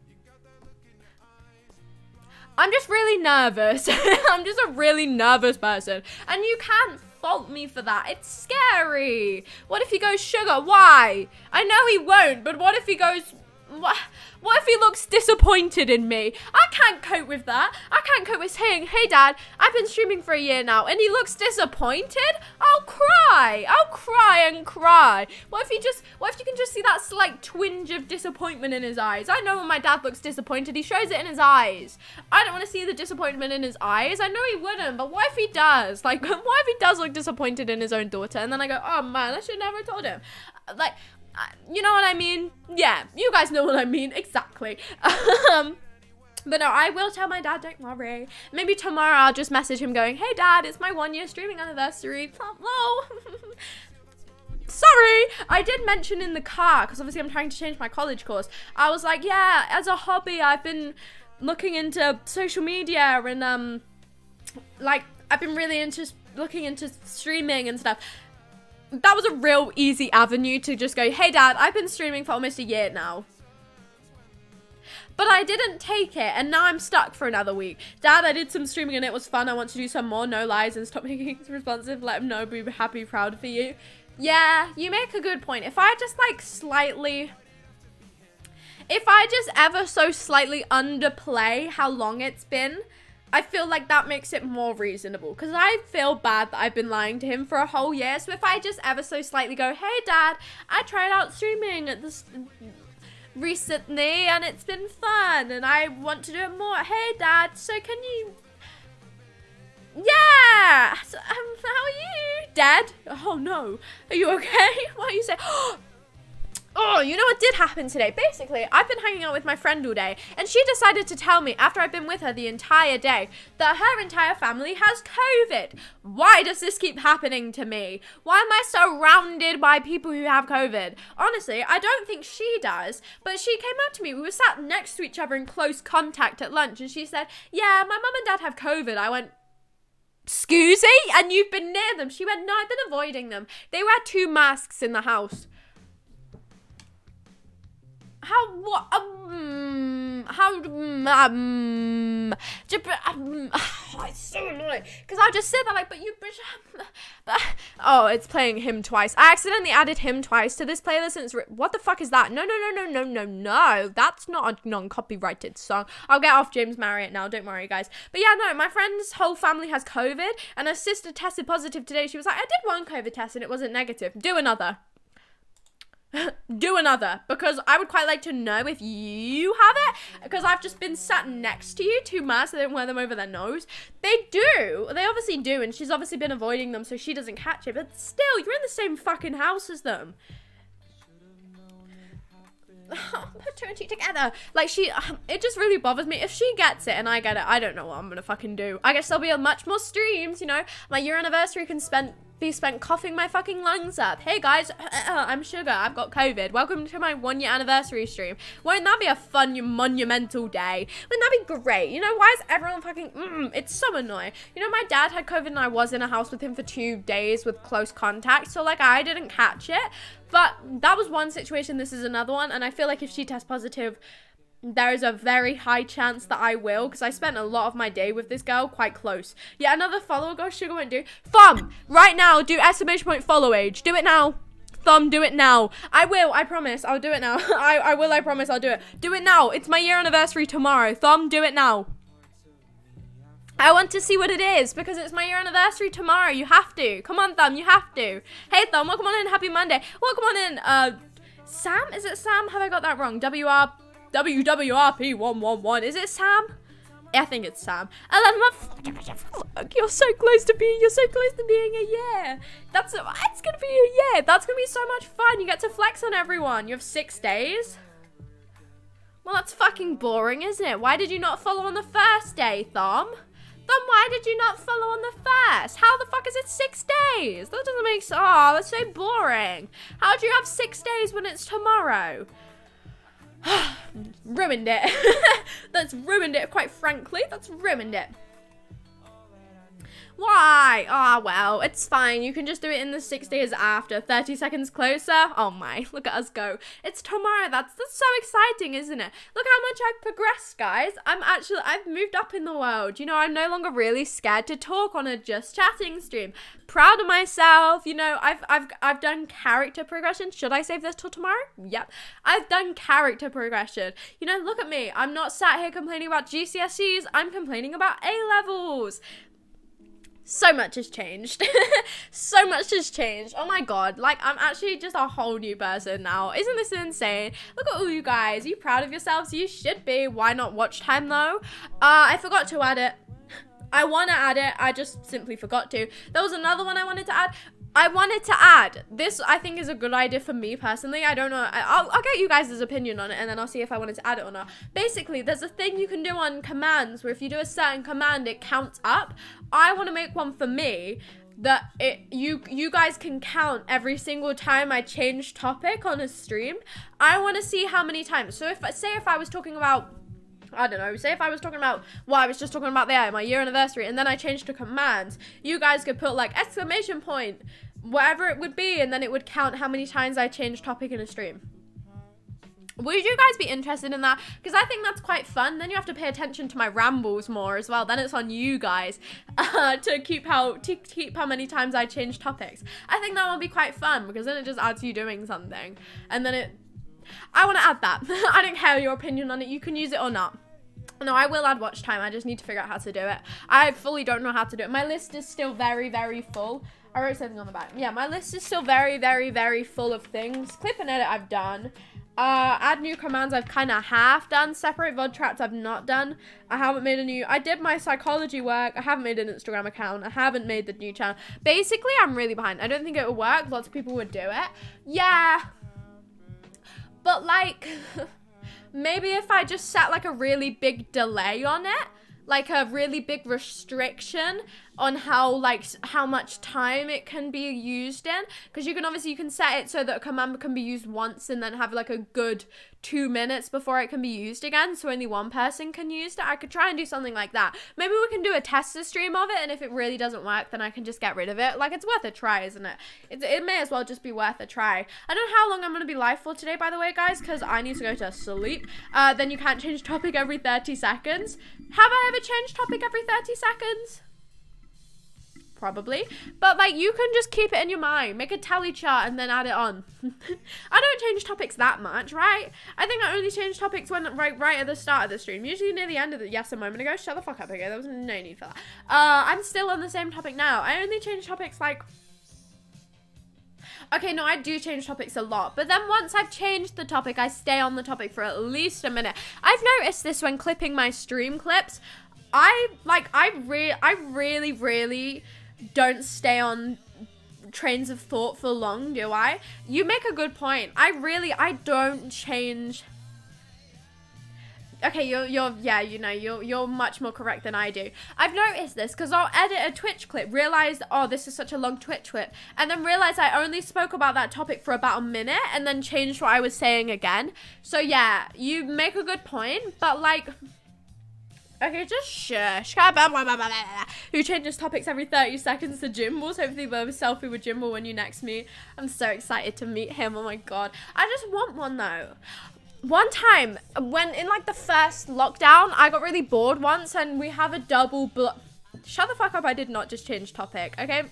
I'm just really nervous. I'm just a really nervous person, and you can't fault me for that. It's scary. What if he goes, sugar, why? I know he won't, but what if he goes, what? What if he looks disappointed in me? I can't cope with that. I can't cope with saying, hey, Dad, I've been streaming for a year now, and he looks disappointed? I'll cry. I'll cry and cry. What if he just, what if you can just see that slight twinge of disappointment in his eyes? I know when my dad looks disappointed, he shows it in his eyes. I don't want to see the disappointment in his eyes. I know he wouldn't, but what if he does? Like, what if he does look disappointed in his own daughter? And then I go, oh, man, I should never have told him. Like, you know what I mean? Yeah, you guys know what I mean. Exactly. Um, but no, I will tell my dad, don't worry. Maybe tomorrow I'll just message him going, hey, Dad, it's my one year streaming anniversary. Hello. Sorry. I did mention in the car, because obviously I'm trying to change my college course. I was like, yeah, as a hobby, I've been looking into social media and, um, like, I've been really into looking into streaming and stuff. That was a real easy avenue to just go, hey, Dad, I've been streaming for almost a year now. But I didn't take it, and now I'm stuck for another week. Dad, I did some streaming and it was fun. I want to do some more. No lies and stop making it responsive. Let him know. Be happy, proud for you. Yeah, you make a good point. If I just, like, slightly... If I just ever so slightly underplay how long it's been... I feel like that makes it more reasonable, because I feel bad that I've been lying to him for a whole year. So if I just ever so slightly go, hey, Dad, I tried out streaming at this recently and it's been fun and I want to do it more. Hey, Dad, so can you... Yeah! So, um, how are you, Dad? Oh, no. Are you okay? Why are you saying... Oh, you know what did happen today? Basically, I've been hanging out with my friend all day, and she decided to tell me, after I've been with her the entire day, that her entire family has COVID. Why does this keep happening to me? Why am I surrounded by people who have COVID? Honestly, I don't think she does, but she came up to me. We were sat next to each other in close contact at lunch, and she said, yeah, my mum and dad have COVID. I went... Scusi? And you've been near them? She went, no, I've been avoiding them. They wear two masks in the house. how, what, um, how, um, um, um oh, it's so annoying, because I'll just sit there like, but you, but, oh, it's playing him twice. I accidentally added him twice to this playlist, and it's, what the fuck is that? No, no, no, no, no, no, no, that's not a non-copyrighted song. I'll get off James Marriott now, don't worry, guys. But yeah, no, my friend's whole family has COVID, and her sister tested positive today. She was like, I did one COVID test, and it wasn't negative. Do another. Do another, because I would quite like to know if you have it, because I've just been sat next to you. Two masks, they don't wear them over their nose. They do, they obviously do, and she's obviously been avoiding them so she doesn't catch it, but still, you're in the same fucking house as them. Put two and two together. Like, she, it just really bothers me. If she gets it and I get it, I don't know what I'm gonna fucking do. I guess there'll be much more streams, you know. My year anniversary can spend be spent coughing my fucking lungs up. Hey guys, I'm Sugar, I've got COVID. Welcome to my one year anniversary stream. Won't that be a fun monumental day? Wouldn't that be great? You know, why is everyone fucking, mm, it's so annoying. You know, my dad had COVID and I was in a house with him for two days with close contact, so like I didn't catch it. But that was one situation, this is another one, and I feel like if she tests positive, there is a very high chance that I will, because I spent a lot of my day with this girl, quite close. Yeah, another follower goes, Sugar won't do. Thumb, right now, do exclamation point follow age. Do it now. Thumb, do it now. I will, I promise, I'll do it now. I, I will, I promise, I'll do it. Do it now. It's my year anniversary tomorrow. Thumb, do it now. I want to see what it is, because it's my year anniversary tomorrow. You have to. Come on, Thumb, you have to. Hey, Thumb, welcome on in. Happy Monday. Welcome on in. Uh, Sam? Is it Sam? Have I got that wrong? W R W W R P one one one. Is it Sam? I think it's Sam. eleven months. You're so close to being, you're so close to being a year. That's, it's gonna be a year. That's gonna be so much fun. You get to flex on everyone. You have six days. Well, that's fucking boring, isn't it? Why did you not follow on the first day, Thumb? Thumb, why did you not follow on the first? How the fuck is it six days? That doesn't make sense. Oh, that's so boring. How do you have six days when it's tomorrow? Ruined it. That's ruined it, quite frankly. That's ruined it. Why? Ah, oh, well, it's fine. You can just do it in the six days after. thirty seconds closer. Oh my, look at us go. It's tomorrow. That's, that's so exciting, isn't it? Look how much I've progressed, guys. I'm actually, I've moved up in the world. You know, I'm no longer really scared to talk on a just chatting stream. Proud of myself. You know, I've, I've, I've done character progression. Should I save this till tomorrow? Yep. I've done character progression. You know, look at me. I'm not sat here complaining about G C S Es. I'm complaining about A levels. So much has changed. So much has changed. Oh my god. Like, I'm actually just a whole new person now. Isn't this insane? Look at all you guys. Are you proud of yourselves? You should be. Why not watch time, though? Uh, I forgot to add it. I want to add it. I just simply forgot to. There was another one I wanted to add. I wanted to add. This, I think, is a good idea for me, personally. I don't know. I, I'll, I'll get you guys' opinion on it, and then I'll see if I wanted to add it or not. Basically, there's a thing you can do on commands where if you do a certain command, it counts up. I want to make one for me that it you you guys can count every single time I change topic on a stream. I want to see how many times. So if, say if I was talking about, I don't know, say if I was talking about, well, I was just talking about there, my year anniversary, and then I changed to commands, you guys could put like exclamation point, whatever it would be, and then it would count how many times I changed topic in a stream. Would you guys be interested in that? Because I think that's quite fun. Then you have to pay attention to my rambles more as well. Then it's on you guys uh, to keep how to keep how many times I change topics. I think that would be quite fun, because then it just adds you doing something, and then it. I want to add that. I don't care your opinion on it. You can use it or not. No, I will add watch time. I just need to figure out how to do it. I fully don't know how to do it. My list is still very, very full. I wrote something on the back. Yeah, my list is still very, very, very full of things. Clip and edit, I've done. Uh, add new commands, I've kind of half done. Separate V O D traps, I've not done. I haven't made a new, I did my psychology work. I haven't made an Instagram account. I haven't made the new channel. Basically, I'm really behind. I don't think it would work. Lots of people would do it. Yeah. But like, maybe if I just set like a really big delay on it, like a really big restriction, on how like how much time it can be used in, because you can obviously you can set it so that a command can be used once and then have like a good two minutes before it can be used again, so only one person can use it. I could try and do something like that. Maybe we can do a tester stream of it, and if it really doesn't work, then I can just get rid of it. Like, it's worth a try, isn't it? It, it may as well just be worth a try. I don't know how long I'm going to be live for today, by the way, guys, because I need to go to sleep. Uh, then you can't change topic every thirty seconds. Have I ever changed topic every thirty seconds? Probably. But, like, you can just keep it in your mind. Make a tally chart and then add it on. I don't change topics that much, right? I think I only change topics when right right at the start of the stream. Usually near the end of the... Yes, a moment ago. Shut the fuck up, okay? There was no need for that. Uh, I'm still on the same topic now. I only change topics, like... Okay, no, I do change topics a lot. But then once I've changed the topic, I stay on the topic for at least a minute. I've noticed this when clipping my stream clips. I, like, I, re I really, really... don't stay on trains of thought for long, do I? You make a good point. I really, I don't change. Okay, you're, you're, yeah, you know, you're, you're much more correct than I do. I've noticed this because I'll edit a Twitch clip, realize, oh, this is such a long Twitch clip, and then realize I only spoke about that topic for about a minute and then changed what I was saying again. So yeah, you make a good point, but like... Okay, just shush. Who changes topics every thirty seconds to Jimbles? Hopefully we'll have a selfie with Jimble when you next meet. I'm so excited to meet him. Oh my god. I just want one though. One time, when in like the first lockdown, I got really bored once and we have a double blo- Shut the fuck up, I did not just change topic, okay?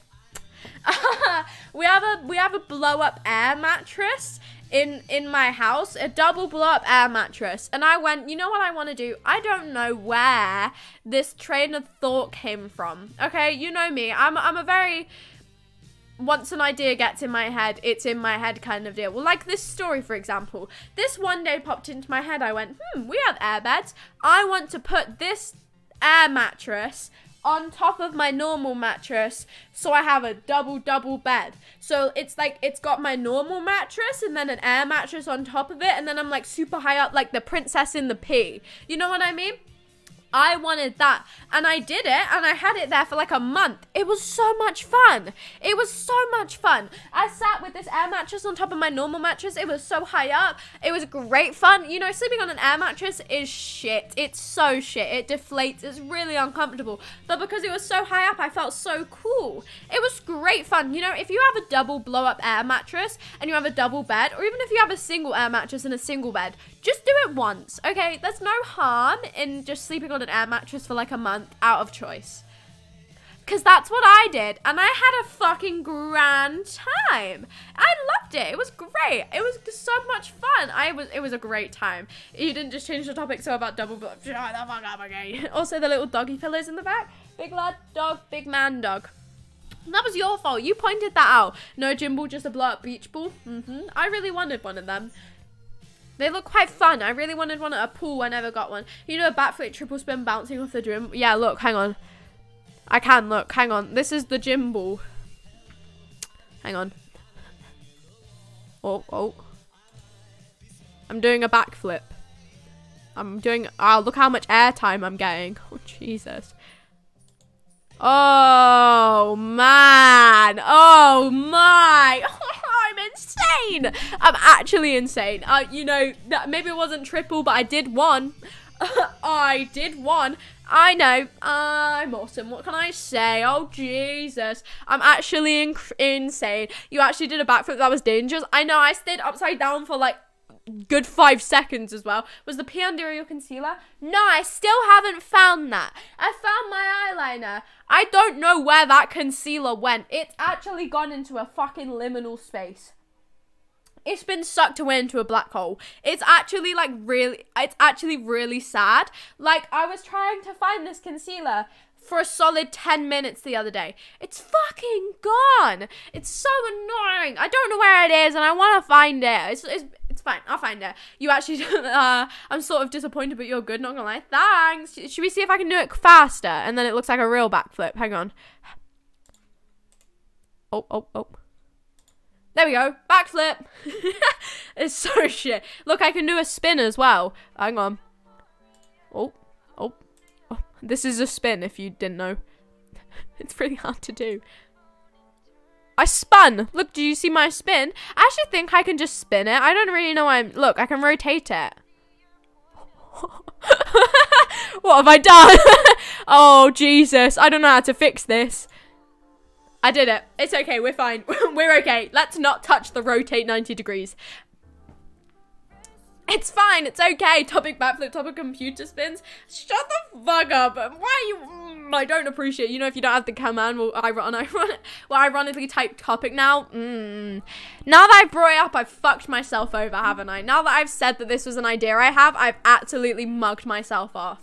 we have a we have a blow up air mattress in in my house, a double blow up air mattress, and I went, you know what I want to do? I don't know where this train of thought came from. Okay, you know me, I'm I'm a very once an idea gets in my head, it's in my head kind of deal. Well, like this story, for example, this one day popped into my head. I went, hmm, we have air beds. I want to put this air mattress on top of my normal mattress, so I have a double double bed. So it's like it's got my normal mattress and then an air mattress on top of it, and then I'm like super high up, like the princess in the pea. You know what I mean? I wanted that, and I did it, and I had it there for like a month. It was so much fun. It was so much fun. I sat with this air mattress on top of my normal mattress. It was so high up. It was great fun. You know, sleeping on an air mattress is shit. It's so shit. It deflates. It's really uncomfortable. But because it was so high up, I felt so cool. It was great fun. You know, if you have a double blow-up air mattress and you have a double bed, or even if you have a single air mattress and a single bed, just do it once, okay? There's no harm in just sleeping on an air mattress for like a month out of choice. Because that's what I did, and I had a fucking grand time. I loved it. It was great. It was so much fun. I was. It was a great time. You didn't just change the topic, so about double... Shut the fuck up, okay? Also, the little doggy pillows in the back. Big lad dog, big man dog. That was your fault. You pointed that out. No Jimble, just a blow-up beach ball. Mm-hmm. I really wanted one of them. They look quite fun. I really wanted one at a pool. I never got one. You know, a backflip triple spin bouncing off the gym. Yeah, look, hang on. I can, look, hang on. This is the gym ball. Hang on. Oh, oh. I'm doing a backflip. I'm doing... Oh, look how much airtime I'm getting. Oh, Jesus. Oh, man. Oh, my. I'm insane. I'm actually insane. Uh, you know, that maybe it wasn't triple, but I did one. I did one. I know. I'm awesome. What can I say? Oh, Jesus. I'm actually inc insane. You actually did a backflip. That was dangerous. I know. I stayed upside down for like good five seconds as well. Was the pea under your concealer? No, I still haven't found that. I found my eyeliner. I don't know where that concealer went. It's actually gone into a fucking liminal space. It's been sucked away into a black hole. It's actually like really, it's actually really sad. Like I was trying to find this concealer for a solid ten minutes the other day. It's fucking gone. It's so annoying. I don't know where it is and I want to find it. It's, it's, it's fine. I'll find it. You actually, uh, I'm sort of disappointed, but you're good. Not gonna lie. Thanks. Should we see if I can do it faster? And then it looks like a real backflip. Hang on. Oh, oh, oh. There we go. Backflip. It's so shit. Look, I can do a spin as well. Hang on. Oh, oh, oh. This is a spin if you didn't know. It's pretty hard to do. I spun. Look, do you see my spin? I actually think I can just spin it. I don't really know why I'm... Look, I can rotate it. What have I done? Oh, Jesus. I don't know how to fix this. I did it. It's okay. We're fine. We're okay. Let's not touch the rotate ninety degrees. It's fine. It's okay. Topic backflip, topic computer spins. Shut the fuck up. Why are you... Mm, I don't appreciate... You know, if you don't have the command, well, I run, I run it. Well, ironically type topic now. Mm. Now that I've brought it up, I've fucked myself over, haven't I? Now that I've said that this was an idea I have, I've absolutely mugged myself off.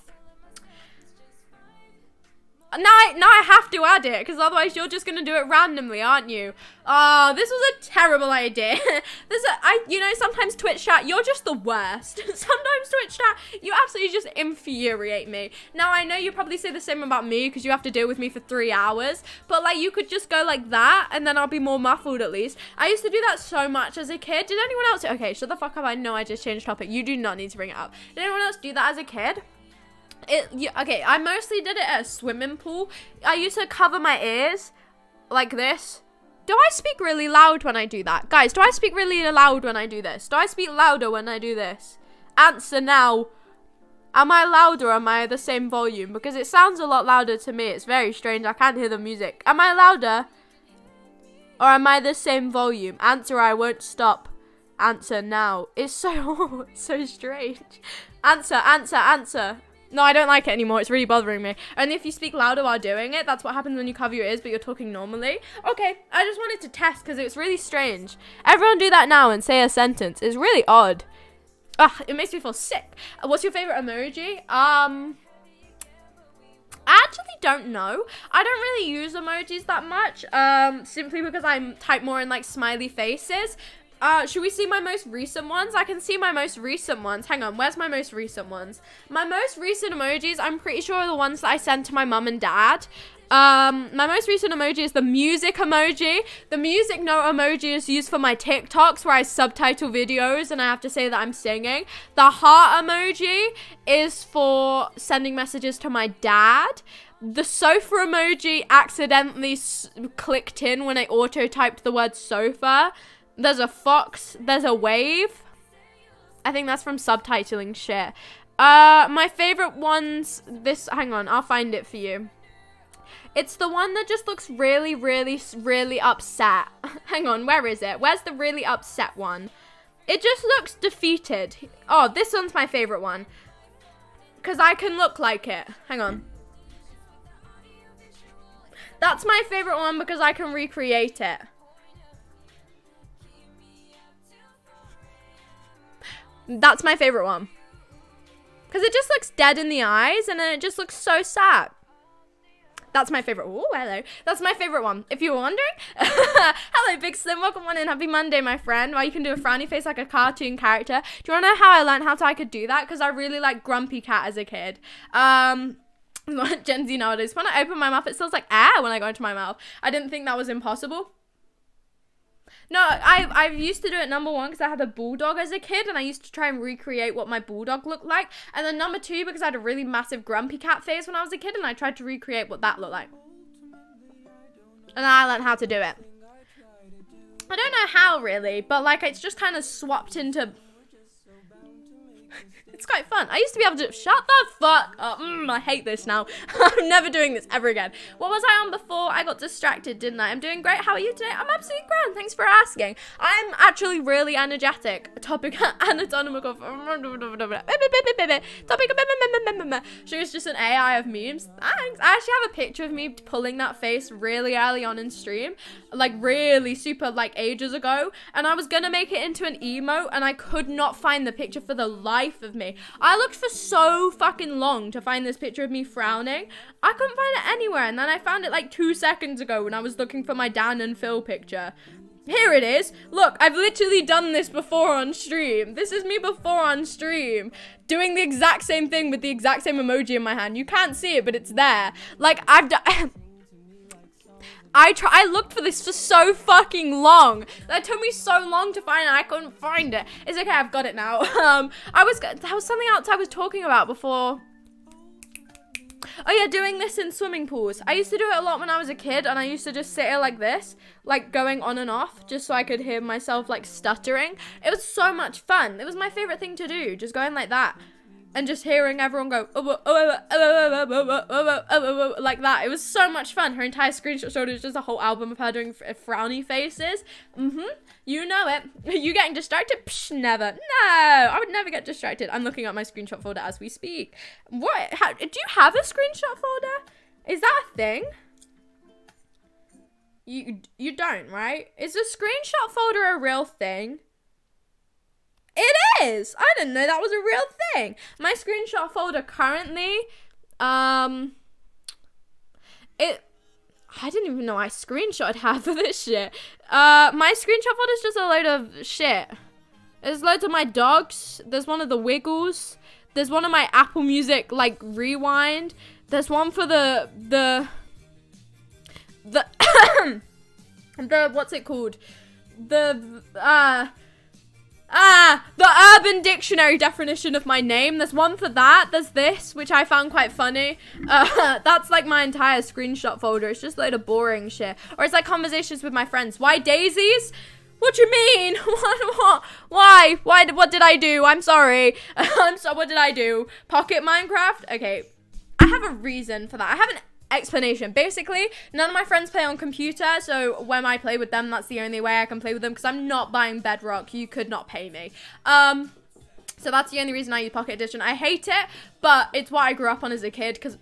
Now I, now I have to add it, because otherwise you're just going to do it randomly, aren't you? Oh, this was a terrible idea. This, a, I, you know, sometimes Twitch chat, you're just the worst. Sometimes Twitch chat, you absolutely just infuriate me. Now, I know you probably say the same about me, because you have to deal with me for three hours. But, like, you could just go like that, and then I'll be more muffled at least. I used to do that so much as a kid. Did anyone else? Okay, shut the fuck up. I know I just changed topic. You do not need to bring it up. Did anyone else do that as a kid? It, yeah, okay, I mostly did it at a swimming pool. I used to cover my ears like this. Do I speak really loud when I do that? Guys, do I speak really loud when I do this? Do I speak louder when I do this? Answer now. Am I louder or am I the same volume? Because it sounds a lot louder to me. It's very strange. I can't hear the music. Am I louder? Or am I the same volume? Answer, I won't stop. Answer now. It's so, it's so strange. Answer, answer, answer. No, I don't like it anymore. It's really bothering me. And if you speak louder while doing it, that's what happens when you cover your ears, but you're talking normally. Okay, I just wanted to test because it's really strange. Everyone do that now and say a sentence. It's really odd. Ugh, it makes me feel sick. What's your favorite emoji? Um, I actually don't know. I don't really use emojis that much, um, simply because I type more in like smiley faces. Uh, should we see my most recent ones? I can see my most recent ones. Hang on, where's my most recent ones? My most recent emojis, I'm pretty sure are the ones that I sent to my mum and dad. Um, my most recent emoji is the music emoji. The music note emoji is used for my TikToks where I subtitle videos and I have to say that I'm singing. The heart emoji is for sending messages to my dad. The sofa emoji accidentally s clicked in when I auto-typed the word sofa. There's a fox. There's a wave. I think that's from subtitling shit. Uh, my favorite ones, this, hang on, I'll find it for you. It's the one that just looks really, really, really upset. Hang on, where is it? Where's the really upset one? It just looks defeated. Oh, this one's my favorite one. Because I can look like it. Hang on. That's my favorite one because I can recreate it. That's my favorite one. Because it just looks dead in the eyes and then it just looks so sad. That's my favorite. Oh, hello. That's my favorite one. If you were wondering. Hello, Big Slim. Welcome on in. Happy Monday, my friend. Well, you can do a frowny face like a cartoon character. Do you want to know how I learned how to I could do that? Because I really like Grumpy Cat as a kid. Um... Gen Z nowadays. When I open my mouth, it still like ah when I go into my mouth. I didn't think that was impossible. No, I I used to do it number one because I had a bulldog as a kid and I used to try and recreate what my bulldog looked like. And then number two because I had a really massive grumpy cat face when I was a kid and I tried to recreate what that looked like. And then I learned how to do it. I don't know how really, but like it's just kind of swapped into... It's quite fun. I used to be able to shut the fuck up. Mm, I hate this now. I'm never doing this ever again. What was I on before? I got distracted, didn't I? I'm doing great. How are you today? I'm absolutely grand. Thanks for asking. I'm actually really energetic. Topic anatomical. Topic. She was just an A I of memes. Thanks. I actually have a picture of me pulling that face really early on in stream. Like really super like ages ago. And I was gonna make it into an emote and I could not find the picture for the life of me. I looked for so fucking long to find this picture of me frowning. I couldn't find it anywhere and then I found it like two seconds ago when I was looking for my Dan and Phil picture. Here it is. Look, I've literally done this before on stream. This is me before on stream. Doing the exact same thing with the exact same emoji in my hand. You can't see it, but it's there. Like, I've done... I try. I looked for this for so fucking long. That took me so long to find it. I couldn't find it. It's okay. I've got it now. Um, I was. There was something else I was talking about before. Oh yeah, doing this in swimming pools. I used to do it a lot when I was a kid, and I used to just sit here like this, like going on and off, just so I could hear myself like stuttering. It was so much fun. It was my favorite thing to do, just going like that. And just hearing everyone go like that. It was so much fun. Her entire screenshot showed was just a whole album of her doing frowny faces. Mm-hmm. You know it. You getting distracted? Psh, never. No, I would never get distracted. I'm looking at my screenshot folder as we speak. What? How, do you have a screenshot folder? Is that a thing? You you don't, right? Is a screenshot folder a real thing? It is! I didn't know that was a real thing. My screenshot folder currently, um, it, I didn't even know I screenshot half of this shit. Uh, my screenshot folder is just a load of shit. There's loads of my dogs. There's one of the Wiggles. There's one of my Apple Music, like, rewind. There's one for the, the, the, the, what's it called? The, uh... Ah, the Urban Dictionary definition of my name. There's one for that. There's this, which I found quite funny. Uh, that's like my entire screenshot folder. It's just a load of boring shit. Or it's like conversations with my friends. Why daisies? What do you mean? What, what? Why? Why? What did I do? I'm sorry. I'm so. What did I do? Pocket Minecraft? Okay. I have a reason for that. I have an explanation. Basically, none of my friends play on computer, so when I play with them, that's the only way I can play with them, because I'm not buying Bedrock. You could not pay me. Um, so that's the only reason I use Pocket Edition. I hate it, but it's what I grew up on as a kid, because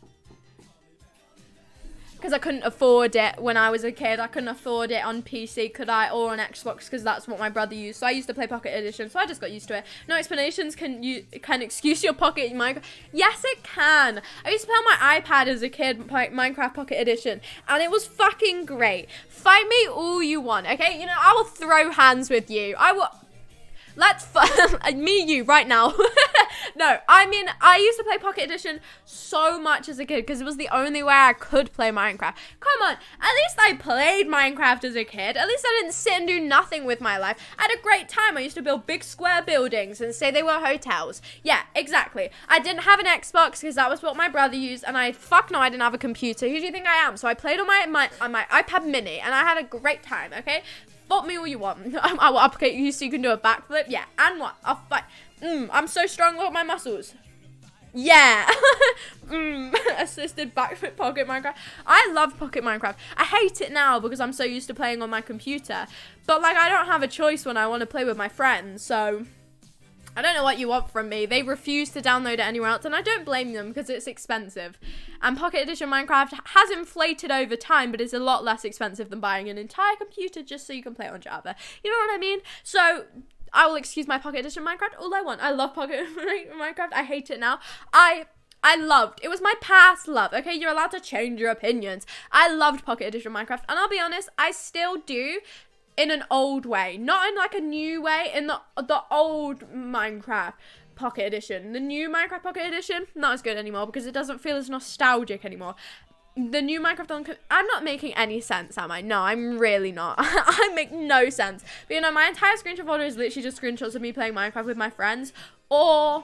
because I couldn't afford it when I was a kid. I couldn't afford it on P C, could I, or on Xbox, because that's what my brother used. So I used to play Pocket Edition, so I just got used to it. No explanations can you can excuse your Pocket Minecraft. Yes, it can. I used to play on my iPad as a kid, play Minecraft Pocket Edition, and it was fucking great. Fight me all you want, okay? You know, I will throw hands with you. I will... Let's f- me you right now. No, I mean, I used to play Pocket Edition so much as a kid because it was the only way I could play Minecraft. Come on, at least I played Minecraft as a kid. At least I didn't sit and do nothing with my life. I had a great time. I used to build big square buildings and say they were hotels. Yeah, exactly. I didn't have an Xbox because that was what my brother used, and I, fuck no, I didn't have a computer. Who do you think I am? So I played on my, my, on my iPad mini, and I had a great time, okay? Fuck me all you want. I will uppercut you so you can do a backflip. Yeah, and what? I'll fight. Mm, I'm so strong. Look at my muscles. Yeah. mm, assisted backflip Pocket Minecraft. I love Pocket Minecraft. I hate it now because I'm so used to playing on my computer. But, like, I don't have a choice when I want to play with my friends. So, I don't know what you want from me. They refuse to download it anywhere else, and I don't blame them because it's expensive. And Pocket Edition Minecraft has inflated over time, but it's a lot less expensive than buying an entire computer just so you can play it on Java. You know what I mean? So, I will excuse my Pocket Edition Minecraft all I want. I love Pocket Minecraft. I hate it now. I... I loved, it was my past love, okay? You're allowed to change your opinions. I loved Pocket Edition Minecraft, and I'll be honest, I still do, in an old way, not in like a new way, in the the old Minecraft Pocket Edition. The new Minecraft Pocket Edition, not as good anymore because it doesn't feel as nostalgic anymore. The new Minecraft on, I'm not making any sense, am I? No, I'm really not. I make no sense. But you know, my entire screenshot folder is literally just screenshots of me playing Minecraft with my friends, or...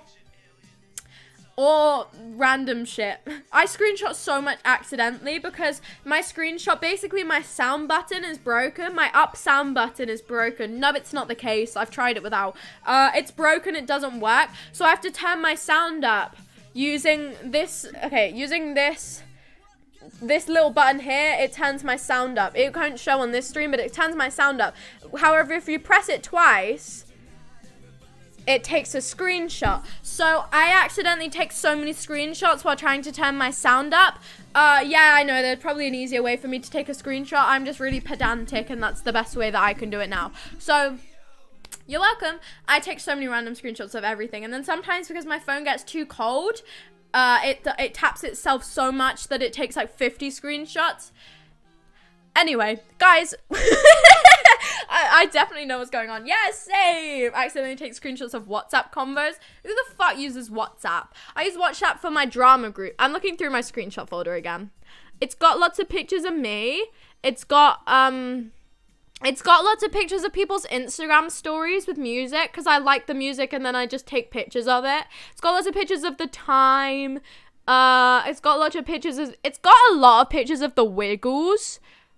or random shit. I screenshot so much accidentally because my screenshot, basically my sound button is broken. My up sound button is broken. No, it's not the case. I've tried it without. Uh, it's broken. It doesn't work. So I have to turn my sound up using this. Okay, using this. This little button here, it turns my sound up. It can't show on this stream, but it turns my sound up. However, if you press it twice, it takes a screenshot. So I accidentally take so many screenshots while trying to turn my sound up. Uh, yeah, I know, there's probably an easier way for me to take a screenshot. I'm just really pedantic, and that's the best way that I can do it now. So, you're welcome. I take so many random screenshots of everything, and then sometimes because my phone gets too cold, uh, it, it taps itself so much that it takes like fifty screenshots. Anyway, guys, I, I definitely know what's going on. Yes, same. I accidentally take screenshots of WhatsApp convos. Who the fuck uses WhatsApp? I use WhatsApp for my drama group. I'm looking through my screenshot folder again. It's got lots of pictures of me. It's got, um... It's got lots of pictures of people's Instagram stories with music, because I like the music and then I just take pictures of it. It's got lots of pictures of the time. Uh, it's got lots of pictures of, it's got a lot of pictures of the Wiggles.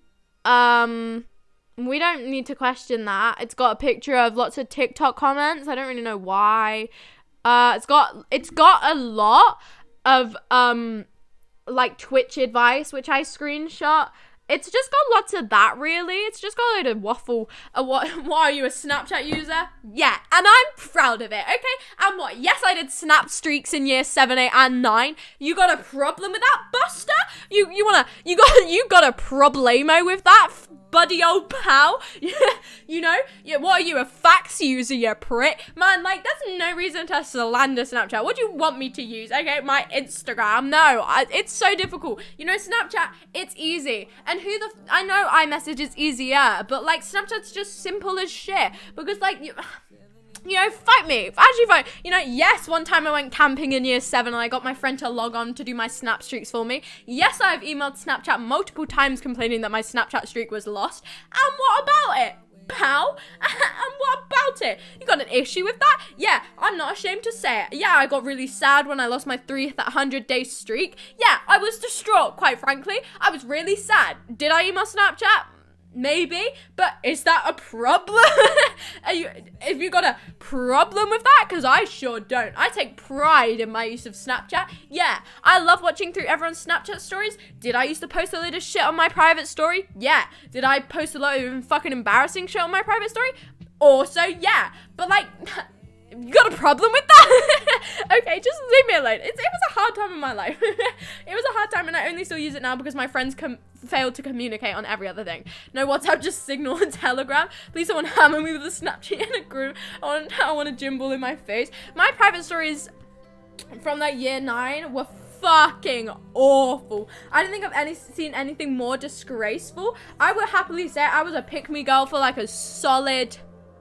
Um, we don't need to question that. It's got a picture of lots of TikTok comments. I don't really know why. Uh, it's got, it's got a lot of, um, like Twitch advice, which I screenshot. It's just got lots of that, really. It's just got a load of waffle. Uh, what, what are you, a Snapchat user? Yeah, and I'm proud of it, okay? And what? Yes, I did snap streaks in year seven, eight, and nine. You got a problem with that, Buster? You you wanna you got you got a problemo with that, buddy old pal? You know? Yeah, what are you, a fax user, you prick? Man, like, that's no reason to slander Snapchat. What do you want me to use? Okay, my Instagram. No, I, it's so difficult. You know, Snapchat, it's easy. And who the, f I know iMessage is easier, but like, Snapchat's just simple as shit. Because like, you, you know, fight me. Actually fight. You know, yes, one time I went camping in year seven and I got my friend to log on to do my snap streaks for me. Yes, I've emailed Snapchat multiple times complaining that my Snapchat streak was lost. And what about it, pal? And what about it? You got an issue with that? Yeah, I'm not ashamed to say it. Yeah, I got really sad when I lost my three hundred day streak. Yeah, I was distraught, quite frankly. I was really sad. Did I email Snapchat? Maybe, but is that a problem? Are you, if you got a problem with that? Because I sure don't. I take pride in my use of Snapchat. Yeah, I love watching through everyone's Snapchat stories. Did I used to post a lot of shit on my private story? Yeah. Did I post a lot of fucking embarrassing shit on my private story? Also, yeah. But like, you got a problem with that? Okay, just leave me alone. It's, it was a hard time in my life. It was a hard time, and I only still use it now because my friends com failed to communicate on every other thing. No WhatsApp, just Signal and Telegram. Please someone hammer me with a Snapchat in a group. I want, I want a gym ball in my face. My private stories from that year nine were fucking awful. I don't think I've any seen anything more disgraceful. I would happily say I was a pick-me girl for like a solid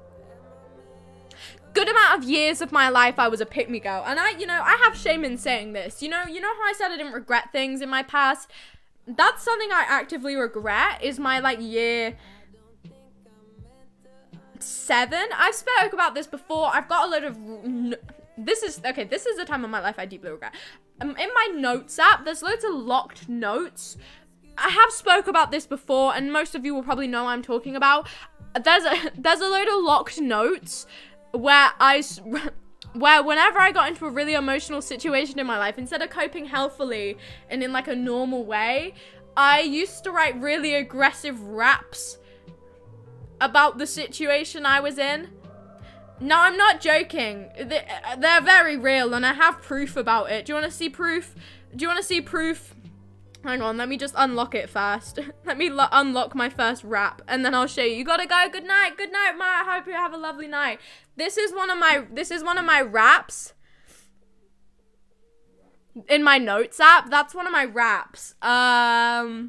good amount of years of my life. I was a pick-me girl, and I, you know, I have shame in saying this. You know, you know how I said I didn't regret things in my past? That's something I actively regret, is my, like, year seven. I've spoke about this before. I've got a load of, this is, okay, this is the time of my life I deeply regret. Um, in my notes app, there's loads of locked notes. I have spoke about this before, and most of you will probably know what I'm talking about. There's a, there's a load of locked notes where I, where whenever I got into a really emotional situation in my life, instead of coping healthily and in like a normal way, I used to write really aggressive raps about the situation I was in. No, I'm not joking. They're very real, and I have proof about it. Do you want to see proof? Do you want to see proof? Hang on, let me just unlock it first. Let me unlock my first rap, and then I'll show you. You gotta go. Good night. Good night, Matt. I hope you have a lovely night. This is one of my, this is one of my raps in my notes app. That's one of my raps. Um,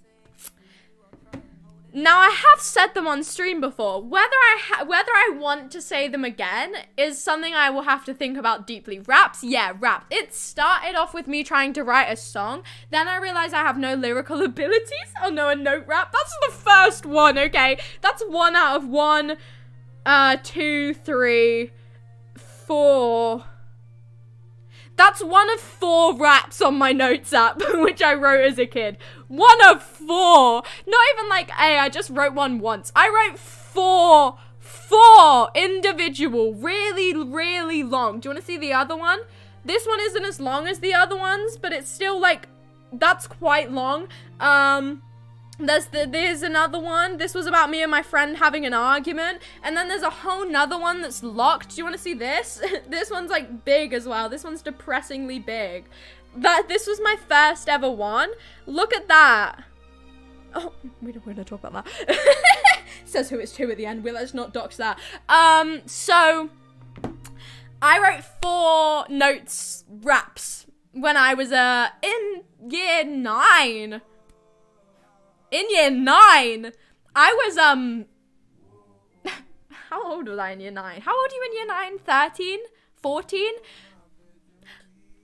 now I have said them on stream before. Whether I ha whether I want to say them again is something I will have to think about deeply. Raps, yeah, rap. It started off with me trying to write a song. Then I realized I have no lyrical abilities. Oh no, a note rap. That's the first one, okay? That's one out of one, uh, two, three, four. That's one of four raps on my notes app, which I wrote as a kid. One of four. Not even like, hey, I just wrote one once. I wrote four, four individual, really, really long. Do you want to see the other one? This one isn't as long as the other ones, but it's still like, that's quite long. Um... There's the, there's another one. This was about me and my friend having an argument. And then there's a whole nother one that's locked. Do you want to see this? This one's like big as well. This one's depressingly big. That This was my first ever one. Look at that. Oh, we don't want to talk about that. Says who it's to at the end. Well, let's not dox that. Um, so I wrote four notes, raps, when I was uh in year nine. In year nine, I was, um, how old was I in year nine? How old are you in year nine? thirteen? fourteen? This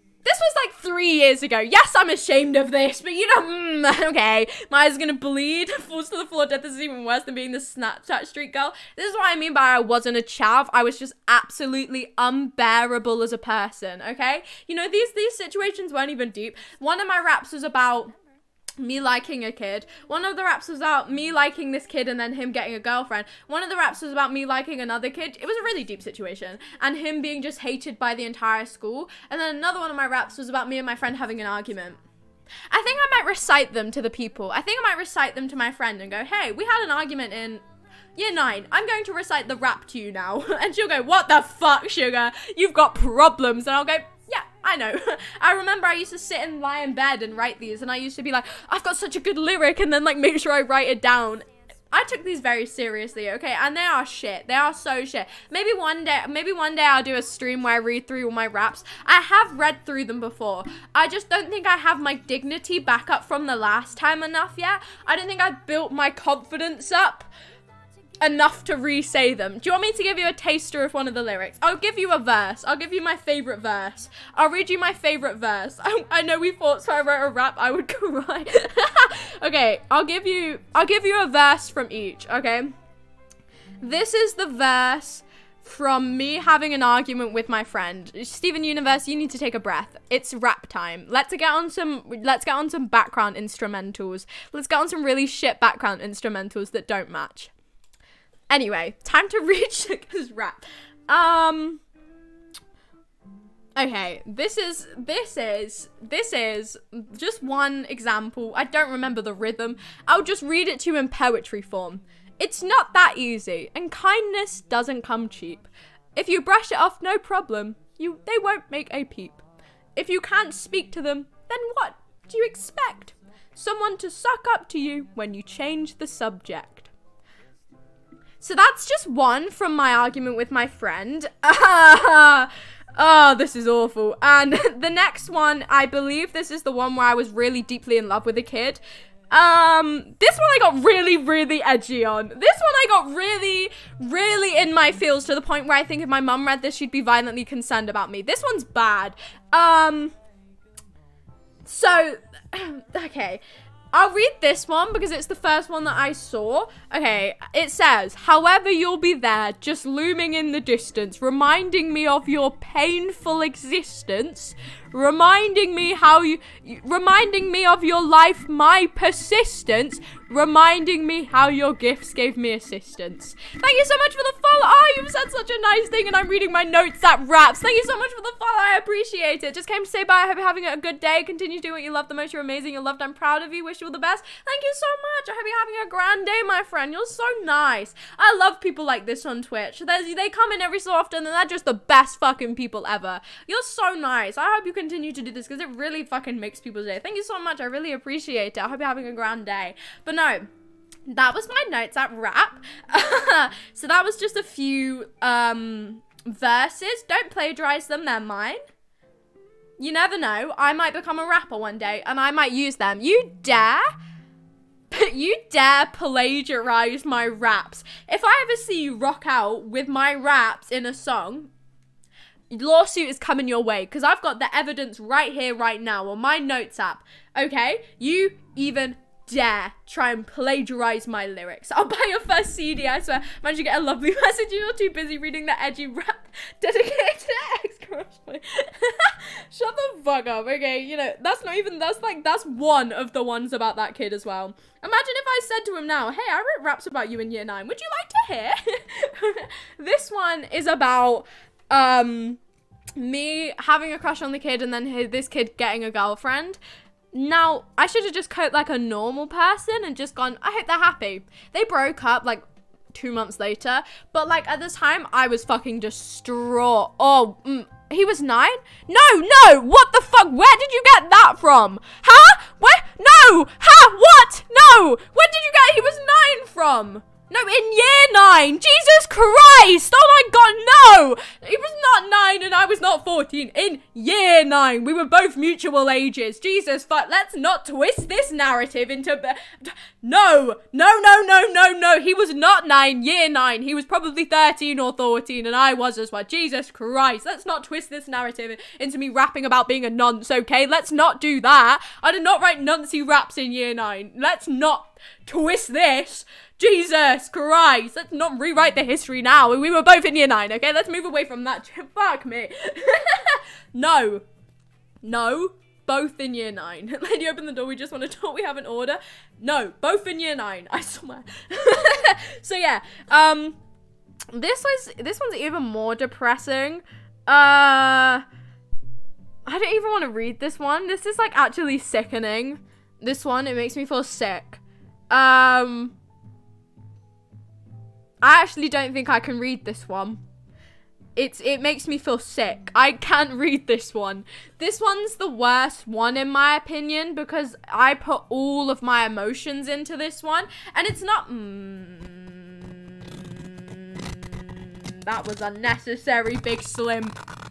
was like three years ago. Yes, I'm ashamed of this, but you know, mm, okay. My eyes are gonna bleed. Falls to the floor. Death is even worse than being the Snapchat street girl. This is what I mean by I wasn't a chav. I was just absolutely unbearable as a person, okay? You know, these, these situations weren't even deep. One of my raps was about me liking a kid. One of the raps was about me liking this kid and then him getting a girlfriend. One of the raps was about me liking another kid. It was a really deep situation. And him being just hated by the entire school. And then another one of my raps was about me and my friend having an argument. I think I might recite them to the people. I think I might recite them to my friend and go, hey, we had an argument in year nine. I'm going to recite the rap to you now. And she'll go, what the fuck, sugar? You've got problems. And I'll go, yeah, I know. I remember I used to sit and lie in bed and write these, and I used to be like, I've got such a good lyric, and then like make sure I write it down. I took these very seriously, okay? And they are shit. They are so shit. Maybe one day, maybe one day I'll do a stream where I read through all my raps. I have read through them before. I just don't think I have my dignity back up from the last time enough yet. I don't think I've built my confidence up enough to re-say them. Do you want me to give you a taster of one of the lyrics? I'll give you a verse. I'll give you my favorite verse. I'll read you my favorite verse. I, I know we thought so I wrote a rap I would cry. Okay, I'll give you I'll give you a verse from each, okay? This is the verse from me having an argument with my friend. Steven Universe, you need to take a breath. It's rap time. Let's get on some let's get on some background instrumentals. Let's get on some really shit background instrumentals that don't match. Anyway, time to read Sugar's rap. Um, okay, this is, this is, this is just one example. I don't remember the rhythm. I'll just read it to you in poetry form. It's not that easy, and kindness doesn't come cheap. If you brush it off, no problem. You, they won't make a peep. If you can't speak to them, then what do you expect? Someone to suck up to you when you change the subject. So that's just one from my argument with my friend. Oh, this is awful. And the next one, I believe this is the one where I was really deeply in love with a kid. Um, this one I got really, really edgy on. This one I got really, really in my feels to the point where I think if my mum read this, she'd be violently concerned about me. This one's bad. Um, so, okay. I'll read this one because it's the first one that I saw. Okay, it says, however you'll be there, just looming in the distance, reminding me of your painful existence, reminding me how you, reminding me of your life, my persistence, reminding me how your gifts gave me assistance. Thank you so much for the follow. Oh, you've said such a nice thing and I'm reading my notes that raps. Thank you so much for the follow. I appreciate it. Just came to say bye. I hope you're having a good day. Continue doing what you love the most. You're amazing. You're loved. I'm proud of you. Wish you all the best. Thank you so much. I hope you're having a grand day, my friend. You're so nice. I love people like this on Twitch. There's, they come in every so often and they're just the best fucking people ever. You're so nice. I hope you continue to do this because it really fucking makes people's day. Thank you so much. I really appreciate it. I hope you're having a grand day. But no. No, that was my notes at rap. So that was just a few um, verses. Don't plagiarize them, they're mine. You never know. I might become a rapper one day and I might use them. You dare? You dare plagiarize my raps. If I ever see you rock out with my raps in a song, lawsuit is coming your way because I've got the evidence right here, right now on my notes app. Okay? You even dare try and plagiarize my lyrics. I'll buy your first C D, I swear. Managed to get a lovely message. You're too busy reading the edgy rap dedicated to ex-crush. Shut the fuck up, okay? You know, that's not even, that's like, that's one of the ones about that kid as well. Imagine if I said to him now, hey, I wrote raps about you in year nine. Would you like to hear? This one is about, um, me having a crush on the kid and then his, this kid getting a girlfriend. Now, I should have just coped like a normal person and just gone, I hope they're happy. They broke up like two months later, but like at the time, I was fucking distraught. Oh, mm, he was nine? No, no, what the fuck? Where did you get that from? Huh? Where? No, huh? What? No, where did you get he was nine from? No, in year nine. Jesus Christ. Oh my God, no. He was not nine and I was not fourteen. In year nine. We were both mutual ages. Jesus, but let's not twist this narrative into... No, no, no, no, no, no. He was not nine, year nine. He was probably thirteen or fourteen and I was as well. Jesus Christ. Let's not twist this narrative into me rapping about being a nonce, okay? Let's not do that. I did not write nuncy raps in year nine. Let's not twist this. Jesus Christ, let's not rewrite the history now. We were both in year nine, okay? Let's move away from that. Fuck me. No. No. Both in year nine. Lady, open the door. We just want to talk. We have an order. No. Both in year nine. I swear. So, yeah. Um, this was, this one's even more depressing. Uh, I don't even want to read this one. This is, like, actually sickening. This one, it makes me feel sick. Um... I actually don't think I can read this one. It's it makes me feel sick. I can't read this one. This one's the worst one in my opinion because I put all of my emotions into this one and it's not mm, that was unnecessary, Big Slim.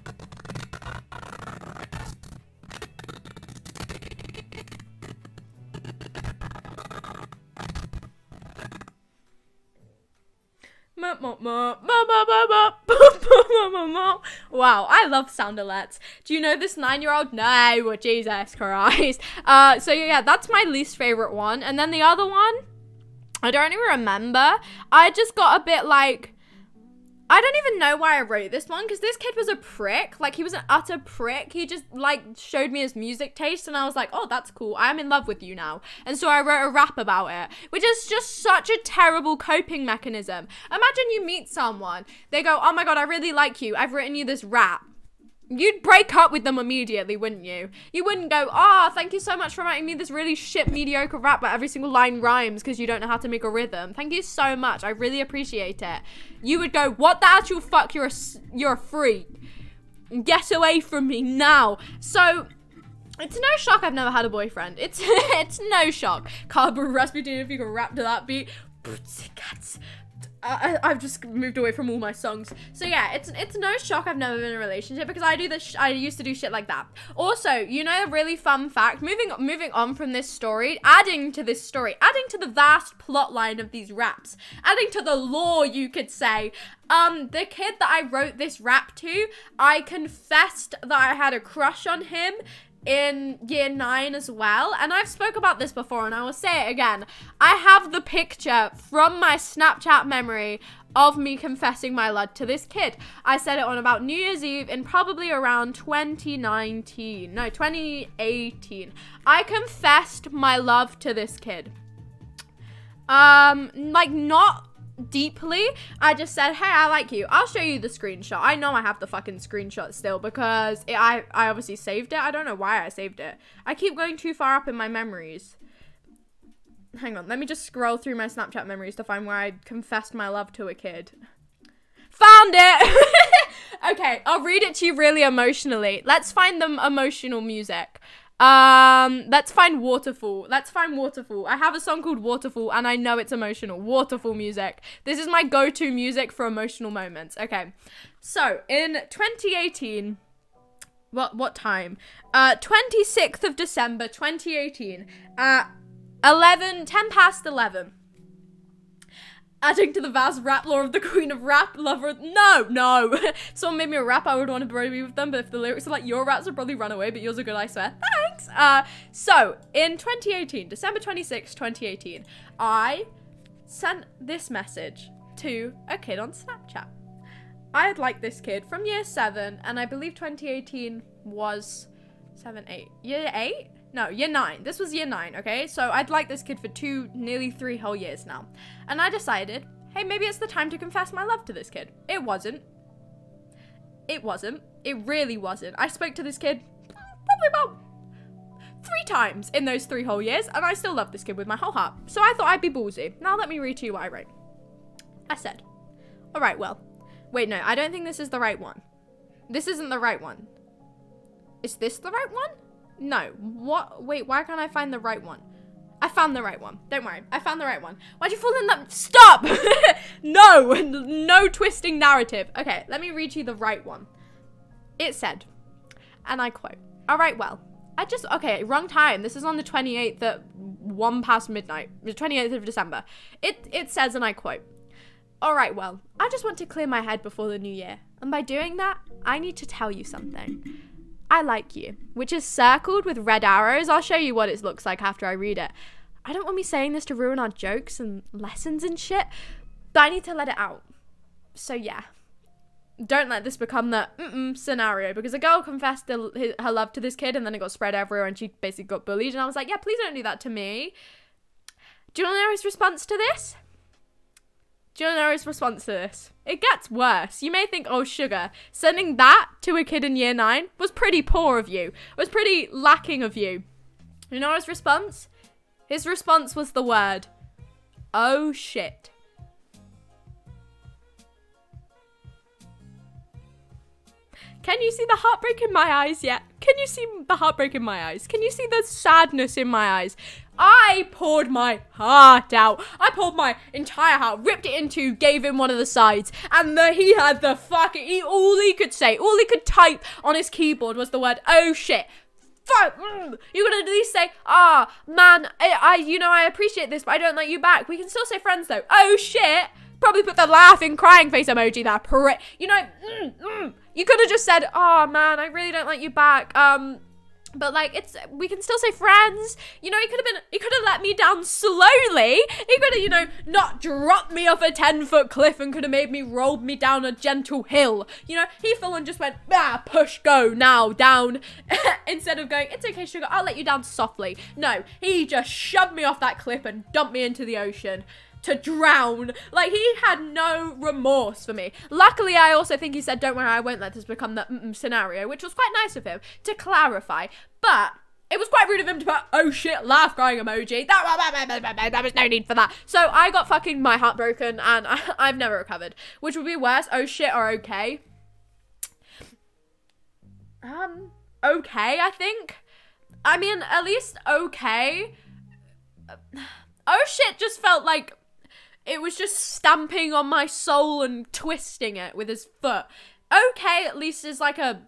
Wow, I love sound alerts. Do you know this nine-year-old? No, Jesus Christ. Uh, so yeah, that's my least favorite one. And then the other one, I don't even remember. I just got a bit like, I don't even know why I wrote this one because this kid was a prick. Like, he was an utter prick. He just, like, showed me his music taste and I was like, oh, that's cool. I'm in love with you now. And so I wrote a rap about it, which is just such a terrible coping mechanism. Imagine you meet someone. They go, oh my God, I really like you. I've written you this rap. You'd break up with them immediately, wouldn't you? You wouldn't go, ah, oh, thank you so much for writing me this really shit, mediocre rap where every single line rhymes because you don't know how to make a rhythm. Thank you so much. I really appreciate it. You would go, what the actual fuck? You're a, you're a freak. Get away from me now. So, it's no shock I've never had a boyfriend. It's, it's no shock. Cardboard Rasputin, if you can rap to that beat. Pussycats. I, I've just moved away from all my songs. So yeah, it's it's no shock I've never been in a relationship because I do this. Sh I used to do shit like that. Also, you know, a really fun fact. Moving moving on from this story, adding to this story, adding to the vast plot line of these raps, adding to the lore, you could say. Um, the kid that I wrote this rap to, I confessed that I had a crush on him in year nine as well, and I've spoke about this before and I will say it again. I have the picture from my Snapchat memory of me confessing my love to this kid. I said it on about New Year's Eve in probably around twenty nineteen, no, twenty eighteen. I confessed my love to this kid. Um, like not deeply. I just said, hey, I like you. I'll show you the screenshot. I know I have the fucking screenshot still because it, I, I obviously saved it. I don't know why I saved it. I keep going too far up in my memories. Hang on, let me just scroll through my Snapchat memories to find where I confessed my love to a kid. Found it! Okay, I'll read it to you really emotionally. Let's find them emotional music. Um, let's find Waterfall. Let's find Waterfall. I have a song called Waterfall and I know it's emotional. Waterfall music. This is my go-to music for emotional moments. Okay. So, in twenty eighteen, what, what time? Uh, twenty-sixth of December, twenty eighteen, at eleven, ten past eleven. Adding to the vast rap lore of the queen of rap lover. No, no. Someone made me a rap, I would want to be with them, but if the lyrics are like your raps, I'd probably run away, but yours are good, I swear. Thanks. Uh, so, in twenty eighteen, December twenty-sixth, twenty eighteen, I sent this message to a kid on Snapchat. I had liked this kid from year seven, and I believe twenty eighteen was seven, eight. Year eight? No, year nine. This was year nine, okay? So I'd liked this kid for two, nearly three whole years now. And I decided, hey, maybe it's the time to confess my love to this kid. It wasn't. It wasn't. It really wasn't. I spoke to this kid probably about three times in those three whole years, and I still love this kid with my whole heart. So I thought I'd be ballsy. Now let me read to you what I wrote. I said, all right, well, wait, no, I don't think this is the right one. This isn't the right one. Is this the right one? No. What? Wait, why can't I find the right one? I found the right one. Don't worry. I found the right one. Why'd you fall in that? Stop! No! No twisting narrative. Okay, let me read you the right one. It said, and I quote, all right, well, I just, okay, wrong time. This is on the twenty-eighth at one past midnight. The twenty-eighth of December. It, it says, and I quote, all right, well, I just want to clear my head before the new year. And by doing that, I need to tell you something. I like you, which is circled with red arrows. I'll show you what it looks like after I read it. I don't want me saying this to ruin our jokes and lessons and shit, but I need to let it out. So yeah, don't let this become the mm-mm scenario, because a girl confessed her love to this kid and then it got spread everywhere and she basically got bullied, and I was like, yeah, please don't do that to me. Do you want to know his response to this? Do you want to know his response to this? It gets worse. You may think, oh, sugar, sending that to a kid in year nine was pretty poor of you. It was pretty lacking of you. You know his response? His response was the word, oh, shit. Can you see the heartbreak in my eyes yet? Can you see the heartbreak in my eyes? Can you see the sadness in my eyes? I poured my heart out. I poured my entire heart, ripped it in two, gave him one of the sides, and the, he had the fucking, he, all he could say, all he could type on his keyboard was the word, oh shit. Fuck. Mm. You could at least say, ah, oh, man, I, I, you know, I appreciate this, but I don't like you back. We can still say friends though. Oh shit. Probably put the laughing, crying face emoji there. Pri- you know, mm, mm. You could have just said, oh man, I really don't like you back. Um, but like, it's, we can still say friends. You know, he could have been, he could have let me down slowly. He could have, you know, not dropped me off a ten foot cliff and could have made me, rolled me down a gentle hill. You know, he full on just went, ah, push, go, now, down. Instead of going, it's okay, sugar, I'll let you down softly. No, he just shoved me off that cliff and dumped me into the ocean to drown. Like, he had no remorse for me. Luckily, I also think he said, don't worry, I won't let this become the mm-mm scenario, which was quite nice of him to clarify. But it was quite rude of him to put, oh shit, laugh crying emoji. That, there was no need for that. So I got fucking my heart broken and I, I've never recovered. Which would be worse, oh shit or okay? Um, okay, I think. I mean, at least okay. Oh shit just felt like it was just stamping on my soul and twisting it with his foot. Okay, at least is like a,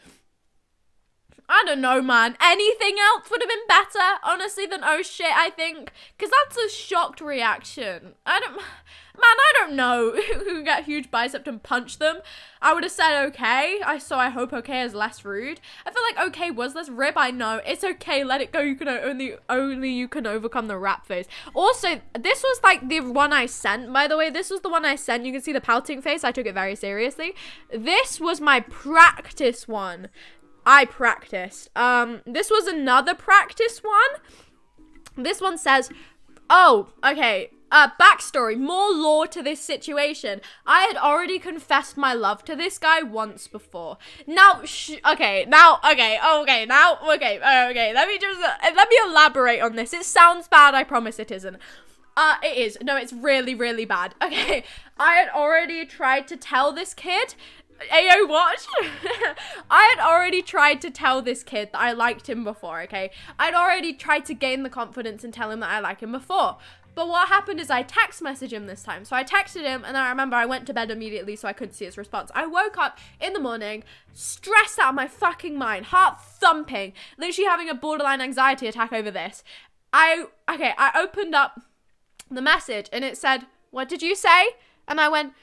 I don't know, man. Anything else would have been better, honestly, than oh shit, I think. Because that's a shocked reaction. I don't, man, I don't know who can get huge bicep and punch them. I would have said okay. I So I hope okay is less rude. I feel like okay was less rib. I know. It's okay. Let it go. You can only, only you can overcome the rap face. Also, this was like the one I sent, by the way. This was the one I sent. You can see the pouting face. I took it very seriously. This was my practice one. I practiced. Um, this was another practice one. This one says, oh, okay, uh, backstory, more lore to this situation. I had already confessed my love to this guy once before. Now, sh okay, now, okay, okay, now, okay, okay, let me just, uh, let me elaborate on this. It sounds bad, I promise it isn't. Uh, it is. No, it's really, really bad. Okay, I had already tried to tell this kid, Ayo, watch. I had already tried to tell this kid that I liked him before, okay? I'd already tried to gain the confidence and tell him that I like him before. But what happened is I text messaged him this time. So I texted him, and I remember I went to bed immediately so I couldn't see his response. I woke up in the morning, stressed out of my fucking mind, heart thumping, literally having a borderline anxiety attack over this. I, okay, I opened up the message, and it said, what did you say? And I went,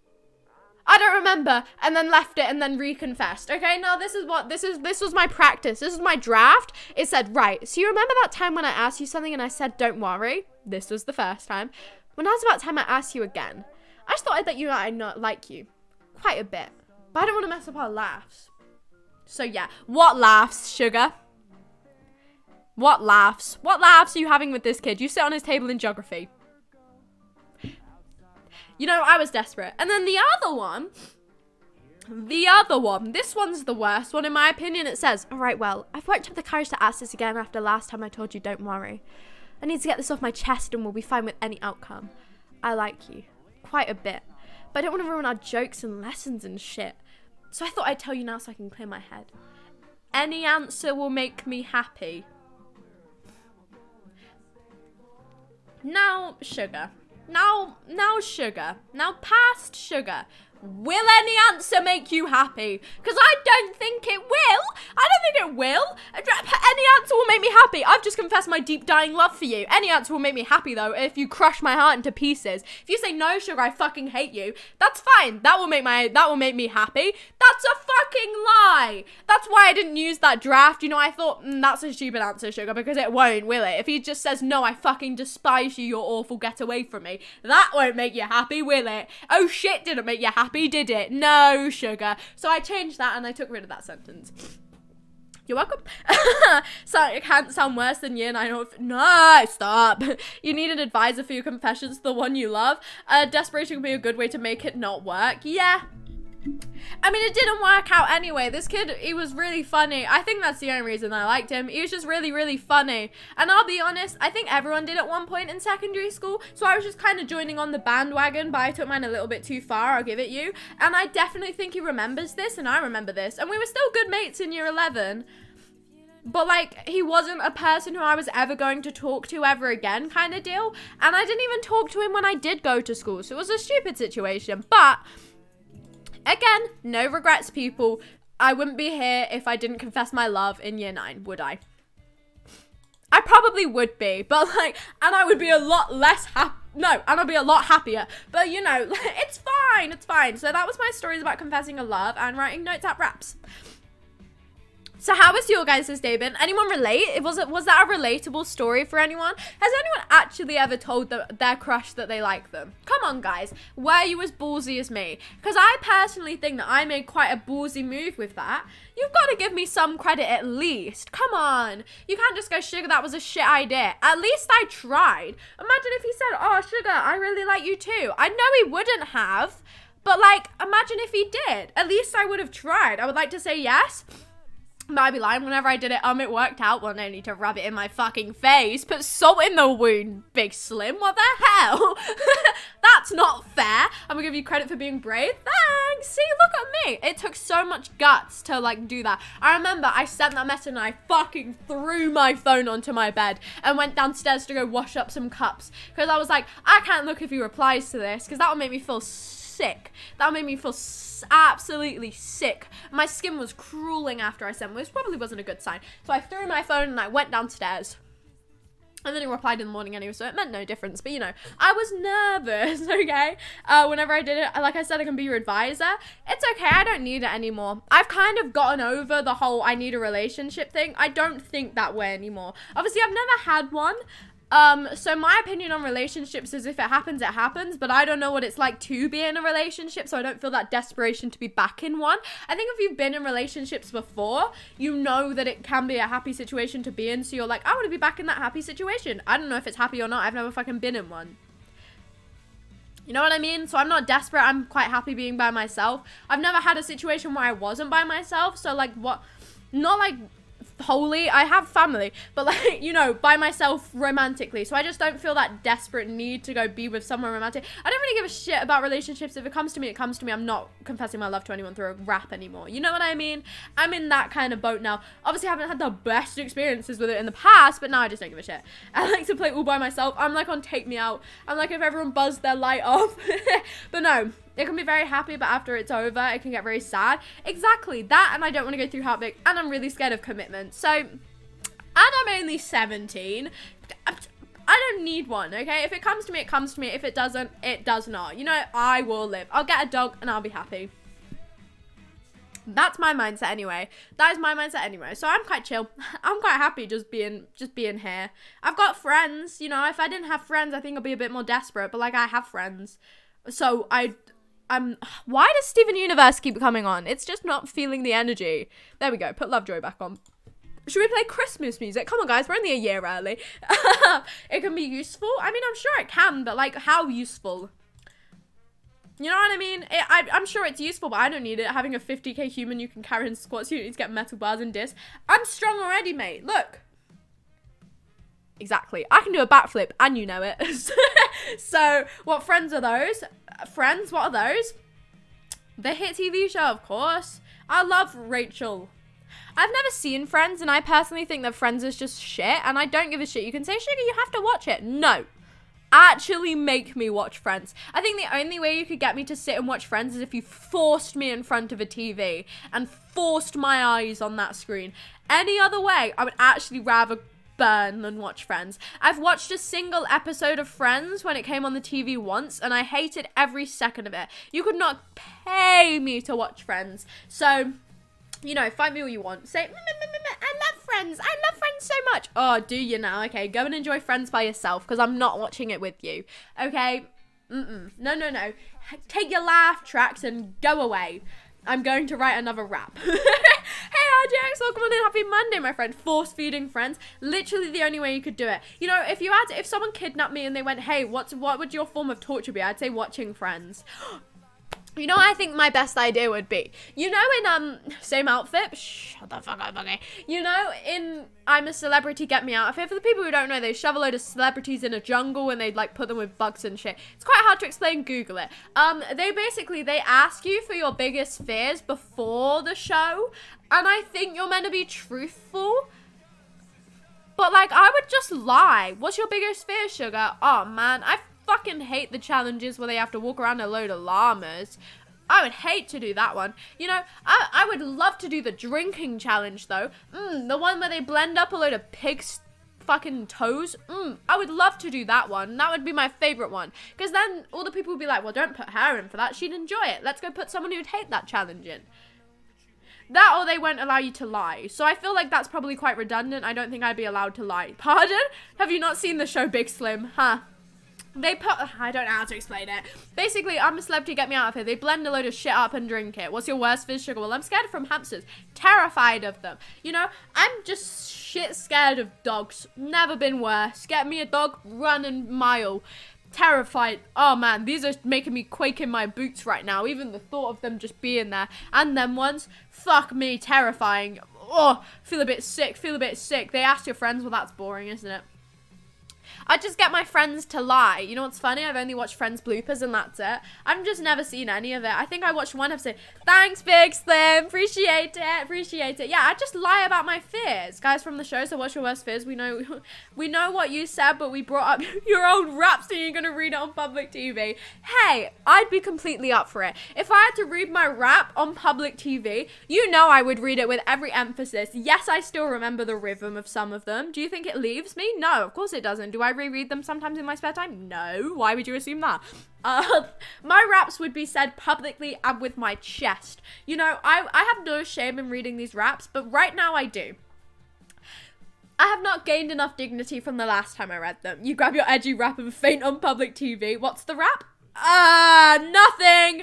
I don't remember, and then left it and then reconfessed. Okay, now this is what, this is, this was my practice. This is my draft. It said, right, so you remember that time when I asked you something and I said, don't worry? This was the first time. When I was about time I asked you again, I just thought I'd let you know I not like you. Quite a bit. But I don't want to mess up our laughs. So yeah, what laughs, sugar? What laughs? What laughs are you having with this kid? You sit on his table in geography. You know, I was desperate. And then the other one, the other one, this one's the worst one in my opinion. It says, all right, well, I've worked up the courage to ask this again after last time I told you don't worry. I need to get this off my chest and we'll be fine with any outcome. I like you. Quite a bit. But I don't want to ruin our jokes and lessons and shit. So I thought I'd tell you now so I can clear my head. Any answer will make me happy. Now, sugar. Now, now, sugar. Now, past sugar. Will any answer make you happy? Because I don't think it will. I don't think it will. Any answer will make me happy. I've just confessed my deep dying love for you. Any answer will make me happy though if you crush my heart into pieces. If you say no, sugar, I fucking hate you. That's fine. That will make my that will make me happy. That's a fucking lie. That's why I didn't use that draft. You know, I thought mm, that's a stupid answer, sugar, because it won't, will it? If he just says no, I fucking despise you. You're awful. Get away from me. That won't make you happy, will it? Oh shit, didn't make you happy. Did it? No, sugar. So I changed that and I took rid of that sentence. You're welcome. So it can't sound worse than year nine. No, stop. You need an advisor for your confessions, the one you love. Uh, desperation can be a good way to make it not work. Yeah. I mean, it didn't work out anyway. This kid, he was really funny. I think that's the only reason I liked him. He was just really, really funny. And I'll be honest, I think everyone did at one point in secondary school. So I was just kind of joining on the bandwagon, but I took mine a little bit too far, I'll give it you. And I definitely think he remembers this, and I remember this. And we were still good mates in year eleven. But, like, he wasn't a person who I was ever going to talk to ever again kind of deal. And I didn't even talk to him when I did go to school. So it was a stupid situation. But again, no regrets, people. I wouldn't be here if I didn't confess my love in year nine, would I? I probably would be, but like, and I would be a lot less happy. No, and I'd be a lot happier. But you know, it's fine, it's fine. So that was my stories about confessing a love and writing notes at raps. So how was your guys' day been? Anyone relate? Was it was that a relatable story for anyone? Has anyone actually ever told the, their crush that they like them? Come on, guys. Were you as ballsy as me? Because I personally think that I made quite a ballsy move with that. You've got to give me some credit at least. Come on. You can't just go, sugar, that was a shit idea. At least I tried. Imagine if he said, oh, sugar, I really like you too. I know he wouldn't have. But like, imagine if he did. At least I would have tried. I would like to say yes. But I'd be lying. Whenever I did it, um, it worked out. Well, no need to rub it in my fucking face. Put salt in the wound, Big Slim. What the hell? That's not fair. I'm gonna give you credit for being brave. Thanks. See, look at me. It took so much guts to, like, do that. I remember I sent that message and I fucking threw my phone onto my bed and went downstairs to go wash up some cups. Because I was like, I can't look if he replies to this, because that would make me feel sick. That made me feel absolutely sick. My skin was crawling after I sent, which probably wasn't a good sign. So I threw my phone and I went downstairs. And then he replied in the morning anyway, so it meant no difference. But, you know, I was nervous, okay? Uh, whenever I did it, like I said, I can be your advisor. It's okay, I don't need it anymore. I've kind of gotten over the whole I need a relationship thing. I don't think that way anymore. Obviously, I've never had one. Um, so my opinion on relationships is if it happens, it happens, but I don't know what it's like to be in a relationship, so I don't feel that desperation to be back in one. I think if you've been in relationships before, you know that it can be a happy situation to be in, so you're like, I want to be back in that happy situation. I don't know if it's happy or not. I've never fucking been in one. You know what I mean? So I'm not desperate. I'm quite happy being by myself. I've never had a situation where I wasn't by myself, so like what, not like wholly, I have family, but like, you know, by myself romantically, so I just don't feel that desperate need to go be with someone romantic. I don't really give a shit about relationships. If it comes to me, it comes to me. I'm not confessing my love to anyone through a rap anymore. You know what I mean? I'm in that kind of boat now. Obviously, I haven't had the best experiences with it in the past, but now I just don't give a shit. I like to play all by myself. I'm like on Take Me Out. I'm like if everyone buzzed their light off. But no, it can be very happy, but after it's over, it can get very sad. Exactly that, and I don't want to go through heartbreak, and I'm really scared of commitment. So, and I'm only seventeen. I don't need one, okay? If it comes to me, it comes to me. If it doesn't, it does not. You know, I will live. I'll get a dog, and I'll be happy. That's my mindset anyway. That is my mindset anyway. So I'm quite chill. I'm quite happy just being just being here. I've got friends, you know. If I didn't have friends, I think I'd be a bit more desperate. But like, I have friends. So I... Um, why does Steven Universe keep coming on? It's just not feeling the energy. There we go. Put Lovejoy back on. Should we play Christmas music? Come on, guys. We're only a year early. It can be useful. I mean, I'm sure it can, but like, how useful? You know what I mean? It, I, I'm sure it's useful, but I don't need it. Having a fifty K human you can carry in squats, you need to get metal bars and disc. I'm strong already, mate. Look. Exactly. I can do a backflip, and you know it. So, what friends are those? Friends, what are those? The hit T V show, of course. I love Rachel. I've never seen Friends, and I personally think that Friends is just shit, and I don't give a shit. You can say, sugar, you have to watch it. No. actually make me watch Friends. I think the only way you could get me to sit and watch Friends is if you forced me in front of a T V and forced my eyes on that screen. Any other way, I would actually rather burn than watch Friends. I've watched a single episode of Friends when it came on the T V once, and I hated every second of it. You could not pay me to watch Friends. So, you know, find me all you want. Say, I love Friends. I love Friends so much. Oh, do you now? Okay, go and enjoy Friends by yourself, because I'm not watching it with you. Okay? Mm-mm. No, no, no. Take your laugh tracks and go away. I'm going to write another rap. Hey, R J X, welcome on in. Happy Monday, my friend. Force feeding Friends. Literally the only way you could do it. You know, if you had, to, if someone kidnapped me and they went, hey, what's what would your form of torture be? I'd say watching Friends. You know what I think my best idea would be? You know in, um, same outfit? Shut the fuck up, okay. You know in I'm a Celebrity, Get Me Out of Here? For the people who don't know, they shove a load of celebrities in a jungle and they like put them with bugs and shit. It's quite hard to explain, Google it. Um, they basically, they ask you for your biggest fears before the show. And I think you're meant to be truthful. But like, I would just lie. What's your biggest fear, sugar? Oh man, I fucking hate the challenges where they have to walk around a load of llamas. I would hate to do that one. You know, I, I would love to do the drinking challenge though. Mm, the one where they blend up a load of pigs' fucking toes. Mm, I would love to do that one. That would be my favorite one. Because then all the people would be like, well, don't put her in for that. She'd enjoy it. Let's go put someone who'd hate that challenge in. That or they won't allow you to lie. So I feel like that's probably quite redundant. I don't think I'd be allowed to lie. Pardon? Have you not seen the show Big Slim? Huh? They put, I don't know how to explain it. Basically, I'm a Celebrity, Get Me Out of Here. They blend a load of shit up and drink it. What's your worst fear, sugar? Well, I'm scared from hamsters. Terrified of them. You know, I'm just shit scared of dogs. Never been worse. Get me a dog, run a mile. Terrified. Oh man, these are making me quake in my boots right now. Even the thought of them just being there. And them ones, fuck me, terrifying. Oh, feel a bit sick, feel a bit sick. They ask your friends, well that's boring, isn't it? I just get my friends to lie. You know what's funny? I've only watched Friends bloopers and that's it. I've just never seen any of it. I think I watched one episode. Thanks, Big Slim. Appreciate it. Appreciate it. Yeah, I just lie about my fears. Guys from the show, so what's your worst fears? We know we know what you said, but we brought up your own raps and you're going to read it on public T V. Hey, I'd be completely up for it. If I had to read my rap on public T V, you know I would read it with every emphasis. Yes, I still remember the rhythm of some of them. Do you think it leaves me? No, of course it doesn't. Do I reread them sometimes in my spare time? No. Why would you assume that? Uh, my raps would be said publicly and with my chest. You know, I, I have no shame in reading these raps, but right now I do. I have not gained enough dignity from the last time I read them. You grab your edgy rap and faint on public T V. What's the rap? Ah, uh, nothing.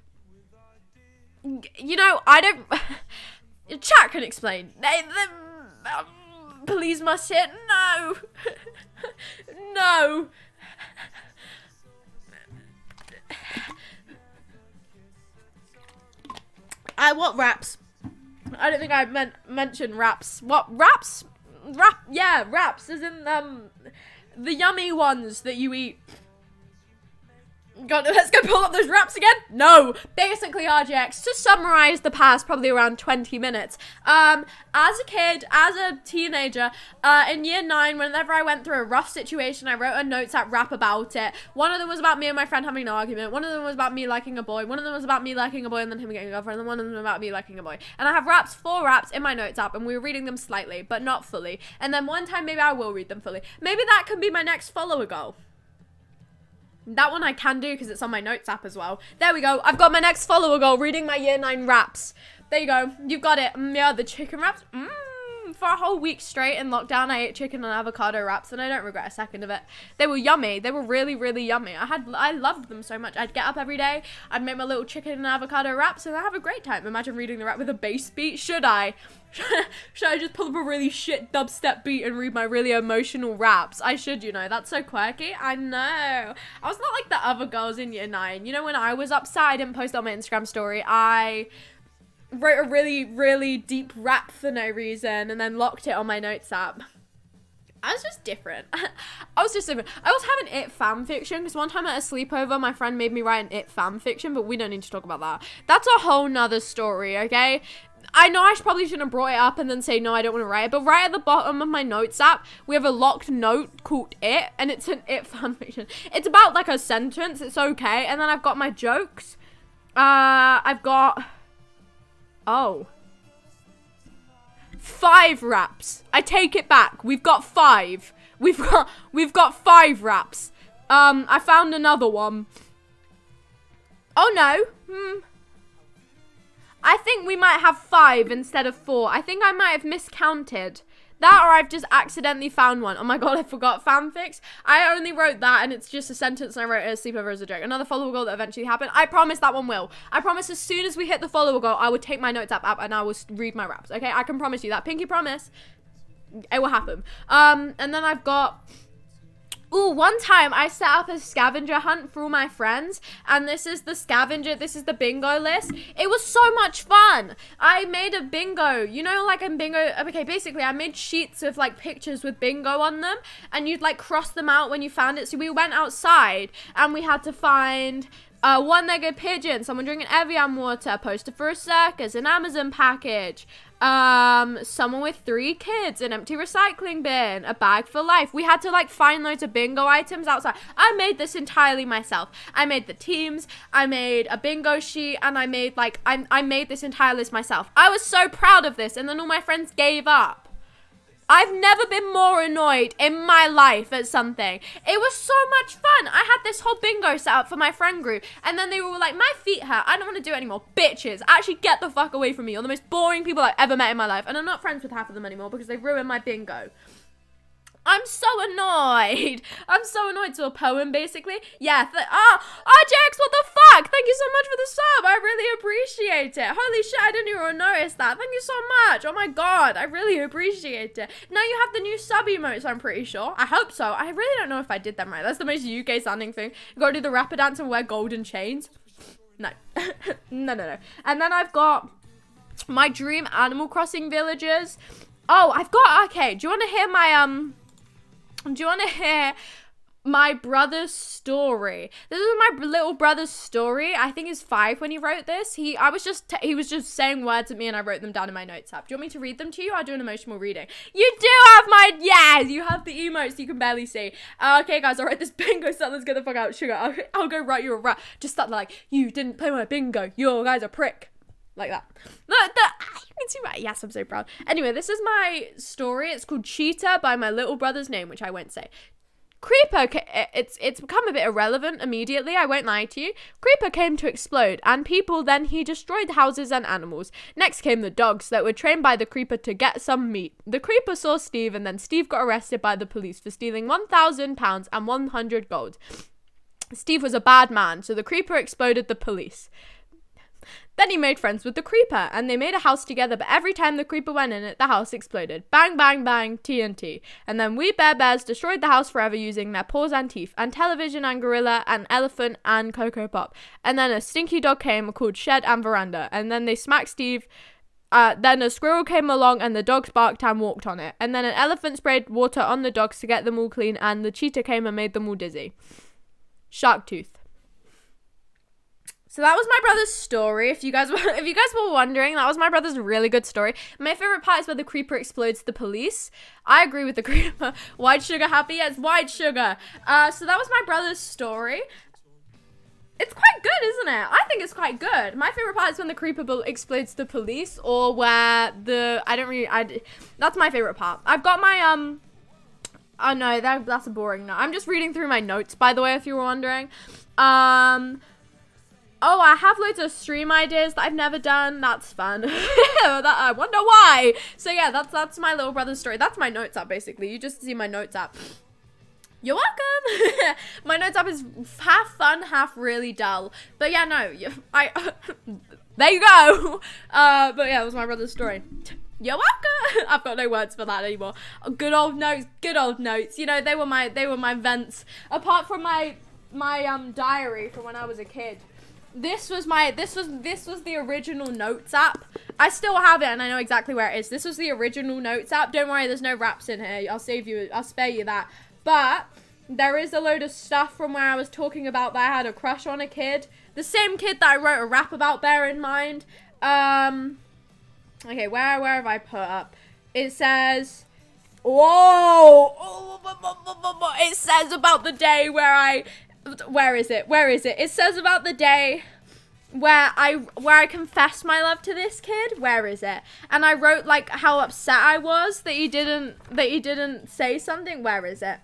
You know, I don't... Chat can explain. They, they, um, police must hit. No. No. I what raps? I don't think I meant mention raps. What raps? Rap? Yeah, raps. As in um, the yummy ones that you eat. God, let's go pull up those raps again. No, basically R J X, to summarize the past probably around twenty minutes. Um, as a kid, as a teenager, uh, in year nine, whenever I went through a rough situation, I wrote a notes app rap about it. One of them was about me and my friend having an argument. One of them was about me liking a boy. One of them was about me liking a boy and then him getting a girlfriend. And one of them was about me liking a boy. And I have raps, four raps in my notes app, and we were reading them slightly, but not fully. And then one time maybe I will read them fully. Maybe that can be my next follower goal. That one I can do because it's on my notes app as well. There we go. I've got my next follower goal, reading my year nine raps. There you go. You've got it. Mm, yeah, the chicken wraps. Mmm. For a whole week straight in lockdown, I ate chicken and avocado wraps, and I don't regret a second of it. They were yummy. They were really, really yummy. I had, I loved them so much. I'd get up every day, I'd make my little chicken and avocado wraps, and I'd have a great time. Imagine reading the rap with a bass beat. Should I? Should I just pull up a really shit dubstep beat and read my really emotional raps? I should, you know. That's so quirky. I know. I was not like the other girls in year nine. You know, when I was upset, I didn't post on my Instagram story. I wrote a really, really deep rap for no reason and then locked it on my notes app. I was just different. I was just different. I also have an It fan fiction because one time at a sleepover, my friend made me write an It fan fiction, but we don't need to talk about that. That's a whole nother story, okay? I know I probably shouldn't have brought it up and then say, no, I don't want to write it. But right at the bottom of my notes app, we have a locked note called It. And it's an It fanfiction. It's about like a sentence. It's okay. And then I've got my jokes. Uh, I've got... Oh. Five raps. I take it back. We've got five. We've got, we've got five raps. Um, I found another one. Oh no. Hmm. I think we might have five instead of four. I think I might have miscounted. That or I've just accidentally found one. Oh my god, I forgot fanfics. I only wrote that and it's just a sentence and I wrote it as sleepover as a joke. Another follower goal that eventually happened. I promise that one will. I promise as soon as we hit the follower goal, I will take my notes app app and I will read my raps. Okay, I can promise you that. Pinky promise. It will happen. Um, and then I've got... Ooh, one time I set up a scavenger hunt for all my friends, and this is the scavenger, this is the bingo list. It was so much fun. I made a bingo, you know, like a bingo, okay, basically I made sheets of like pictures with bingo on them, and you'd like cross them out when you found it. So we went outside, and we had to find... Uh, one-legged pigeon, someone drinking Evian water, a poster for a circus, an Amazon package, um, someone with three kids, an empty recycling bin, a bag for life. We had to like find loads of bingo items outside. I made this entirely myself. I made the teams, I made a bingo sheet, and I made like, I, I made this entire list myself. I was so proud of this, and then all my friends gave up. I've never been more annoyed in my life at something. It was so much fun. I had this whole bingo set up for my friend group. And then they were like, my feet hurt. I don't want to do it anymore. Bitches, actually get the fuck away from me. You're the most boring people I've ever met in my life. And I'm not friends with half of them anymore because they ruined my bingo. I'm so annoyed. I'm so annoyed to a poem, basically. Yeah. Ah, oh, oh, Jax, what the fuck? Thank you so much for the sub. I really appreciate it. Holy shit, I didn't even notice that. Thank you so much. Oh my god, I really appreciate it. Now you have the new sub emotes, I'm pretty sure. I hope so. I really don't know if I did them right. That's the most U K sounding thing. You gotta do the rapper dance and wear golden chains. No. no, no, no. And then I've got my dream Animal Crossing villagers. Oh, I've got, okay. Do you want to hear my, um... Do you want to hear my brother's story? This is my little brother's story. I think he's five when he wrote this. He, I was just, he was just saying words at me and I wrote them down in my notes app. Do you want me to read them to you? I'll do an emotional reading. You do have my, yeah, you have the emotes you can barely see. Uh, okay, guys, all right, this bingo stuff, let's get the fuck out. Sugar, I'll, I'll go write you a rap. Just start like, you didn't play my bingo. You guys are prick. Like that. Look, the, you can see my, yes, I'm so proud. Anyway, this is my story. It's called Cheetah by my little brother's name, which I won't say. Creeper, it's it's become a bit irrelevant immediately, I won't lie to you. Creeper came to explode, and people, then he destroyed houses and animals. Next came the dogs that were trained by the Creeper to get some meat. The Creeper saw Steve, and then Steve got arrested by the police for stealing one thousand pounds and one hundred gold. Steve was a bad man, so the Creeper exploded the police. Then he made friends with the Creeper, and they made a house together, but every time the Creeper went in it, the house exploded. Bang, bang, bang, T N T. And then we Bear Bears destroyed the house forever using their paws and teeth, and television and gorilla, and elephant and Cocoa Pop. And then a stinky dog came called Shed and Veranda, and then they smacked Steve. Uh, then a squirrel came along, and the dogs barked and walked on it. And then an elephant sprayed water on the dogs to get them all clean, and the cheetah came and made them all dizzy. Shark tooth. So that was my brother's story. If you guys were, if you guys were wondering, that was my brother's really good story. My favorite part is where the Creeper explodes the police. I agree with the Creeper. White sugar happy? Yes, white sugar. Uh, so that was my brother's story. It's quite good, isn't it? I think it's quite good. My favorite part is when the Creeper explodes the police, or where the I don't really. I that's my favorite part. I've got my um. Oh no, that that's a boring note. I'm just reading through my notes, by the way, if you were wondering. Um. Oh, I have loads of stream ideas that I've never done. That's fun. that, I wonder why. So yeah, that's that's my little brother's story. That's my notes app, basically. You just see my notes app. You're welcome. My notes app is half fun, half really dull. But yeah, no, you, I. There you go. Uh, but yeah, that was my brother's story. You're welcome. I've got no words for that anymore. Oh, good old notes. Good old notes. You know, they were my they were my vents. Apart from my my um diary from when I was a kid. This was my, this was, this was the original notes app. I still have it and I know exactly where it is. This was the original notes app. Don't worry, there's no raps in here. I'll save you, I'll spare you that. But there is a load of stuff from where I was talking about that I had a crush on a kid. The same kid that I wrote a rap about, bear in mind. Um, Okay, where, where have I put up? It says... Whoa! It says about the day where I... Where is it? Where is it? It says about the day... where I where I confessed my love to this kid. Where is it? And I wrote like how upset I was that he didn't that he didn't say something. Where is it?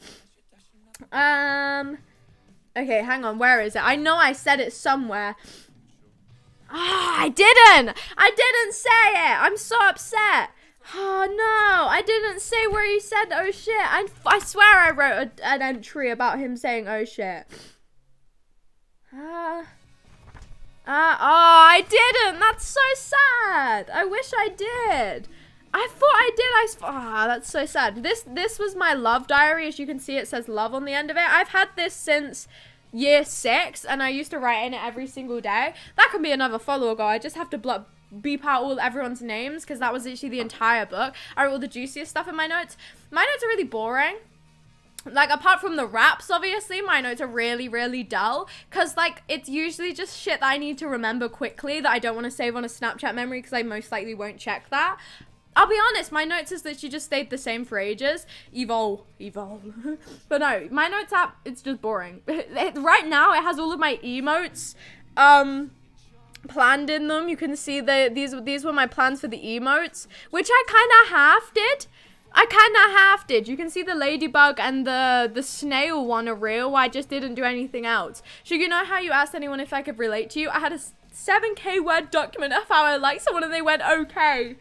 Um okay, hang on. Where is it? I know I said it somewhere. Ah, I didn't. I didn't say it. I'm so upset. Oh no, I didn't say where he said oh shit. I I swear I wrote a, an entry about him saying oh shit. Ah. Uh, Uh, oh, I didn't. That's so sad. I wish I did. I thought I did. I, oh, that's so sad. This, this was my love diary. As you can see, it says love on the end of it. I've had this since year six, and I used to write in it every single day. That can be another follower goal. I just have to blo beep out all everyone's names, because that was literally the entire book. I wrote all the juiciest stuff in my notes. My notes are really boring. Like, apart from the raps, obviously, my notes are really, really dull. Because, like, it's usually just shit that I need to remember quickly that I don't want to save on a Snapchat memory because I most likely won't check that. I'll be honest, my notes is literally just stayed the same for ages. Evolve. Evolve. But no, my notes app, it's just boring. It, right now, it has all of my emotes um, planned in them. You can see the, these, these were my plans for the emotes, which I kind of half did. I kind of half did. You can see the ladybug and the the snail one are real. I just didn't do anything else. So you know how you asked anyone if I could relate to you? I had a seven K word document of how I like someone and they went okay.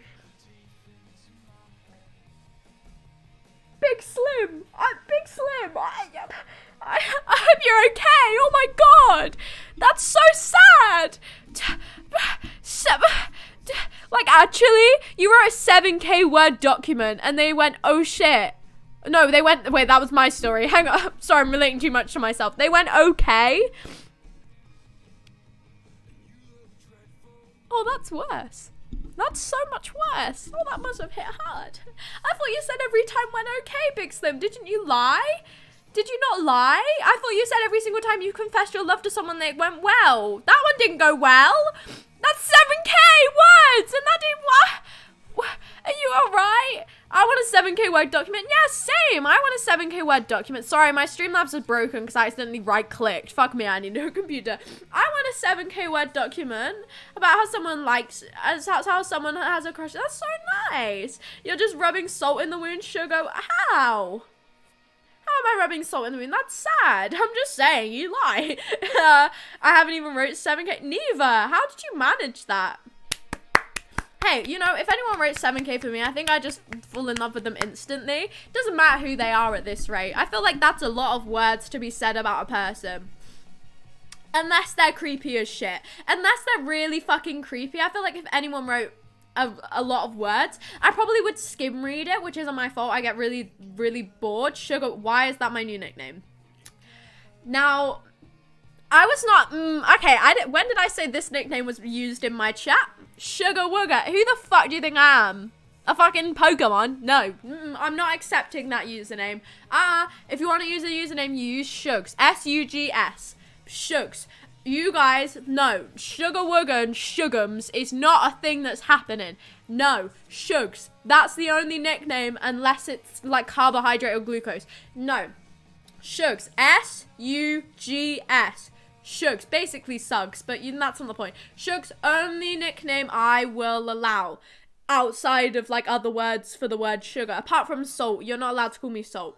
Big Slim. I, Big Slim. I, I, I hope you're okay. Oh my god. That's so sad. Seven... Like, actually, you wrote a seven K word document and they went, oh shit. No, they went, wait, that was my story. Hang on. Sorry, I'm relating too much to myself. They went, okay. Oh, that's worse. That's so much worse. Oh, that must have hit hard. I thought you said every time went okay, Big Slim. Didn't you lie? Did you not lie? I thought you said every single time you confessed your love to someone that it went well. That one didn't go well. That's seven K words, and that didn't what? Are you alright? I want a seven K word document. Yeah, same. I want a seven K word document. Sorry, my Streamlabs is broken because I accidentally right-clicked. Fuck me, I need a new computer. I want a seven K word document about how someone likes, as how someone has a crush. That's so nice. You're just rubbing salt in the wound, sugar. How? How am I rubbing salt in the wound? That's sad. I'm just saying, you lie. uh, I haven't even wrote seven K. Neither. How did you manage that? Hey, you know, if anyone wrote seven K for me, I think I just fall in love with them instantly. Doesn't matter who they are at this rate. I feel like that's a lot of words to be said about a person. Unless they're creepy as shit. Unless they're really fucking creepy. I feel like if anyone wrote A, a lot of words, I probably would skim read it, which isn't my fault. I get really, really bored. Sugar, why is that my new nickname? Now, I was not, mm, okay, I did, when did I say this nickname was used in my chat? Sugar Wooger. Who the fuck do you think I am? A fucking Pokemon? No, mm, I'm not accepting that username. Ah, uh, if you want to use a username, you use Shugs. S U G S. Shugs. You guys, no, Sugar Wooger and Sugums is not a thing that's happening. No, Shugs. That's the only nickname unless it's like carbohydrate or glucose. No, Shugs. S U G S. Shugs. Basically Suggs, but you, that's not the point. Shugs, only nickname I will allow outside of like other words for the word sugar. Apart from salt, you're not allowed to call me salt.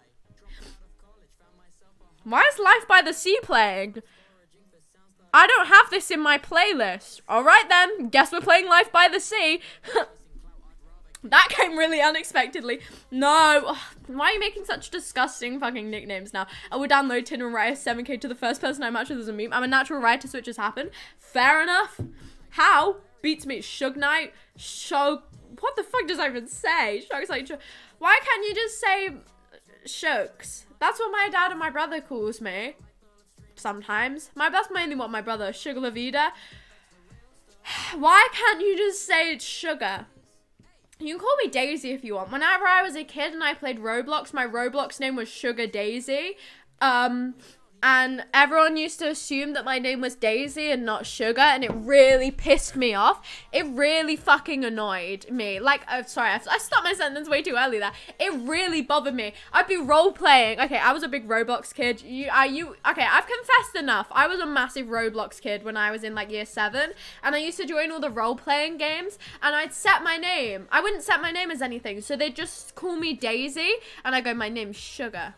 Why is Life by the Sea playing? I don't have this in my playlist. Alright then, guess we're playing Life by the Sea. That came really unexpectedly. No, ugh, why are you making such disgusting fucking nicknames now? I would download Tinder and write a seven K to the first person I match with as a meme. I'm a natural writer, so it just happened. Fair enough. How? Beats me. Shug Knight. Shug. What the fuck does I even say? Shug's like, why can't you just say Shugs? That's what my dad and my brother calls me. Sometimes. My, that's mainly what my brother, Sugar La Vida. Why can't you just say it's Sugar? You can call me Daisy if you want. Whenever I was a kid and I played Roblox, my Roblox name was Sugar Daisy. Um, and everyone used to assume that my name was Daisy and not Sugar, and it really pissed me off. It really fucking annoyed me. Like, oh, sorry, I, I stopped my sentence way too early there. It really bothered me. I'd be role-playing. Okay, I was a big Roblox kid. You, I, you, okay, I've confessed enough. I was a massive Roblox kid when I was in, like, year seven, and I used to join all the role-playing games, and I'd set my name. I wouldn't set my name as anything, so they'd just call me Daisy, and I go, my name's Sugar.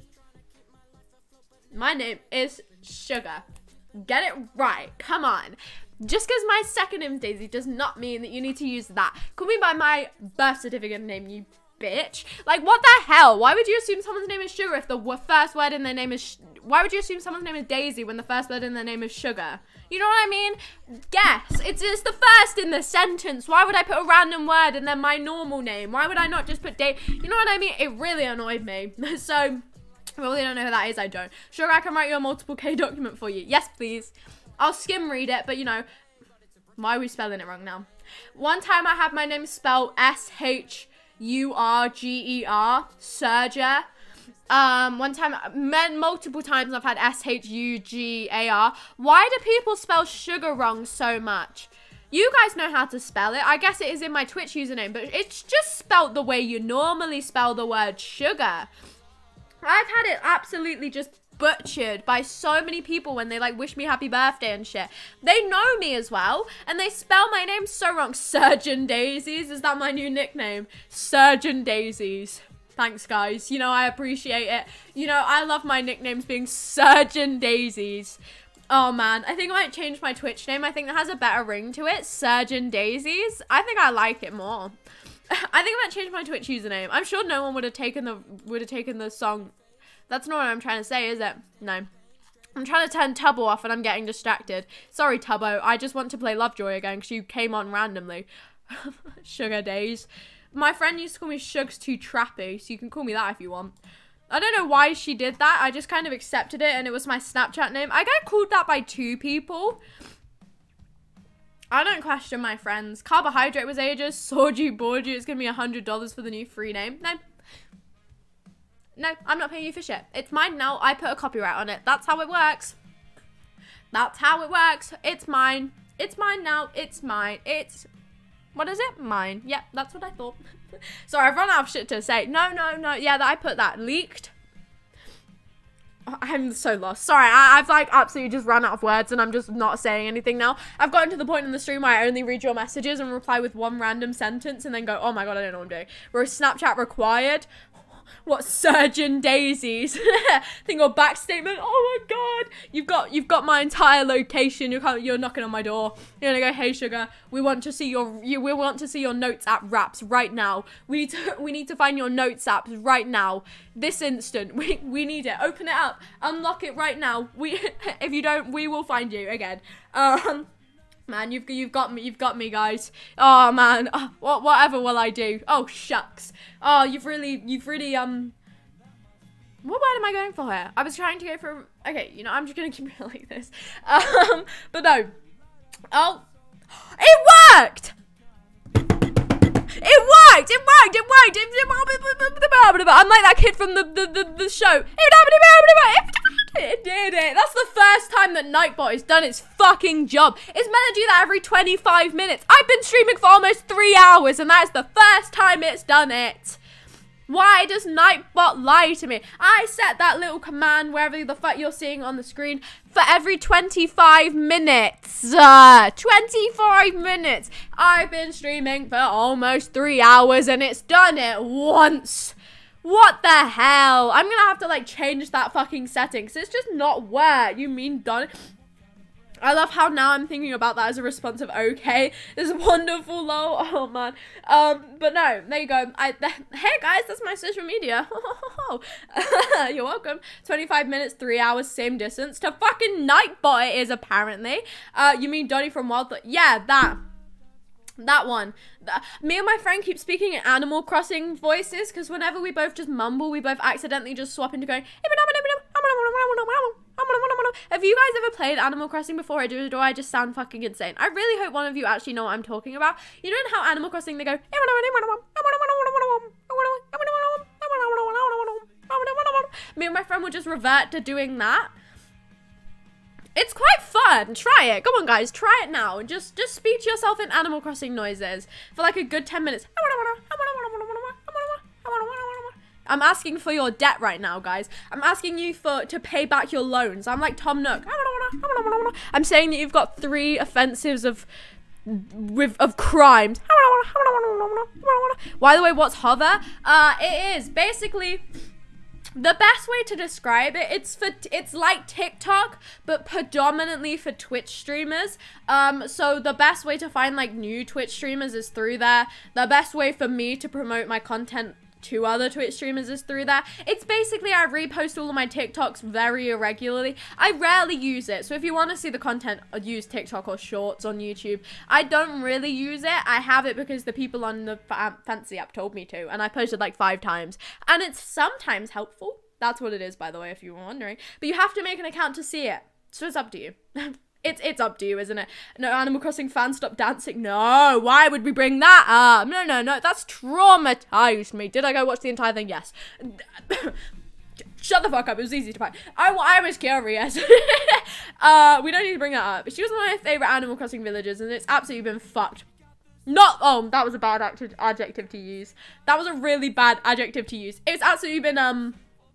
My name is Sugar. Get it right. Come on. Just because my second name is Daisy does not mean that you need to use that. Call me by my birth certificate name, you bitch. Like, what the hell? Why would you assume someone's name is Sugar if the first word in their name is... Sh Why would you assume someone's name is Daisy when the first word in their name is Sugar? You know what I mean? Guess. It's, it's the first in the sentence. Why would I put a random word and then my normal name? Why would I not just put Daisy? You know what I mean? It really annoyed me. So... Well, they don't know who that is, I don't. Sure, I can write you a multiple K document for you. Yes, please. I'll skim read it, but you know, why are we spelling it wrong now? One time I had my name spelled S H U R G E R, Surger. Um, one time, men, multiple times I've had S H U G A R. Why do people spell sugar wrong so much? You guys know how to spell it. I guess it is in my Twitch username, but it's just spelled the way you normally spell the word sugar. I've had it absolutely just butchered by so many people when they like wish me happy birthday and shit. They know me as well, and they spell my name so wrong. Surgeon Daisies, is that my new nickname? Surgeon Daisies. Thanks, guys. You know, I appreciate it. You know, I love my nicknames being Surgeon Daisies. Oh man, I think I might change my Twitch name. I think that has a better ring to it. Surgeon Daisies. I think I like it more. I think I might change my Twitch username. I'm sure no one would have taken the would have taken the song. That's not what I'm trying to say, is it? No. I'm trying to turn Tubbo off and I'm getting distracted. Sorry, Tubbo. I just want to play Lovejoy again because you came on randomly. Sugar days. My friend used to call me Shugs Too Trappy, so you can call me that if you want. I don't know why she did that. I just kind of accepted it and it was my Snapchat name. I got called that by two people. I don't question my friends. Carbohydrate was ages. Sorgy bored you. It's going to be one hundred dollars for the new free name. No. No, I'm not paying you for shit. It's mine now. I put a copyright on it. That's how it works. That's how it works. It's mine. It's mine now. It's mine. It's... What is it? Mine. Yep, that's what I thought. Sorry, I've run out of shit to say. No, no, no. Yeah, I put that. Leaked. I'm so lost. Sorry, I, I've like absolutely just run out of words and I'm just not saying anything now. I've gotten to the point in the stream where I only read your messages and reply with one random sentence and then go, oh my god, I don't know what I'm doing. Whereas Snapchat required. What Surgeon Daisies? Think your back statement. Oh my god, you've got you've got my entire location. You're kind of, you're knocking on my door. You're gonna go, hey sugar, we want to see your you we want to see your notes app wraps right now. We need to we need to find your notes apps right now, this instant. We we need it. Open it up, unlock it right now. We if you don't, we will find you again. Um. Man, you've you've got me, you've got me, guys. Oh man, oh, what whatever will I do? Oh shucks. Oh, you've really, you've really um. What word am I going for here? I was trying to go for. Okay, you know, I'm just gonna keep it like this. Um, but no. Oh, it worked. It worked. It worked. It worked. I'm like that kid from the the the, the show. It did it. That's the first time that Nightbot has done its fucking job. It's meant to do that every twenty-five minutes. I've been streaming for almost three hours and that's the first time it's done it. Why does Nightbot lie to me? I set that little command wherever the fuck you're seeing on the screen for every twenty-five minutes. Uh, twenty-five minutes. I've been streaming for almost three hours and it's done it once. What the hell? I'm gonna have to like change that fucking setting because it's just not where you mean done. I love how now I'm thinking about that as a response of okay. This wonderful lol. Oh man. Um, but no, there you go. I th hey guys, that's my social media. You're welcome. twenty-five minutes, three hours, same distance to fucking Nightbot it is apparently. Uh, you mean Donnie from Wild? Yeah, that. That one. The, me and my friend keep speaking in Animal Crossing voices because whenever we both just mumble, we both accidentally just swap into going. Have you guys ever played Animal Crossing before? Or do, do I just sound fucking insane? I really hope one of you actually know what I'm talking about. You know how Animal Crossing they go. Me and my friend will just revert to doing that. It's quite fun. Try it. Come on, guys. Try it now. Just just speak to yourself in Animal Crossing noises for like a good ten minutes. I'm asking for your debt right now, guys. I'm asking you for to pay back your loans. I'm like Tom Nook. I'm saying that you've got three offensives of with of crimes. By the way, what's hover? Uh, it is basically the best way to describe it. It's for it's like TikTok, but predominantly for Twitch streamers. Um, so the best way to find like new Twitch streamers is through there. The best way for me to promote my content to other Twitch streamers is through that. It's basically I repost all of my TikToks very irregularly. I rarely use it, so if you want to see the content, use TikTok or Shorts on YouTube. I don't really use it. I have it because the people on the fa fancy app told me to, and I posted like five times, and it's sometimes helpful. That's what it is, by the way, if you were wondering. But you have to make an account to see it, so it's up to you. It's it's up to you, isn't it? No, Animal Crossing fans stop dancing. No, why would we bring that up? No, no, no, that's traumatized me. Did I go watch the entire thing? Yes. Shut the fuck up. It was easy to find. I, I was curious. uh, we don't need to bring that up. She was one of my favorite Animal Crossing villagers, and it's absolutely been fucked. Not, oh, that was a bad adjective to use. That was a really bad adjective to use. It's absolutely been, um...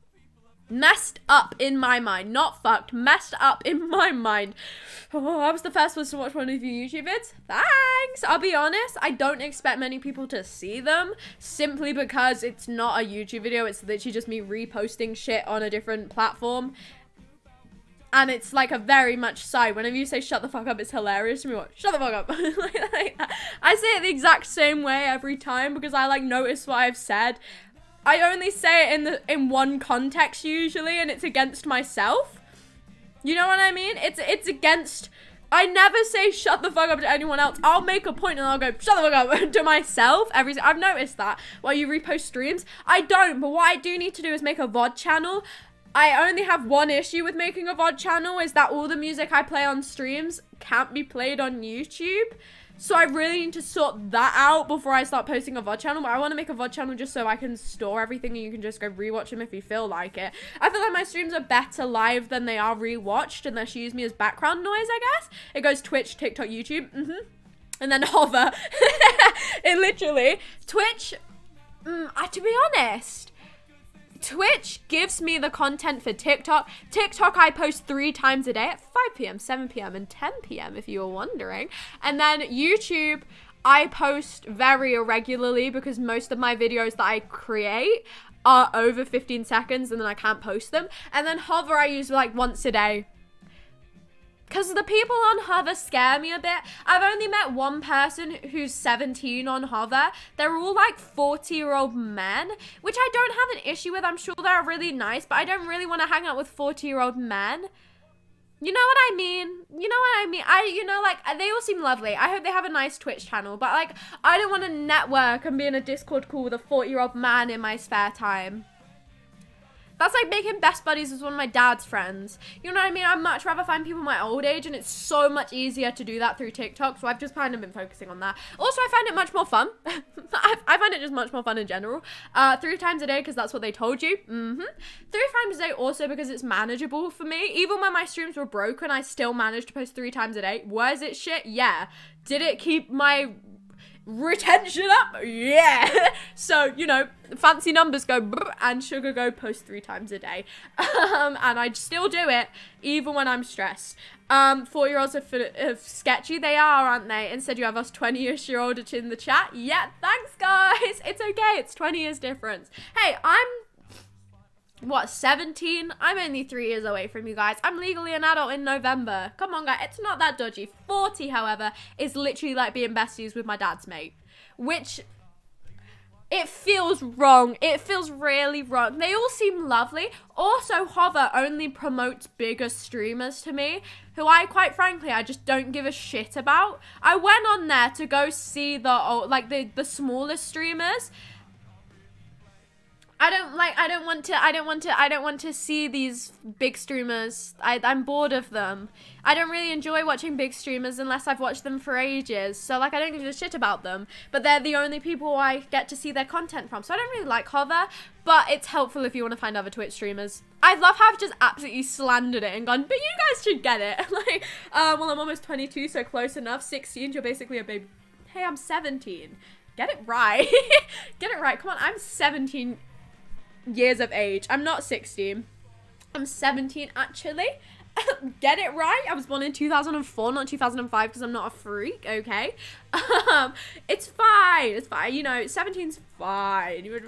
messed up in my mind. Not fucked. Messed up in my mind. Oh, I was the first person to watch one of your YouTube vids. Thanks. I'll be honest, I don't expect many people to see them simply because it's not a YouTube video. It's literally just me reposting shit on a different platform. And it's like a very much side. Whenever you say shut the fuck up, it's hilarious to me. What? Shut the fuck up. like, like, I say it the exact same way every time because I like notice what I've said. I only say it in the in one context usually, and it's against myself. You know what I mean? It's it's against. I never say shut the fuck up to anyone else. I'll make a point and I'll go shut the fuck up to myself. Every I've noticed that while you repost streams. I don't, but what I do need to do is make a V O D channel. I only have one issue with making a V O D channel is that all the music I play on streams can't be played on YouTube. So I really need to sort that out before I start posting a V O D channel. But I want to make a V O D channel just so I can store everything and you can just go rewatch them if you feel like it. I feel like my streams are better live than they are rewatched, unless you use me as background noise, I guess. It goes Twitch, TikTok, YouTube, mm-hmm. and then hover. It literally, Twitch, mm, uh, to be honest, Twitch gives me the content for TikTok. TikTok I post three times a day at five p m, seven p m, and ten p m if you were wondering. And then YouTube, I post very irregularly because most of my videos that I create are over fifteen seconds and then I can't post them. And then Hover I use like once a day. Because the people on Hover scare me a bit. I've only met one person who's seventeen on Hover. They're all like forty year old men, which I don't have an issue with. I'm sure they're really nice, but I don't really want to hang out with forty year old men. You know what I mean? You know what I mean? I, you know, like, they all seem lovely. I hope they have a nice Twitch channel, but like, I don't want to network and be in a Discord call with a forty year old man in my spare time. That's like making best buddies with one of my dad's friends. You know what I mean? I'd much rather find people my old age, and it's so much easier to do that through TikTok, so I've just kind of been focusing on that. Also, I find it much more fun. I, I find it just much more fun in general. Uh, three times a day, because that's what they told you. Mm-hmm. Three times a day also because it's manageable for me. Even when my streams were broken, I still managed to post three times a day. Was it shit? Yeah. Did it keep my retention up? Yeah. So, you know, fancy numbers go brr, and sugar go post three times a day. Um, and I still do it even when I'm stressed. Um, four-year-olds are, are sketchy. They are, aren't they? Instead, you have us twenty-ish year old in the chat. Yeah, thanks, guys. It's okay. It's twenty years difference. Hey, I'm what, seventeen? I'm only three years away from you guys. I'm legally an adult in November. Come on, guys. It's not that dodgy. forty, however, is literally like being besties with my dad's mate. Which, it feels wrong. It feels really wrong. They all seem lovely. Also, Hover only promotes bigger streamers to me, who I, quite frankly, I just don't give a shit about. I went on there to go see the, oh, like, the, the smallest streamers. I don't like, I don't want to, I don't want to, I don't want to see these big streamers. I, I'm bored of them. I don't really enjoy watching big streamers unless I've watched them for ages. So, like, I don't give a shit about them. But they're the only people I get to see their content from. So I don't really like Hover, but it's helpful if you want to find other Twitch streamers. I love how I've just absolutely slandered it and gone, but you guys should get it. Like, uh, well, I'm almost twenty-two, so close enough. sixteen, you're basically a baby. Hey, I'm seventeen. Get it right. Get it right. Come on, I'm seventeen years of age. I'm not sixteen. I'm seventeen, actually. Get it right. I was born in two thousand four, not two thousand five, because I'm not a freak, okay? Um, it's fine. It's fine. You know, seventeen's fine. Get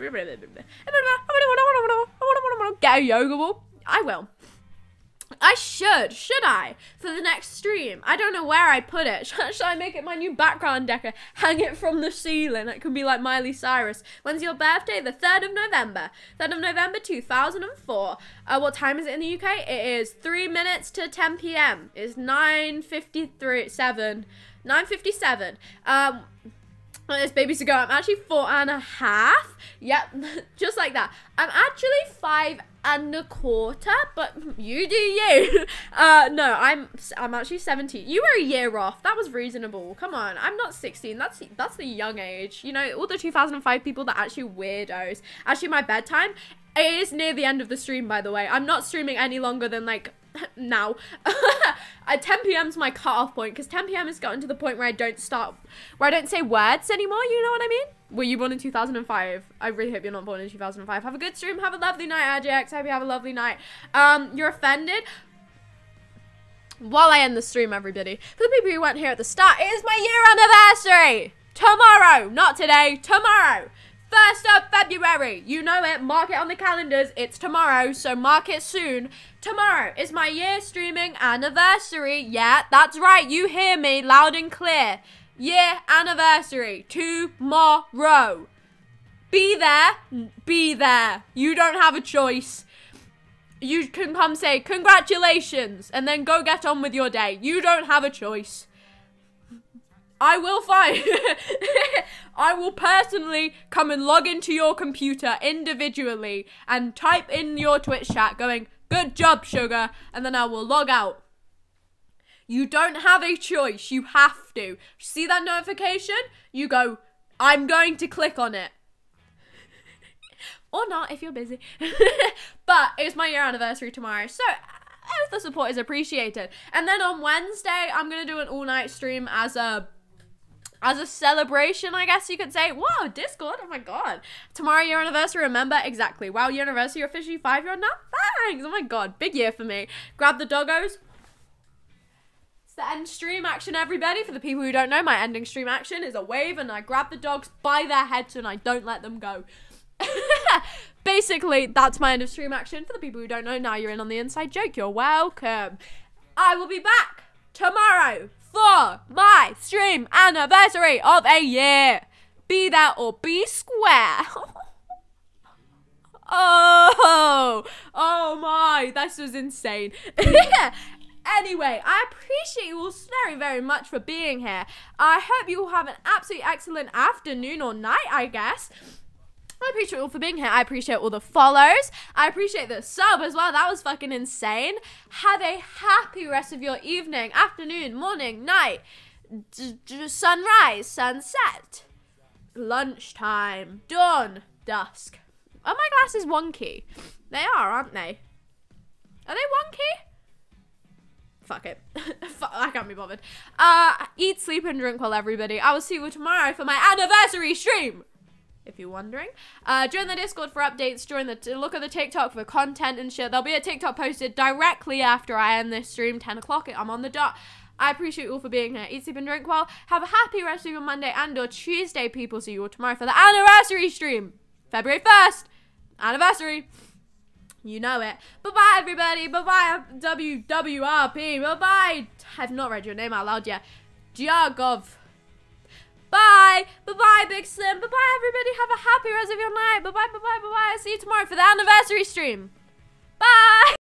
a yoga ball. I will. I should, should I, for the next stream? I don't know where I put it. Should, should I make it my new background decor? Hang it from the ceiling? It could be like Miley Cyrus. When's your birthday? The third of November. third of November, two thousand four. Uh, what time is it in the U K? It is three minutes to ten p m It's nine fifty-three, seven. nine fifty-seven. Um... It's babies to go. I'm actually four and a half. Yep, just like that. I'm actually five and a quarter, but you do you. Uh, no, I'm I'm actually seventeen. You were a year off. That was reasonable. Come on, I'm not sixteen. That's that's the young age. You know, all the two thousand five people that are actually weirdos. Actually, my bedtime, it is near the end of the stream, by the way. I'm not streaming any longer than like now. At ten p m is my cutoff point, because ten p m has gotten to the point where I don't start, where I don't say words anymore, you know what I mean? Were you born in two thousand five? I really hope you're not born in two thousand five. Have a good stream, have a lovely night, R J X, I hope you have a lovely night. Um, you're offended? While I end the stream, everybody, for the people who weren't here at the start, it is my year anniversary! Tomorrow, not today, tomorrow! first of February, you know it, mark it on the calendars, it's tomorrow, so mark it soon. Tomorrow is my year streaming anniversary. Yeah, that's right, you hear me loud and clear. Year anniversary, tomorrow. Be there, be there. You don't have a choice. You can come say congratulations and then go get on with your day. You don't have a choice. I will find, I will personally come and log into your computer individually and type in your Twitch chat going, good job, sugar, and then I will log out. You don't have a choice, you have to. See that notification? You go, I'm going to click on it. Or not if you're busy. But it's my year anniversary tomorrow, so if the support is appreciated. And then on Wednesday, I'm going to do an all-night stream as a as a celebration, I guess you could say. Whoa, Discord, oh my god. Tomorrow, year anniversary, remember? Exactly. Wow, year anniversary, you're officially five year old now? Thanks, oh my god, big year for me. Grab the doggos. It's the end stream action, everybody. For the people who don't know, my ending stream action is a wave and I grab the dogs by their heads and I don't let them go. Basically, that's my end of stream action. For the people who don't know, now you're in on the inside joke. You're welcome. I will be back tomorrow for my stream anniversary of a year. Be there or be square. Oh, oh my, this was insane. Anyway, I appreciate you all very, very much for being here. I hope you all have an absolutely excellent afternoon or night, I guess. I appreciate you all for being here. I appreciate all the follows. I appreciate the sub as well. That was fucking insane. Have a happy rest of your evening, afternoon, morning, night, d d sunrise, sunset, lunchtime, dawn, dusk. Are my glasses wonky? They are, aren't they? Are they wonky? Fuck it. I can't be bothered. Uh, eat, sleep, and drink well, everybody. I will see you tomorrow for my anniversary stream. If you're wondering. Uh, join the Discord for updates, join the, t look at the TikTok for content and shit. There'll be a TikTok posted directly after I end this stream, ten o'clock, I'm on the dot. I appreciate you all for being here. Eat, sleep, and drink well. Have a happy rest of your Monday and or Tuesday, people. See you all tomorrow for the anniversary stream. February first. Anniversary. You know it. Bye-bye, everybody. Bye-bye, W W R P. Bye-bye. I've not read your name out loud yet. Giagov. Bye. Bye-bye, Big Slim. Bye-bye, everybody. Have a happy rest of your night. Bye-bye, bye-bye, bye-bye. I'll see you tomorrow for the anniversary stream. Bye.